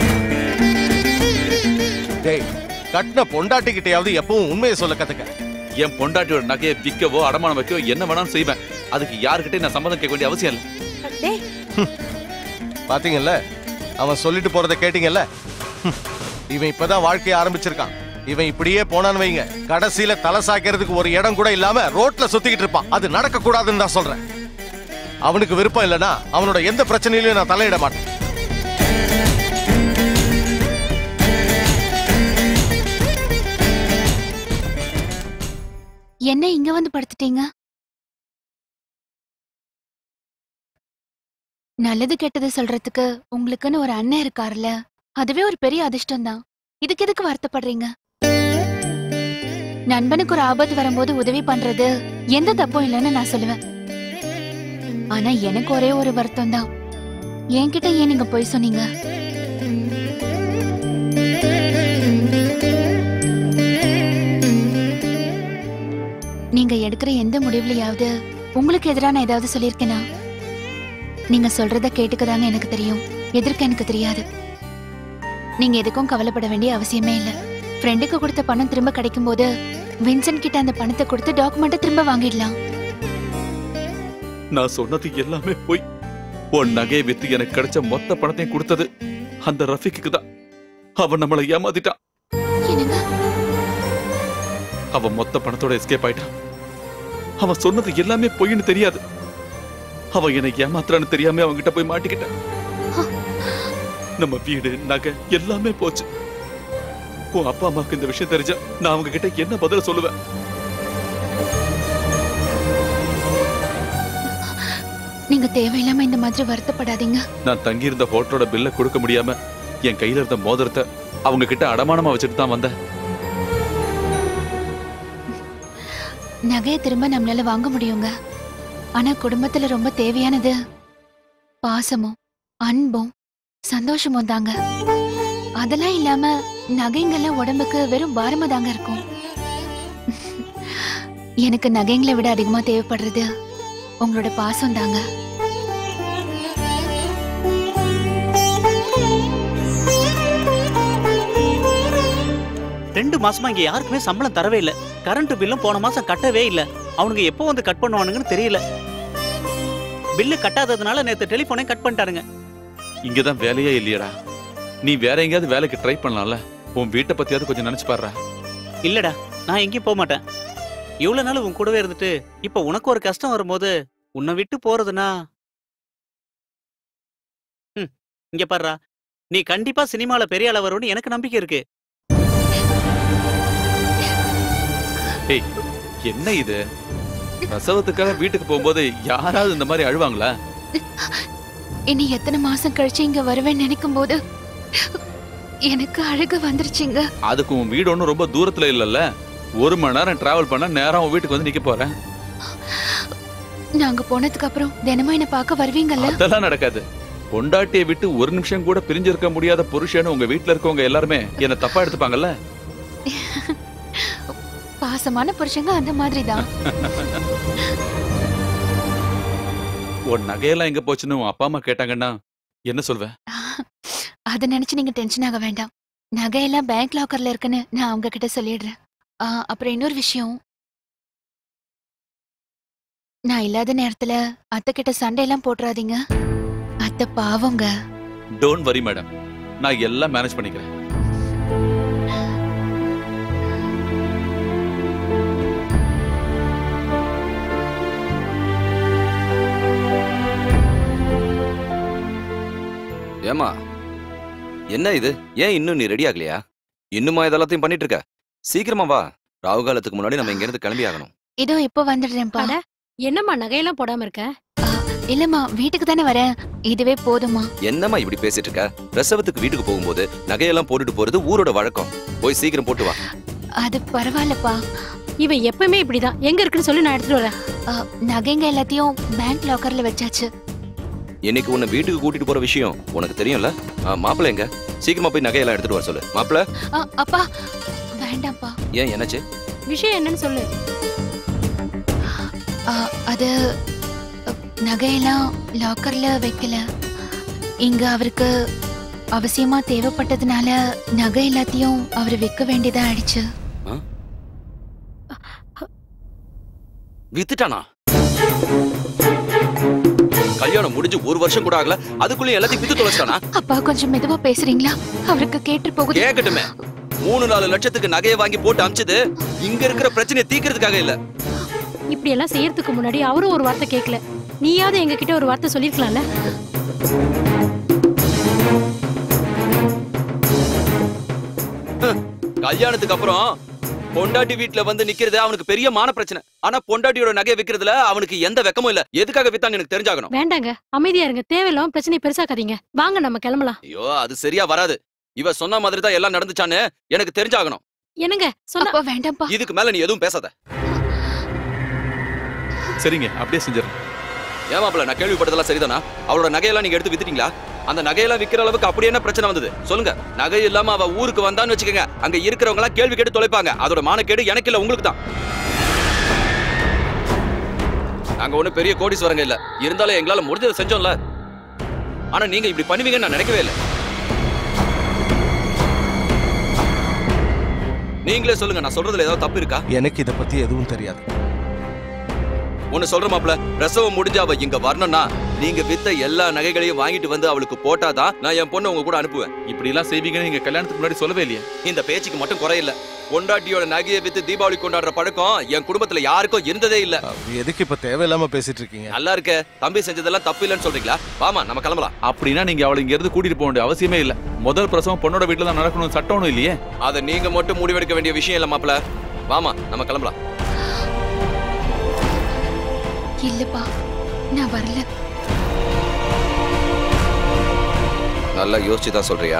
S7: டேய், கட்டின பொண்டாட்டிக்கிட்டையாவது எப்பவும் உண்மையை சொல்ல கத்துக்க.
S2: என் பொண்டாட்டியோட நகையை விற்கவோ அடமானம் வைக்கவோ என்ன வேணாலும் செய்வேன். அதுக்கு யாருக்கிட்டே நான் சம்மதம் கேட்க வேண்டிய அவசியம் இல்லை.
S7: பாத்தீங்கல்ல, அவன் சொல்லிட்டு போறதை கேட்டீங்கல்ல. இவன் இப்பதான் வாழ்க்கைய ஆரம்பிச்சிருக்கான். இவன் இப்படியே போனான்னு வைங்க, கடைசியில தலை சாக்கிறதுக்கு ஒரு இடம் கூட இல்லாம ரோட்ல சுத்திக்கிட்டு இருப்பான். அது நடக்க கூடாதுன்னு தான் சொல்றேன். அவனுக்கு விருப்பம் இல்லைன்னா அவனோட எந்த பிரச்சனையிலும் நான் தலையிட மாட்டேன்.
S12: என்ன இங்க வந்து படுத்துட்டீங்க? நல்லது கெட்டது சொல்றதுக்கு உங்களுக்குன்னு ஒரு அண்ணன் இருக்காருல்ல, அதுவே ஒரு பெரிய அதிர்ஷ்டம் தான். இதுக்கு எதுக்கு வருத்தப்படுறீங்க? நண்பனுக்கு ஒரு ஆபத்து வரும்போது உதவி பண்றது எந்த தப்பும் இல்லைன்னு நான் சொல்லுவேன். ஆனா எனக்கு ஒரே ஒரு வருத்தம் தான். என்கிட்ட ஏன் நீங்க போய் சொன்னீங்க? நீங்க எடுக்கிற எந்த முடிவுலயாவது உங்களுக்கு எதிரான நான் ஏதாவது சொல்லியிருக்கேனா? நீங்க சொல்றத கேட்டுக்கதாங்க எனக்கு தெரியும், எதிர்க்க எனக்கு தெரியாது. நீங்க எதுக்கும் கவலைப்பட வேண்டிய அவசியமே இல்ல. ஃப்ரெண்டுக்கு கொடுத்த பணம் திரும்ப கிடைக்கும் போது வின்சென்ட் கிட்ட அந்த பணத்தை கொடுத்து டாக்குமெண்ட்டை திரும்ப வாங்கிடலாம்.
S2: நான் சொன்னது எல்லாமே போய். உன் நகையை வித்து எனக்கு கிடைச்ச மொத்த பணத்தையும் கொடுத்தது அந்த ரஃபிக்கு தான். அவன் நம்மளை ஏமாத்திட்டான். அவன் மொத்த பணத்தோட எஸ்கேப் ஆயிட்டான். அவன் சொன்னது எல்லாமே பொய்ன்னு தெரியாது. அவன் என்னை ஏமாத்துறான்னு தெரியாம அவன்கிட்ட போய் மாட்டிக்கிட்டான். நம்ம வீடு நகை எல்லாமே போச்சு. உன் அப்பா அம்மாவுக்கு இந்த விஷயம் தெரிஞ்சா நான் அவங்க கிட்ட என்ன பதில சொல்லுவேன்?
S12: நீங்க தேவையில்லாம இந்த மாதிரி வருத்தப்படாதீங்க.
S2: நான் தங்கியிருந்த ஹோட்டலோட பில்ல கொடுக்க முடியாம என் கையில இருந்த மோதிரத்தை அவங்க கிட்ட அடமானமா வச்சுட்டு தான் வந்தேன்.
S12: நகையை திரும்ப நம்மளால வாங்க முடியுங்க. ஆனா குடும்பத்துல ரொம்ப தேவையானது பாசமும் அன்பும் சந்தோஷமும் தாங்க. அதெல்லாம் இல்லாம நகைங்கெல்லாம் உடம்புக்கு வெறும் பாரமா தாங்க இருக்கும். எனக்கு நகைங்களை விட அதிகமா தேவைப்படுறது உங்களோட பாசம் தாங்க.
S1: ரெண்டு மாசமா இங்க யாருக்குமே சம்பளம் தரவே இல்ல. கரண்ட் பில்லும் போன மாசம் கட்டவே இல்ல. அவனுங்க எப்போ வந்து கட் பண்ணுவானுங்கன்னு தெரியல. பில்லு கட்டாததுனால நேத்து டெலிபோனை கட் பண்ணிட்டாருங்க.
S2: இங்கதான் வேலையே இல்லையடா. நீ வேற எங்கேயாவது வேலைக்கு ட்ரை பண்ணலாம்ல. உன் வீட்டை பத்தியாவது கொஞ்சம் நினைச்சு பாடுறா.
S1: இல்லடா, நான் எங்கேயும் போக மாட்டேன். இவ்வளவு நாள் உன் கூடவே இருந்துட்டு இப்ப உனக்கு ஒரு கஷ்டம் வரும்போது உன்னை விட்டு போறதுன்னா இங்க பாடுறா, நீ கண்டிப்பா சினிமால பெரிய ஆள வரும்னு எனக்கு நம்பிக்கை இருக்கு.
S2: என்ன இது? பிரசவத்துக்காக வீட்டுக்கு போகும்போது யாராவது இந்த மாதிரி அழுவாங்களா?
S12: இனி எத்தனை மாசம் கழிச்சு இங்க வருவேன்னு நினைக்கும் போது எனக்கு அழுக வந்துருச்சுங்க.
S2: அதுக்கு உன் வீடு ஒன்னும் ரொம்ப தூரத்துல இல்லல்ல. 1 மணி நேரம் டிராவல் பண்ண நேரம் உன் வீட்டுக்கு வந்து நிக்க போறேன்.
S12: நாங்க போனதுக்கு அப்புறம் தினமும் என்ன பார்க்க வருவீங்கல்ல?
S2: அதெல்லாம் நடக்காது. பொண்டாட்டியை விட்டு ஒரு நிமிஷம் கூட பிரிஞ்சிருக்க முடியாத புருஷன்னு உங்க வீட்டுல இருக்கவங்க எல்லாருமே என்ன தப்பா எடுத்துப்பாங்கல்ல?
S12: பாசமான புருஷங்க அந்த மாதிரி தான்.
S2: உன் நகையெல்லாம் எங்க போச்சுன்னு உன் அப்பா அம்மா கேட்டாங்கன்னா என்ன சொல்வ?
S12: அத நினைச்சு நீங்க டென்ஷன் ஆக வேண்டாம். நகையெல்லாம் பேங்க் லாக்கர்ல இருக்குன்னு நான் அவங்க கிட்ட சொல்லிடுறேன். அப்புறம் இன்னொரு விஷயம், நான் இல்லாத நேரத்துல அத்தை கிட்ட சண்டையெல்லாம் போட்டுறாதீங்க. அத்தை பாவங்க.
S2: டோன்ட் வரி மேடம், நான் எல்லாம் மேனேஜ் பண்ணிக்கிறேன்.
S4: ஏமா என்ன இது? ஏன் இன்னும் நீ ரெடி ஆகலையா? இன்னுமா இதெல்லாத்தையும் பண்ணிட்டு இருக்க? சீக்கிரமா வா, ராகு காலத்துக்கு முன்னாடி நம்ம இங்க இருந்து கிளம்பி ஆகணும்.
S12: இதோ இப்போ வந்துடுறேன்ப்பா.
S9: என்னம்மா நகையெல்லாம் போடாம இருக்க?
S12: இல்லம்மா, வீட்டுக்கு தானே வரேன், இதுவே போதுமா?
S4: என்னம்மா இப்படி பேசிட்டு இருக்க? பிரசவத்துக்கு வீட்டுக்கு போகும்போது நகையெல்லாம் போட்டுட்டு போறது ஊரோட வழக்கம். போய் சீக்கிரம் போட்டு வா.
S12: அது பரவாயில்லப்பா.
S9: இவன் எப்பவுமே இப்படிதான். எங்க இருக்குன்னு சொல்லி நான் எடுத்துட்டு வரேன்.
S12: நகைங்க எல்லாத்தையும் பேங்க் லாக்கர்ல வச்சாச்சு.
S4: இன்னைக்கு உன்னை வீட்டுக்கு கூட்டிட்டு போற விஷயம் உனக்கு தெரியும்ல? மாப்பிள்ள எங்க? சீக்கிரமா போய் நகையெல்லாம் எடுத்துட்டு வர சொல்லு. மாப்பிள்ள.
S12: அப்பா வேண்டாம்ப்பா.
S4: ஏன், என்னாச்சு?
S9: விஷயம் என்னன்னு சொல்லு.
S12: அது நகையெல்லாம் லாக்கர்ல வைக்கல. இங்க அவருக்கு அவசியமா தேவைப்பட்டதுனால நகை எல்லாத்தையும் அவர் விற்க வேண்டியதா ஆயிடுச்சு.
S4: வித்துட்டானா? கல்யாணம் முடிஞ்சு 1 வருஷம் கூட ஆகல, அதுக்குள்ள எல்லாத்தையும் வித்து தொலைச்சிட்டானா?
S12: அப்பா கொஞ்சம் மெதுவா பேசுறீங்களா? அவருக்கு கேட்டு போகுது.
S4: கேட்கட்டுமே. 3-4 லட்சத்துக்கு நகையை வாங்கி போட்டு அமிச்சது இங்க இருக்கிற பிரச்சனையை தீக்கிறதுக்காக இல்ல.
S9: இப்படி எல்லாம் செய்யறதுக்கு முன்னாடி அவரும் ஒரு வார்த்தை கேட்கல. நீயாவது எங்க கிட்ட ஒரு வார்த்தை சொல்லிருக்கலாம்ல.
S4: கல்யாணத்துக்கு அப்புறம் பொண்டாட்டி வீட்டுல வந்து நிக்கிறது அவனுக்கு பெரிய மான பிரச்சனை. ஆனா பொண்டாட்டியோட நகையை விக்கிறதுல அவனுக்கு எந்த வெக்கமும் இல்ல. எதுக்காக வித்தாங்க எனக்கு தெரிஞ்சாகணும்.
S9: வேண்டாங்க, அமைதியா இருங்க. தேவையில்லாம பிரச்சனை பெருசாக்காதீங்க. வாங்க நம்ம கிளம்பலாம்.
S4: ஐயோ, அது சரியா வராது. இவ சொன்ன மாதிரி தான் எல்லாம் நடந்துச்சான்னு எனக்கு தெரிஞ்சாகணும்.
S9: என்னங்க சொன்னா
S12: வேண்டாம்ப்பா.
S4: இதுக்கு மேல நீ எதுவும் பேசாத.
S2: சரிங்க, அப்படியே செஞ்சிடறேன்.
S4: ஏமாப்ல, நான் கேள்விப்பட்டதெல்லாம் சரிதானா? அவளோட நகையெல்லாம் நீங்க எடுத்து வித்துட்டீங்களா? அந்த நகையெல்லாம் விக்கிற அளவுக்கு அப்படி என்ன பிரச்சனை வந்தது சொல்லுங்க. நகை இல்லாம அவ ஊருக்கு வந்தான்னு வச்சுக்கோங்க, அங்க இருக்கிறவங்க எல்லாம் கேள்வி கேட்டு தொலைப்பாங்க. அதோட மானக்கேடு எனக்கு இல்ல, உங்களுக்கு தான். நாங்க ஒண்ணு பெரிய கோடீஸ்வரங்க இல்ல, இருந்தாலும் எங்களால முடிஞ்சதை செஞ்சோம்ல. ஆனா நீங்க இப்படி பண்ணுவீங்கன்னு நான் நினைக்கவே இல்லை. நீங்களே சொல்லுங்க, நான் சொல்றதுல ஏதாவது தப்பு இருக்கா?
S7: எனக்கு இத பத்தி எதுவும் தெரியாது.
S4: ஒன்னு சொல்ற மாப்ள, பிரசவம் முடிஞ்சு அவ இங்க வரணும்னா நீங்க வித்த எல்லா நகைகளையும் வாங்கிட்டு வந்து அவளுக்கு போட்டாதான் நான் என் பொண்ணு உங்க கூட அனுப்புவேன்.
S2: இப்படி எல்லாம் செய்வீங்கன்னு நீங்க கல்யாணத்துக்கு முன்னாடி சொல்லவே இல்லையே.
S4: இந்த பேச்சுக்கு மட்டும் குறையில்ல. பொண்டாட்டியோட நகையை வித்து தீபாவளி கொண்டாடுற பழக்கம் என் குடும்பத்துல யாருக்கும் இருந்ததே இல்ல.
S7: எதுக்கு இப்ப தேவையில்லாம பேசிட்டு இருக்கீங்க?
S4: நல்லா இருக்க, தம்பி செஞ்சதெல்லாம் தப்பு இல்லைன்னு சொல்றீங்களா? வாமா நம்ம கிளம்பலாம்.
S2: அப்படின்னா நீங்க அவளை இங்க இருந்து கூட்டிட்டு போக வேண்டிய அவசியமே இல்ல. முதல் பிரசவம் பொண்ணோட வீட்டுல தான் நடக்கணும், சட்டம் ஒண்ணும் இல்லையே.
S4: அதை நீங்க மட்டும் முடிவெடுக்க வேண்டிய விஷயம் இல்ல மாப்ள. வாமா நம்ம கிளம்பலாம்.
S12: இல்லப்பா, நான் வரல.
S4: நல்லா யோசிச்சுதான் சொல்றியா?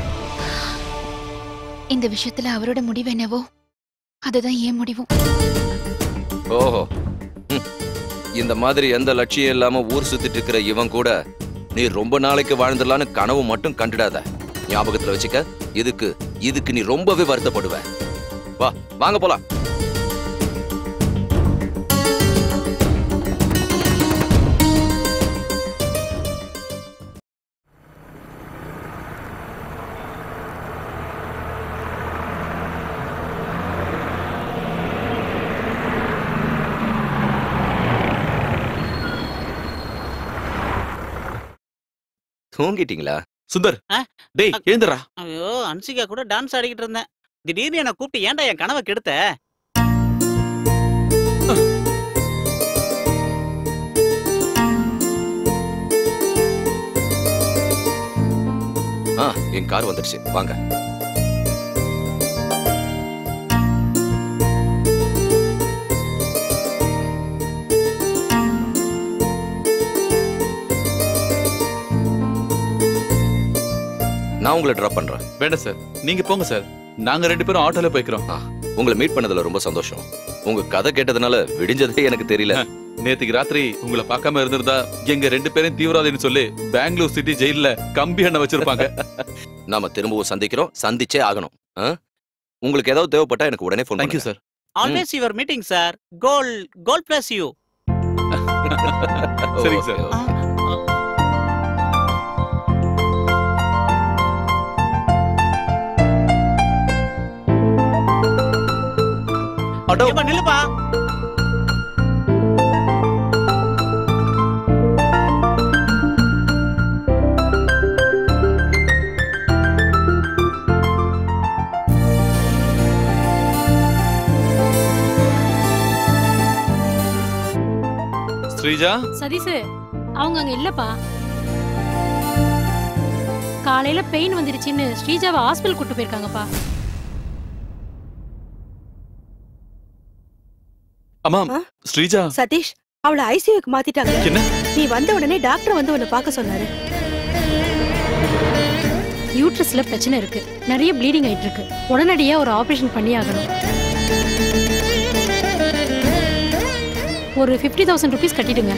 S12: இந்த விஷயத்துல அவரோட முடிவு என்னவோ அதுதான் என் முடிவும்.
S4: ஓஹோ, இந்த மாதிரி எந்த லட்சியம் இல்லாம ஊர் சுத்திட்டு இருக்கிற இவன் கூட நீ ரொம்ப நாளைக்கு வாழ்ந்துடலான்னு கனவு மட்டும் கண்டுடாத. ஞாபகத்துல வச்சுக்க. இதுக்கு நீ ரொம்பவே வருத்தப்படுவ. வா, வாங்க போலாம். தூங்கிட்டீங்களா?
S2: சுந்தர், டேய் எழுந்துடா.
S1: ஐயோ, அன்சிகா கூட டான்ஸ் ஆடிக்கிட்டு இருந்தேன். திடீர்னு என்ன கூப்பிட்டு ஏன்டா என் கனவை கெடுத்த?
S4: என் கார் வந்துடுச்சு, வாங்க. நான் உங்களை டிராப் பண்றேன்.
S2: வேண்டாம் சார், நீங்க போங்க சார். நாங்க 2 பேரும் ஆட்டோல போய்க்கிறோம்.
S4: உங்களை மீட் பண்ணதுல ரொம்ப சந்தோஷம். உங்க கதை கேட்டதுனால விடிஞ்சதே எனக்கு தெரியல.
S2: நேத்துக்கு ராத்திரி உங்களை பார்க்காம இருந்திருந்தா எங்க 2 பேரும் தீவிரவாதின்னு சொல்லி பெங்களூர் சிட்டி ஜெயில கம்பி எண்ணெய் வச்சிருப்பாங்க.
S4: நாம திரும்பவும் சந்திக்கிறோம், சந்திச்சே ஆகணும். உங்களுக்கு ஏதாவது தேவைப்பட்டா எனக்கு உடனே ஃபோன் பண்ணுங்க
S2: sir.
S1: Always your meeting sir. God bless you.
S2: சரிங்க சார்.
S1: நில்லுப்பா.
S2: ஸ்ரீஜா,
S9: சதீஷ் அவங்க அங்க இல்லப்பா. காலையில பெயின் வந்துருச்சுன்னு ஸ்ரீஜாவை ஹாஸ்பிடல் கூட்டு போயிருக்காங்கப்பா.
S2: அம்மா, ஸ்ரீஜா.
S10: சதீஷ், அவளை ஐசியூக்கு மாத்திட்டாங்க.
S2: என்ன?
S10: நீ வந்த உடனே டாக்டர் வந்து உன்னை பார்க்க சொன்னாரு.
S9: யூட்ரஸ்ல பிரச்சனை இருக்கு, நிறைய ப்ளீடிங் ஆயிட்டு இருக்கு. உடனடியா ஒரு ஆபரேஷன் பண்ணி ஆகணும். ஒரு 50,000 rupees கட்டிடுங்க.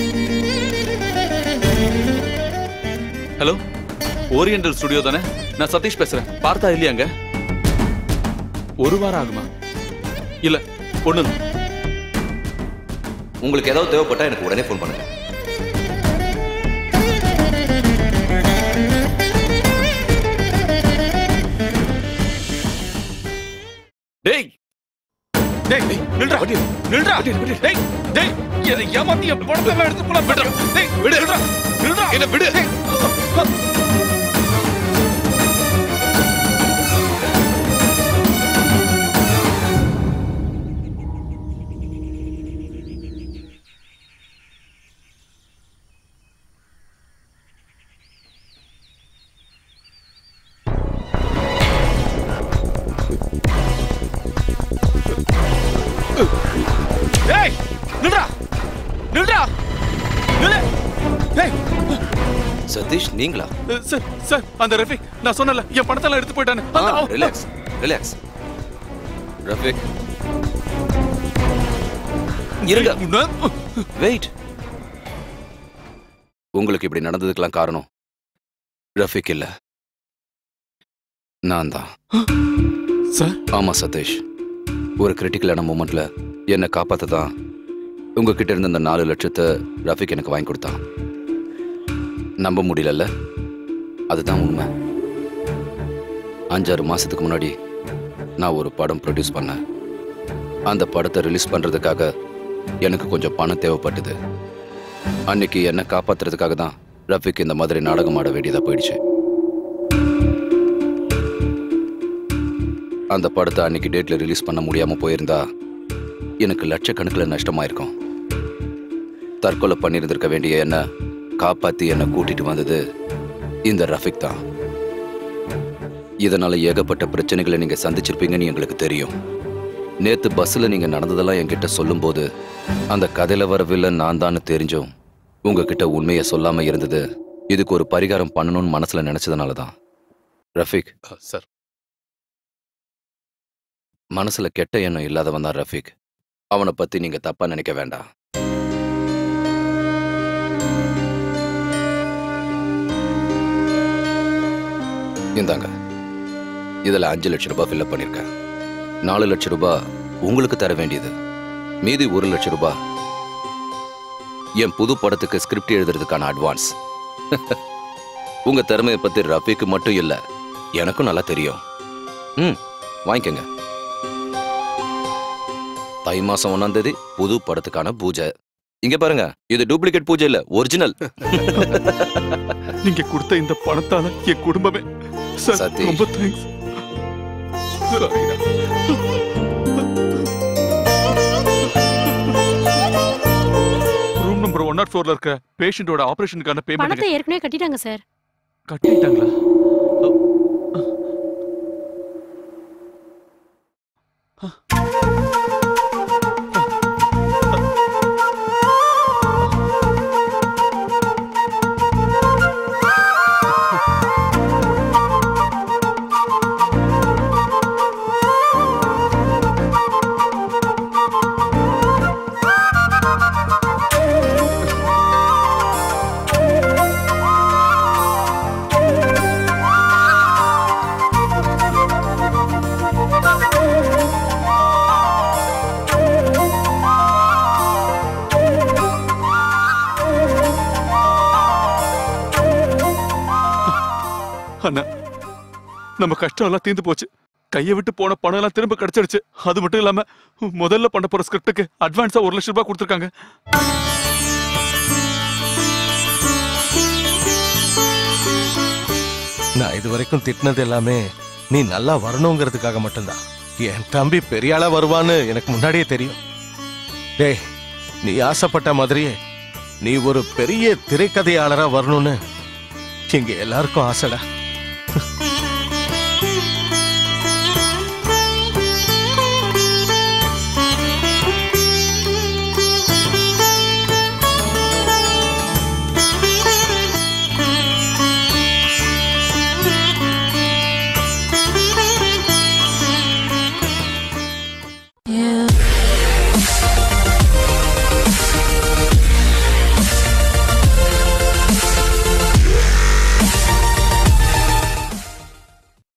S2: ஹலோ, ஓரியண்டல் ஸ்டுடியோ தானே? நான் சதீஷ் பேசுறேன். பார்த்தா இல்லையாங்க? 1 வாரம் ஆகுமா? இல்ல, ஒண்ணு.
S4: உங்களுக்கு ஏதாவது தேவைப்பட்டா எனக்கு உடனே ஃபோன் பண்ணுங்க.
S2: டேய், டேய்,
S11: நில்றா நில்றா டேய் டேய் என்ன ஏமாத்தி என் பணத்தை எல்லாம் எடுத்து போலாம் விடு டேய் விடு நில்றா நில்றா என்ன விடு டேய் நில்றா நில்றா நில்லு டேய்
S4: சதீஷ் நீங்களா?
S2: சார் சார் அந்த ரஃபீக் நான் சொன்னல என் பணத்தை எல்லாம் எடுத்து போயிட்டானே.
S4: ரிலாக்ஸ் ரிலாக்ஸ் ரஃபீக் இருங்க. வெயிட். உங்களுக்கு இப்படி நடந்ததுக்கெல்லாம் காரணம் ரஃபீக் இல்ல, நான் தான்.
S2: சார்?
S4: ஆமா சதீஷ், ஒரு கிரிட்டிக்கலான மூமெண்ட்ல என்னை காப்பாத்த தான் உங்ககிட்ட இருந்த அந்த 4 லட்சத்தை ரஃபீக் எனக்கு வாங்கி கொடுத்தான். நம்ப முடியல, அதுதான் உண்மை. 5-6 மாசத்துக்கு முன்னாடி நான் ஒரு படம் ப்ரொடியூஸ் பண்ணேன். அந்த படத்தை ரிலீஸ் பண்றதுக்காக எனக்கு கொஞ்சம் பணம் தேவைப்பட்டது. அன்னைக்கு என்னை காப்பாத்துறதுக்காக தான் ரஃபீக் இந்த மாதிரி நாடகம் ஆட வேண்டியதா போயிடுச்சு. அந்த படத்தை அன்னைக்கு டேட்ல ரிலீஸ் பண்ண முடியாம போயிருந்தா எனக்கு லட்சக்கணக்கில் நஷ்டமாயிருக்கும். தற்கொலை பண்ணியிருந்திருக்க வேண்டிய என்ன காப்பாத்தி என்ன கூட்டிட்டு வந்தது இந்த ரஃபீக் தான். இதனால ஏகப்பட்ட பிரச்சனைகளை நீங்க சந்திச்சிருப்பீங்கன்னு எங்களுக்கு தெரியும். நேத்து பஸ்ல நீங்க நடந்ததெல்லாம் என்கிட்ட சொல்லும் போது அந்த கதையில வரவில்லை நான் தான் தெரிஞ்சும் உங்ககிட்ட உண்மையை சொல்லாம இருந்தது இதுக்கு ஒரு பரிகாரம் பண்ணணும்னு மனசுல நினைச்சதுனாலதான். ரஃபீக்
S8: சார்,
S4: மனசுல கெட்ட எண்ணம் இல்லாதவன் தான் ரஃபீக். அவனை பத்தி நீங்க தப்பா நினைக்க வேண்டாம். இந்தாங்க, இதுல 5 லட்சம் ரூபாய் ஃபில்அப் பண்ணிருக்கேன். 4 லட்சம் ரூபாய் உங்களுக்கு தர வேண்டியது, மீதி 1 லட்சம் ரூபாய் என் புது படத்துக்கு ஸ்கிரிப்ட் எழுதுறதுக்கான அட்வான்ஸ். உங்க திறமையை பத்தி ரஃபீக்கு மட்டும் இல்ல, எனக்கும் நல்லா தெரியும். வாங்கிக்கங்க. தை மாசம் 1ஆம் தேதி புது படத்துக்கான பூஜை. இங்க பாருங்க, இது டூப்ளிகேட் பூஜை இல்ல, ஒரிஜினல்.
S2: நீங்க கொடுத்த இந்த பணத்தால என் குடும்பமே.
S4: சதீஷ்,
S2: ரொம்ப தேங்க்ஸ். ரூம் நம்பர் 104ல இருக்க பேஷண்டோட ஆபரேஷனுக்கான பேமெண்ட்
S9: பணத்தை ஏற்கனவே கட்டிட்டாங்க சார்.
S2: கட்டிட்டாங்களா? அண்ணா, நம்ம கஷ்டம் எல்லாம் தீர்ந்து போச்சு. கையை விட்டு போன பணம் எல்லாம் திரும்ப கிடைச்சிருச்சு. அது மட்டும் இல்லாம முதல்ல பண்ண போற ஸ்கிரிப்டுக்கு அட்வான்ஸா 1 லட்சம் ரூபாய் கொடுத்துருக்காங்க.
S7: நான் இது வரைக்கும் திட்டினது எல்லாமே நீ நல்லா வரணுங்கிறதுக்காக மட்டும்தான். என் தம்பி பெரிய ஆளா வருவான்னு எனக்கு முன்னாடியே தெரியும். டேய், நீ ஆசைப்பட்ட மாதிரியே நீ ஒரு பெரிய திரைக்கதையாளரா வரணும்னு எங்க எல்லாருக்கும் ஆசைடா.